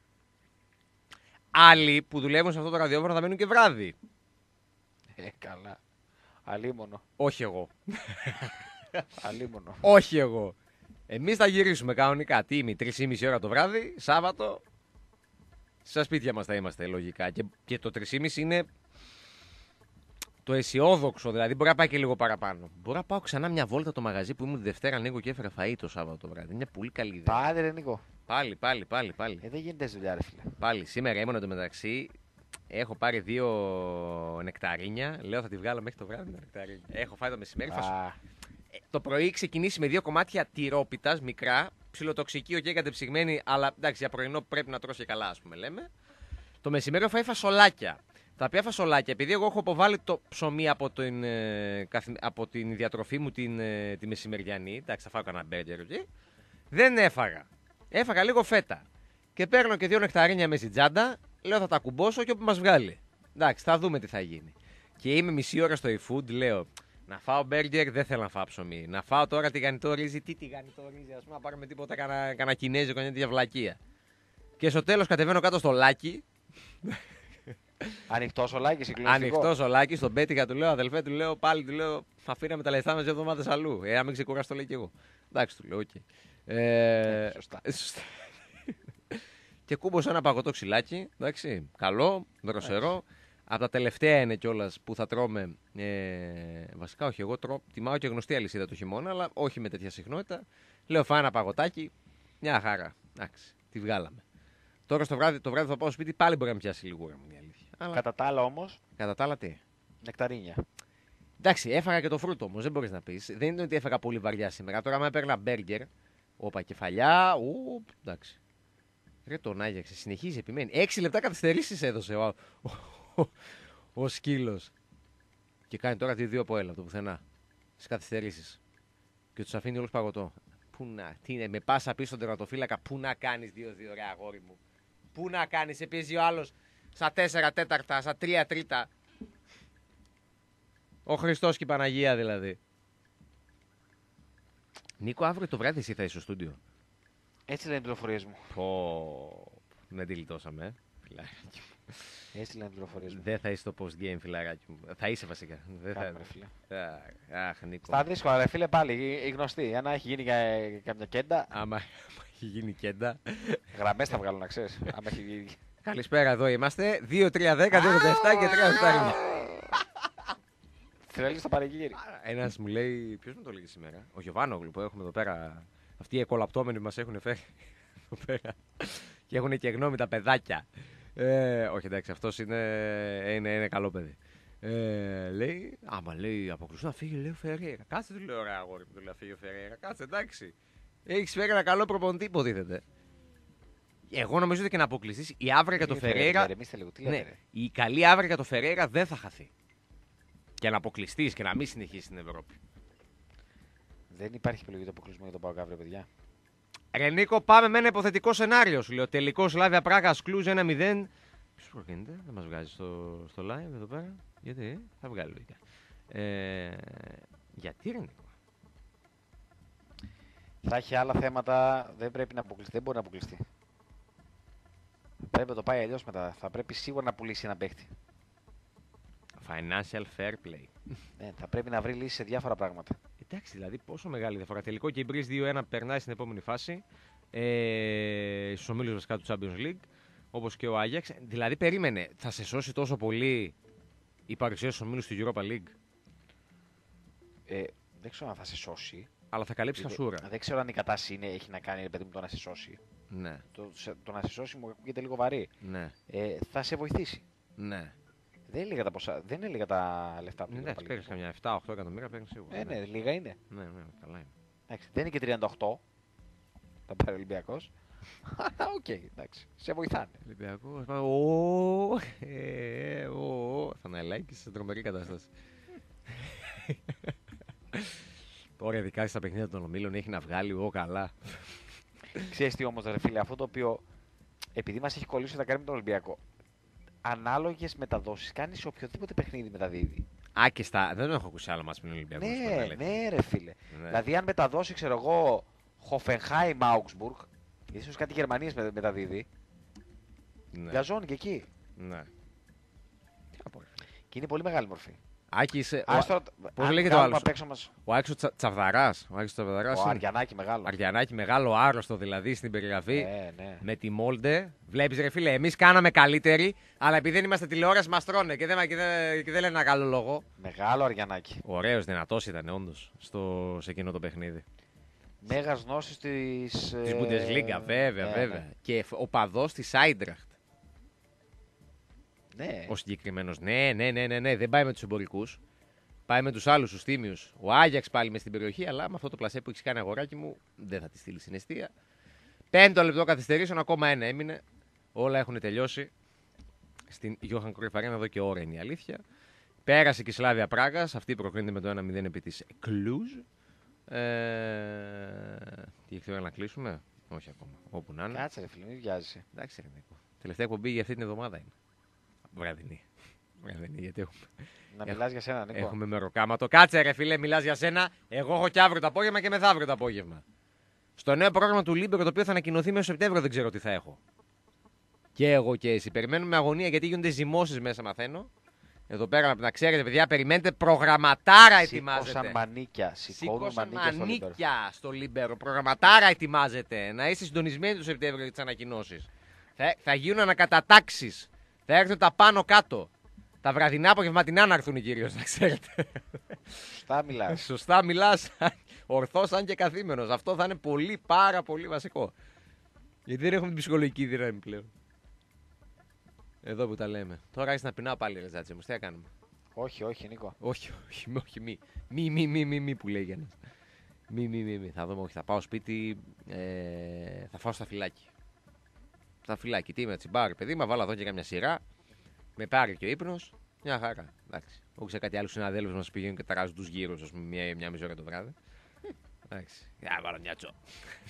Άλλοι που δουλεύουν σε αυτό το ραδιόφωνο θα μένουν και βράδυ. Ε, καλά. Αλίμονο. Όχι εγώ. Αλίμονο. Όχι εγώ. Εμείς θα γυρίσουμε κανονικά. Τίμη, τρεις και μισή ώρα το βράδυ, Σάββατο. Στα σπίτια μας θα είμαστε λογικά. Και, και το τρεις και μισή είναι το αισιόδοξο, δηλαδή μπορεί να πάει και λίγο παραπάνω. Μπορώ να πάω ξανά μια βόλτα το μαγαζί που ήμουν τη Δευτέρα ανοίγω και έφερα φαΐ το Σάββατο το βράδυ. Είναι μια πολύ καλή ιδέα. Πάλι ρε Νίκο. Πάλι, πάλι, πάλι, πάλι. Ε, δεν γίνεται έτσι δουλειά ρε φίλε. Πάλι. Σήμερα ήμουν εντωμεταξύ. Έχω πάρει δύο νεκταρίνια. Λέω θα τη βγάλω μέχρι το βράδυ τα νεκταρίνια. Έχω φάει το μεσημέρι. Θα σου- Α, Ε, Το πρωί ξεκινήσει με δύο κομμάτια τυρόπιτας μικρά. Ψιλοτοξική, οκ, κατεψυγμένη, αλλά εντάξει, για πρωινό πρέπει να τρώσει και καλά, ας πούμε, λέμε. Το μεσημέρι έχω φάει φασολάκια. Τα οποία φασολάκια, επειδή εγώ έχω αποβάλει το ψωμί από την, ε, καθη- από την διατροφή μου την, ε, τη μεσημεριανή, εντάξει, θα φάω κανένα μπέργκερ, οκ, δεν έφαγα. Έφαγα λίγο φέτα. Και παίρνω και δύο νεκταρίνια με στην τσάντα, λέω θα τα κουμπώσω και όπου μας βγάλει. Εντάξει, θα δούμε τι θα γίνει. Και είμαι μισή ώρα στο e-food, λέω να φάω μπέργκερ, δεν θέλω να φάω ψωμί. Να φάω τώρα τηγανιτό ρύζι, τι τηγανιτό ρύζι, ας πούμε, να πάρουμε τίποτα κανένα, κανένα κινέζικο, μια τέτοια βλακεία. Και στο τέλος κατεβαίνω κάτω στο λάκι, ανοιχτό σολάκι, συγκλονιστικό. ανοιχτό σολάκι, στον πέτυχα του λέω, αδελφέ του λέω, πάλι του λέω, θα αφήναμε τα λεφτά μας δύο εβδομάδες αλλού. Ε, αν μην ξεκουράσει το λέει κι εγώ. Εντάξει, του λέω, οκ. Ε, σωστά. σωστά. και κούμποσα ένα παγωτό ξυλάκι. Εντάξει, καλό, δροσερό. Από τα τελευταία είναι κιόλας που θα τρώμε. Ε, βασικά, όχι, εγώ τρώω, τιμάω και γνωστή αλυσίδα το χειμώνα, αλλά όχι με τέτοια συχνότητα. Λέω, φάω ένα παγωτάκι, μια χαρά. Εντάξει, τη βγάλαμε. Τώρα στο βράδυ, το βράδυ θα πάω σπίτι, πάλι μπορεί να πιάσει λιγούρα μου η αλήθεια. Αλλά... Κατά τα άλλα όμως, Κατά τα άλλα, τι. νεκταρίνια. Εντάξει, έφαγα και το φρούτο όμως, δεν μπορείς να πεις. Δεν είναι ότι έφαγα πολύ βαριά σήμερα. Τώρα, άμα έπαιρνα μπέργκερ, όπα κεφαλιά, ου, εντάξει. Ρε τον Άγιαξε, συνεχίζει, επιμένει. Έξι λεπτά καθυστερήσεις έδωσε ο, ο, ο, ο σκύλος. Και κάνει τώρα τη δύο από έλα, από το πουθενά. Στις καθυστερήσεις. Και τους αφήνει όλους παγωτό. Πού να, τι είναι, με πάσα πίσω στον τερματοφύλακα, πού να κάνεις δύο δύο ρε αγόρι μου. Πού να κάνεις, σε πιέζει ο άλλος στα τέσσερα τέταρτα, στα τρία τρίτα. Ο Χριστός και η Παναγία δηλαδή. Νίκο, αύριο το βράδυ εσύ θα είσαι στο στούντιο. Έτσι λένε οι πληροφορίες μου. Πω, δεν τη λιτώσαμε, ε. Φιλαράκι μου. Έτσι λένε οι πληροφορίες μου. Δεν θα είσαι στο post-game, φιλαράκι μου. Θα είσαι βασικά. Δεν θα... Κάτω, ρε φίλε. Αχ, αχ, Νίκο. Στα δύσκολα, ρε φίλε, πάλι η, η γνωστή. Αν έχει γίνει κα- καμιά κέντα, Άμα έχει γίνει κέντα. γραμμές θα βγάλω να ξέρεις. Αν έχει γίνει. Καλησπέρα, εδώ είμαστε. δύο τρία δέκα, δύο ογδόντα επτά και τρία οχτάρια. Θέλει στο παρεγγύρι. Ένας μου λέει, ποιος μου το λέγει σήμερα, ο Γιωβάνογλου που έχουμε εδώ πέρα. Αυτοί οι εκολαπτώμενοι που μας έχουν φέρει εδώ πέρα. Και έχουν και γνώμη τα παιδάκια. Ε, όχι εντάξει, αυτός είναι, είναι, είναι καλό παιδί. Ε, λέει, άμα λέει, αποκλειστούν να φύγει, λέει ο Φερέιρα. Κάτσε, του λέω, ρε αγόρι μου, του λέει, φύγει ο Φερέιρα. Κάτσε, εντάξει. Έχεις φέρει ένα καλό προπονητή, υποτίθεται. Εγώ νομίζω ότι και να αποκλειστείς, η άβρα για το Φερέιρα. Ναι, η καλή άβρα για το Φερέιρα δεν θα χαθεί. Και να αποκλειστείς και να μην συνεχίσεις στην Ευρώπη. Δεν υπάρχει επιλογή του αποκλεισμού για τον ΠΑΟΚ αύριο, παιδιά. Ρε Νίκο, πάμε με ένα υποθετικό σενάριο. Σου λέω τελικό Σλάβια Πράγα Σκλούζ ένα μηδέν. Ποιος προκρίνεται, δεν μας βγάζει στο, στο live εδώ πέρα. Γιατί, θα βγάλει λογικά. Ε, γιατί ρε Νίκο. Θα έχει άλλα θέματα, δεν πρέπει να αποκλειστεί, δεν μπορεί να αποκλειστεί. Πρέπει να το πάει αλλιώς μετά. Θα πρέπει σίγουρα να πουλήσει ένα παίχτη. Financial fair play. Ναι, θα πρέπει να βρει λύση σε διάφορα πράγματα. Εντάξει, δηλαδή πόσο μεγάλη διαφορά. Τελικό και η Breeze δύο ένα περνάει στην επόμενη φάση. Ε, στους ομίλους βασικά του Champions League. Όπως και ο Άγιαξ. Δηλαδή περίμενε, θα σε σώσει τόσο πολύ η παρουσία στους ομίλους του Europa League. Ε, δεν ξέρω αν θα σε σώσει. Αλλά θα καλύψει χασούρα. Δεν, δεν ξέρω αν η κατάσταση είναι, έχει να κάνει ρε παιδί μου το να σε σώσει. Ναι. Το, σε, το να σε σώσει μου ακούγεται λίγο βαρύ. Ναι. Ε, θα σε βοηθήσει. Ναι. Δεν είναι λίγα τα, ποσά, δεν είναι λίγα τα λεφτά που Εντάξει, παίρνει καμιά επτά οχτώ εκατομμύρια, παίρνει σίγουρα. Ε, ναι, λίγα είναι. Ναι, ναι, καλά είναι. Εντάξει, δεν είναι και τριάντα οκτώ. Θα πάρει ο Ολυμπιακός. Αλλά οκ, εντάξει. Σε βοηθάνε. Ολυμπιακός. Ω, ε, ω, Θαναλάκης σε τρομερή κατάσταση. Τώρα ειδικά στα παιχνίδια των ομίλων έχει να βγάλει, ω καλά. Ξέρεις τι όμως, ρε φίλε, αυτό το οποίο επειδή μας έχει κολλήσει να κάνει με τον Ολυμπιακό, ανάλογες μεταδόσεις κάνει σε οποιοδήποτε παιχνίδι μεταδίδει. Α, και στα. Δεν έχω ακούσει άλλο μας με τον Ολυμπιακό. Ναι, ναι, ρε φίλε. Ναι. Δηλαδή, αν μεταδώσει, ξέρω εγώ, Hoffenheim Augsburg, ίσως κάτι Γερμανίες με- μεταδίδει, Ναι. γκαζώνει και εκεί. Ναι. Τι να πω, ρε φίλε. Και είναι πολύ μεγάλη μορφή. Άκη, είσαι. Ας Ο, τώρα, πώς αν λέγεται ο βγάλουμε άλλος? απ' έξω μας, ο Άκης ο Τσα, Τσαβδαράς. Ο Άκης ο Τσαβδαράς. ο είναι- Αριανάκη μεγάλο. Αριανάκη, μεγάλο, άρρωστο δηλαδή στην περιγραφή. Ε, ναι. Με τη Μόλντε. Βλέπεις ρε φίλε, εμείς κάναμε καλύτεροι, αλλά επειδή δεν είμαστε τηλεόραση μας τρώνε και δεν, και δεν, και δεν λένε ένα καλό λόγο. Μεγάλο Αριανάκη. Ωραίος, δυνατός ήταν όντως στο, σε εκείνο το παιχνίδι. Μέγας γνώσης της... Της ε, Bundesliga, βέβαια, ναι, βέβαια. ναι. Και ο παδός της Άιντραχτ. Ναι. Ο συγκεκριμένος. Ναι, ναι, ναι, ναι, ναι, δεν πάει με τους εμπορικούς. Πάει με τους άλλους, τους τίμιους. Ο Άγιαξ πάλι μες στην περιοχή, αλλά με αυτό το πλασέ που έχει κάνει αγοράκι μου δεν θα τη στείλει στην αιστεία. Πέμπτο λεπτό καθυστερήσεων, ακόμα ένα έμεινε. Όλα έχουν τελειώσει. Στην Johan Cruyff Arena εδώ και ώρα είναι η αλήθεια. Πέρασε και η Σλάβια Πράγας. Αυτή προκρίνεται με το ένα μηδέν επί της Κλουζ. Ε... Τι έχει ώρα να κλείσουμε? Όχι ακόμα. Όπου να είναι. Κάτσε ρε φίλε, μην βιάζεσαι. Εντάξει, ρε Νίκο. Τελευταία εκπομπή για αυτή την εβδομάδα είναι. Βραδινή. Βραδινή, γιατί έχουμε, Να Έχω- μιλάς για σένα, Νίκο. έχουμε μεροκάματο. Κάτσε, ρε φίλε, μιλάς για σένα. Εγώ έχω και αύριο το απόγευμα και μεθαύριο το απόγευμα. Στο νέο πρόγραμμα του Λίμπερο, το οποίο θα ανακοινωθεί μέσα Σεπτέμβριο, δεν ξέρω τι θα έχω. Και εγώ και εσύ. Περιμένουμε αγωνία γιατί γίνονται ζυμώσεις μέσα, μαθαίνω. Εδώ πέρα, να ξέρετε, παιδιά, περιμένετε προγραμματάρα ετοιμάζεται. Σήκωσαν μανίκια. Σηκώνουν Σήκωσαν μανίκια στο Λίμπερο. μανίκια στο Λίμπερο. Προγραμματάρα ετοιμάζεται. Να είστε συντονισμένοι το Σεπτέμβριο για τις ανακοινώσεις. Θα, θα γίνουν ανακατατάξεις. Θα έρθουν τα πάνω κάτω. Τα βραδινά απογευματινά να έρθουν κυρίως, να ξέρετε. Σωστά μιλάς. Σωστά μιλάς. Ορθώς, αν και καθήμενος. Αυτό θα είναι πολύ, πάρα πολύ βασικό. Γιατί δεν έχουμε την ψυχολογική δύναμη πλέον. Εδώ που τα λέμε. Τώρα άρχισε να πεινάω πάλι, ρε Τζάτσι μου. Τι θα κάνουμε. Όχι, όχι, Νίκο. Όχι, όχι, όχι, μη. Μη, μη, μη, μη, μη που λέει ένας. Μη, μη, μη, μη. Θα δούμε, όχι, θα πάω σπίτι, ε, θα φάω στα φυλάκι. Στα φυλάκι, τι είμαι, τσιμπάρι, παιδί, μα βάλω εδώ και κάμια σειρά. Με πάρει και ο ύπνος. Μια χαρά. Εντάξει. Όχι σε κάτι άλλο συναδέλφους μας πηγαίνουν και ταράζουν τους γύρους, ας πούμε, μια, μια μισή ώρα το βράδυ. Εντάξει. Για βάλω μια τσό.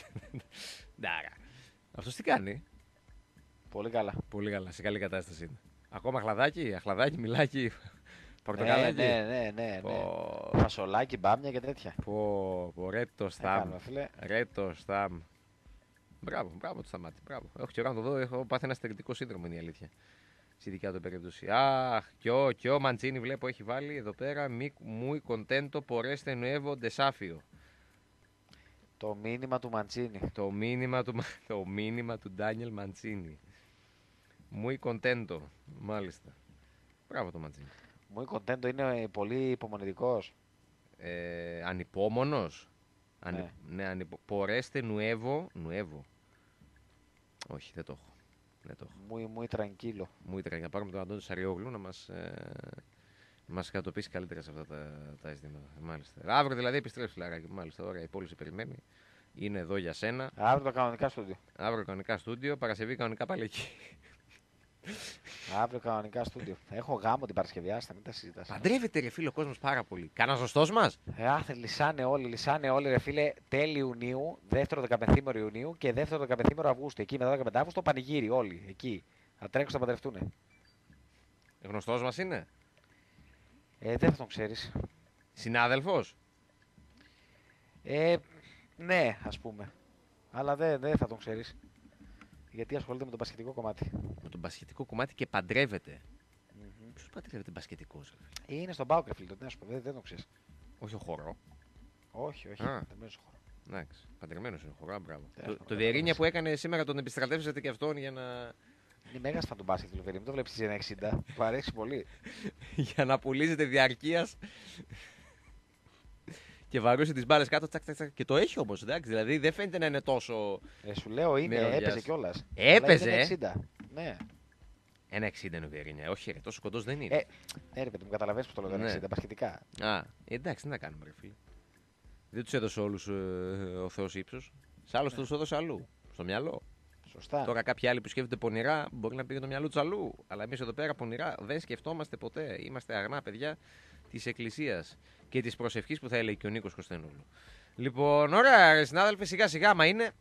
Ντάρα. Αυτός τι κάνει. Πολύ καλά. Πολύ καλά, σε καλή κατάσταση είναι. Ακόμα αχλαδάκι, αχλαδάκι, μιλάκι, Ναι, πορτοκαλάκι. ναι, ναι, ναι, ναι. Πω, Φασολάκι, μπάμια και τέτοια. πω, πω, ρε το Τι στάμ. κάνουμε, φίλε. Ρε το στάμ. Μπράβο, μπράβο το σταμάτη. Μπράβο. Έχω και ώρα να το δω, έχω πάθει ένα στερητικό σύνδρομο, είναι η αλήθεια. Στη δικιά του περίπτωση. Αχ, και ο, και ο Μαντσίνη βλέπω έχει βάλει εδώ πέρα. Μη, muy contento por este nuevo desafío. Το μήνυμα του Μαντσίνη. Το μήνυμα του, το μήνυμα του Ντάνιελ Μαντσίνη. Muy contento, μάλιστα. Μπράβο το Μαντσίνη. Muy contento, είναι πολύ υπομονητικός. Ε, ανυπόμονος. Ανι... Ναι. Ναι, ανυπο... Πορέστε νουέβο. Νουέβο. Όχι, δεν το έχω. Δεν το έχω. Muy, muy tranquilo. Μου ήτρε να πάρουμε τον Αντώνη Σαριόγλου να μας, ε... μας κατοποιήσει καλύτερα σε αυτά τα, τα ζητήματα. Μάλιστα. Αύριο δηλαδή επιστρέφει, φιλαράκι. Μάλιστα, ωραία, η πόλη σε περιμένει. Είναι εδώ για σένα. Αύριο το κανονικά στούντιο. Αύριο κανονικά στούντιο, Παρασκευή κανονικά πάλι εκεί. Αύριο κανονικά στούντιο. Έχω γάμο την Παρασκευή, άστα, μην τα συζητάς. Παντρεύεται ρε φίλε ο κόσμος πάρα πολύ. Κάνα ζωστός μας. Ε, άθε, λυσάνε όλοι, λυσάνε όλοι, ρε φίλε, τέλη Ιουνίου, δεύτερο δεκαπενθήμερο Ιουνίου και δεύτερο δεκαπενθήμερο Αυγούστου. Εκεί μετά δεκαπέντε Αύγουστο πανηγύρι, όλοι εκεί. Θα τρέξουν να παντρευτούνε. Γνωστός μας είναι. Ε, δεν θα τον ξέρεις. Συνάδελφος. Ε, ναι, ας πούμε. Αλλά δεν δεν θα τον ξέρεις. Γιατί ασχολείται με το μπασκετικό κομμάτι. Με το μπασχετικό κομμάτι και παντρεύεται. Mm-hmm. Ποιος παντρεύεται μπασκετικός, ρε φίλε. Είναι στον Πάοκ, ρε φίλε, το να σου πω, δεν, δεν τον ξέρεις. Όχι ο χορό. Όχι, όχι. Α. Δεν μένει στο χώρο. Εντάξει, παντρεμένος είναι ο χορό, μπράβο. Ε, Το, αυτό, το ε, Βιερίνια ε, που έκανε σήμερα τον επιστρατεύσατε και αυτόν για να, Είναι μέγας φαν του μπάσκετ, Λουβέρι. Μην το βλέπεις στις ένα εξήντα. Του αρέσει πολύ. για να πουλήσετε διαρκείας και βαρούσε τις μπάλες κάτω, τσακ, τσακ, τσακ. Και το έχει όμως, εντάξει, δηλαδή δεν φαίνεται να είναι τόσο. Ε, σου λέω είναι, Μυρωδιάς. έπαιζε κιόλα. Έπαιζε, ε? εξήντα. Ναι. ένα εξήντα είναι ο Βιερίνια. Όχι, ρε, τόσο κοντός δεν είναι. Ε, ναι, ρε παιδί μου, καταλαβαίνεις που το λέω Ναι. εξήντα, μπασκετικά. Α, εντάξει, τι να κάνουμε, ρε φίλε. Δεν τους έδωσε όλους ε, ο Θεός ύψος. Σε άλλους τους έδωσε αλλού. Στο μυαλό. Σωστά. Τώρα κάποιοι άλλοι που σκέφτονται πονηρά μπορεί να πήγε το μυαλό του αλλού. Αλλά εμείς εδώ πέρα πονηρά δεν σκεφτόμαστε ποτέ. Είμαστε αγνά παιδιά της Εκκλησίας και της προσευχής που θα έλεγε και ο Νίκος Κωνσταντινόπουλου. Λοιπόν, ωραία, ρε συνάδελφοι, σιγά σιγά μα είναι.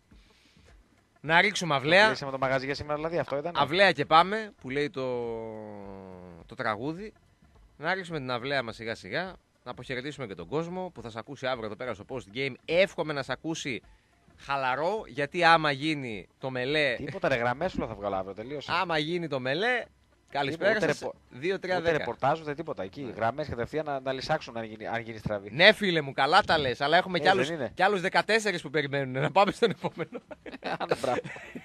Να ρίξουμε αυλαία. Κλείσαμε το μαγαζί για σήμερα, δηλαδή αυτό ήταν. Αυλαία και πάμε, που λέει το, το τραγούδι. Να ρίξουμε την αυλαία μας σιγά σιγά. Να αποχαιρετήσουμε και τον κόσμο που θα σε ακούσει αύριο εδώ πέρα στο Post Game. Εύχομαι να σε ακούσει χαλαρό, γιατί άμα γίνει το μελέ. Τίποτα ρε, γραμμές σου θα βγάλω αύριο, τελείωσε. Άμα γίνει το μελέ, καλησπέρα Ούτε σας. ρεπο- δύο τρία Ούτε δέκα. ρεπορτάζ ούτε τίποτα. Εκεί γραμμές κατευθείαν να, να λυσάξουν αν γίνει, αν γίνει στραβή. Ναι, φίλε μου, καλά τα λες, αλλά έχουμε Ε, κι, άλλους, δεν είναι. κι άλλους δεκατέσσερις που περιμένουν. Να πάμε στον επόμενο. Άντε, μπράβο.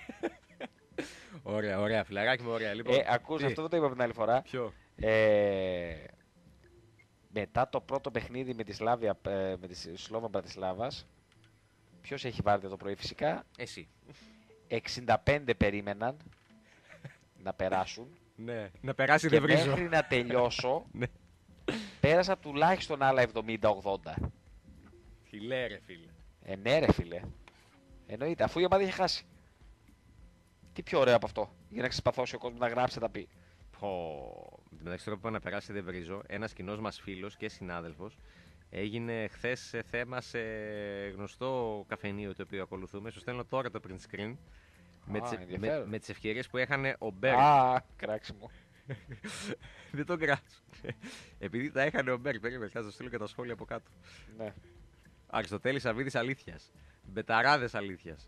Ωραία, ωραία, φιλαράκι μου, ωραία. Λοιπόν, Ε, ακούς, τι? αυτό δεν το είπα την άλλη φορά. Ποιο? Ε, μετά το πρώτο παιχνίδι με τη, Σλάβια, ε, με τη Σλόβα Μπρατισλάβας, ποιος έχει βάλει το πρωί φυσικά, Εσύ. εξήντα πέντε περίμεναν να περάσουν Ναι, να περάσει και δεν βρίζω. μέχρι να τελειώσω Ναι. πέρασα τουλάχιστον άλλα εβδομήντα ογδόντα. Φιλέ, ρε φίλε. Ε, ναι ρε φίλε. Εννοείται, αφού η ομάδα είχε χάσει. Τι πιο ωραίο από αυτό, για να ξεσπαθώσει ο κόσμος να γράψει τα πει. Πω. Μεταξύ τώρα που είπα να περάσει δεν βρίζω, ένας κοινός μας φίλος και συνάδελφος έγινε χθες θέμα σε γνωστό καφενείο το οποίο ακολουθούμε. Σου στέλνω τώρα το print screen με, Α, τις, με, ενδιαφέρον. με τις ευκαιρίες που έχανε ο Μπέρ. Α, κράξιμο. Δεν το κράξω. Επειδή τα έχανε ο Μπέρ, περίμενε, θα σας στείλω και τα σχόλια από κάτω. Ναι. Αριστοτέλης Αβίδης αλήθειας. Μπεταράδες αλήθειας.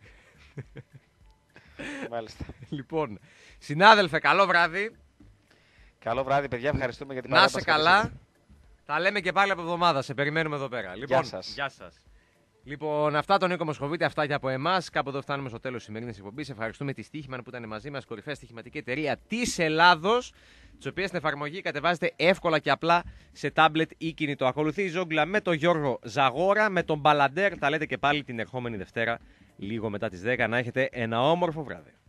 Μάλιστα. Λοιπόν, συνάδελφε, καλό βράδυ. Καλό βράδυ, παιδιά. Ευχαριστούμε για την Να παρέμβαση. σε καλά. Τα λέμε και πάλι από εβδομάδα. Σε περιμένουμε εδώ πέρα. Λοιπόν, σας. Γεια σας. Λοιπόν, αυτά τον Νίκο Μοσχοβίτη, αυτά και από εμάς. Κάπου εδώ φτάνουμε στο τέλος της σημερινής εκπομπής. Ευχαριστούμε τη Στοίχημαν που ήταν μαζί μας, κορυφαία στοιχηματική εταιρεία της Ελλάδος, της οποίας την εφαρμογή κατεβάζετε εύκολα και απλά σε τάμπλετ ή κινητό. Ακολουθεί η ζόγκλα με τον Γιώργο Ζαγόρα, με τον Μπαλαντέρ. Τα λέτε και πάλι την ερχόμενη Δευτέρα, λίγο μετά τις δέκα. Να έχετε ένα όμορφο βράδυ.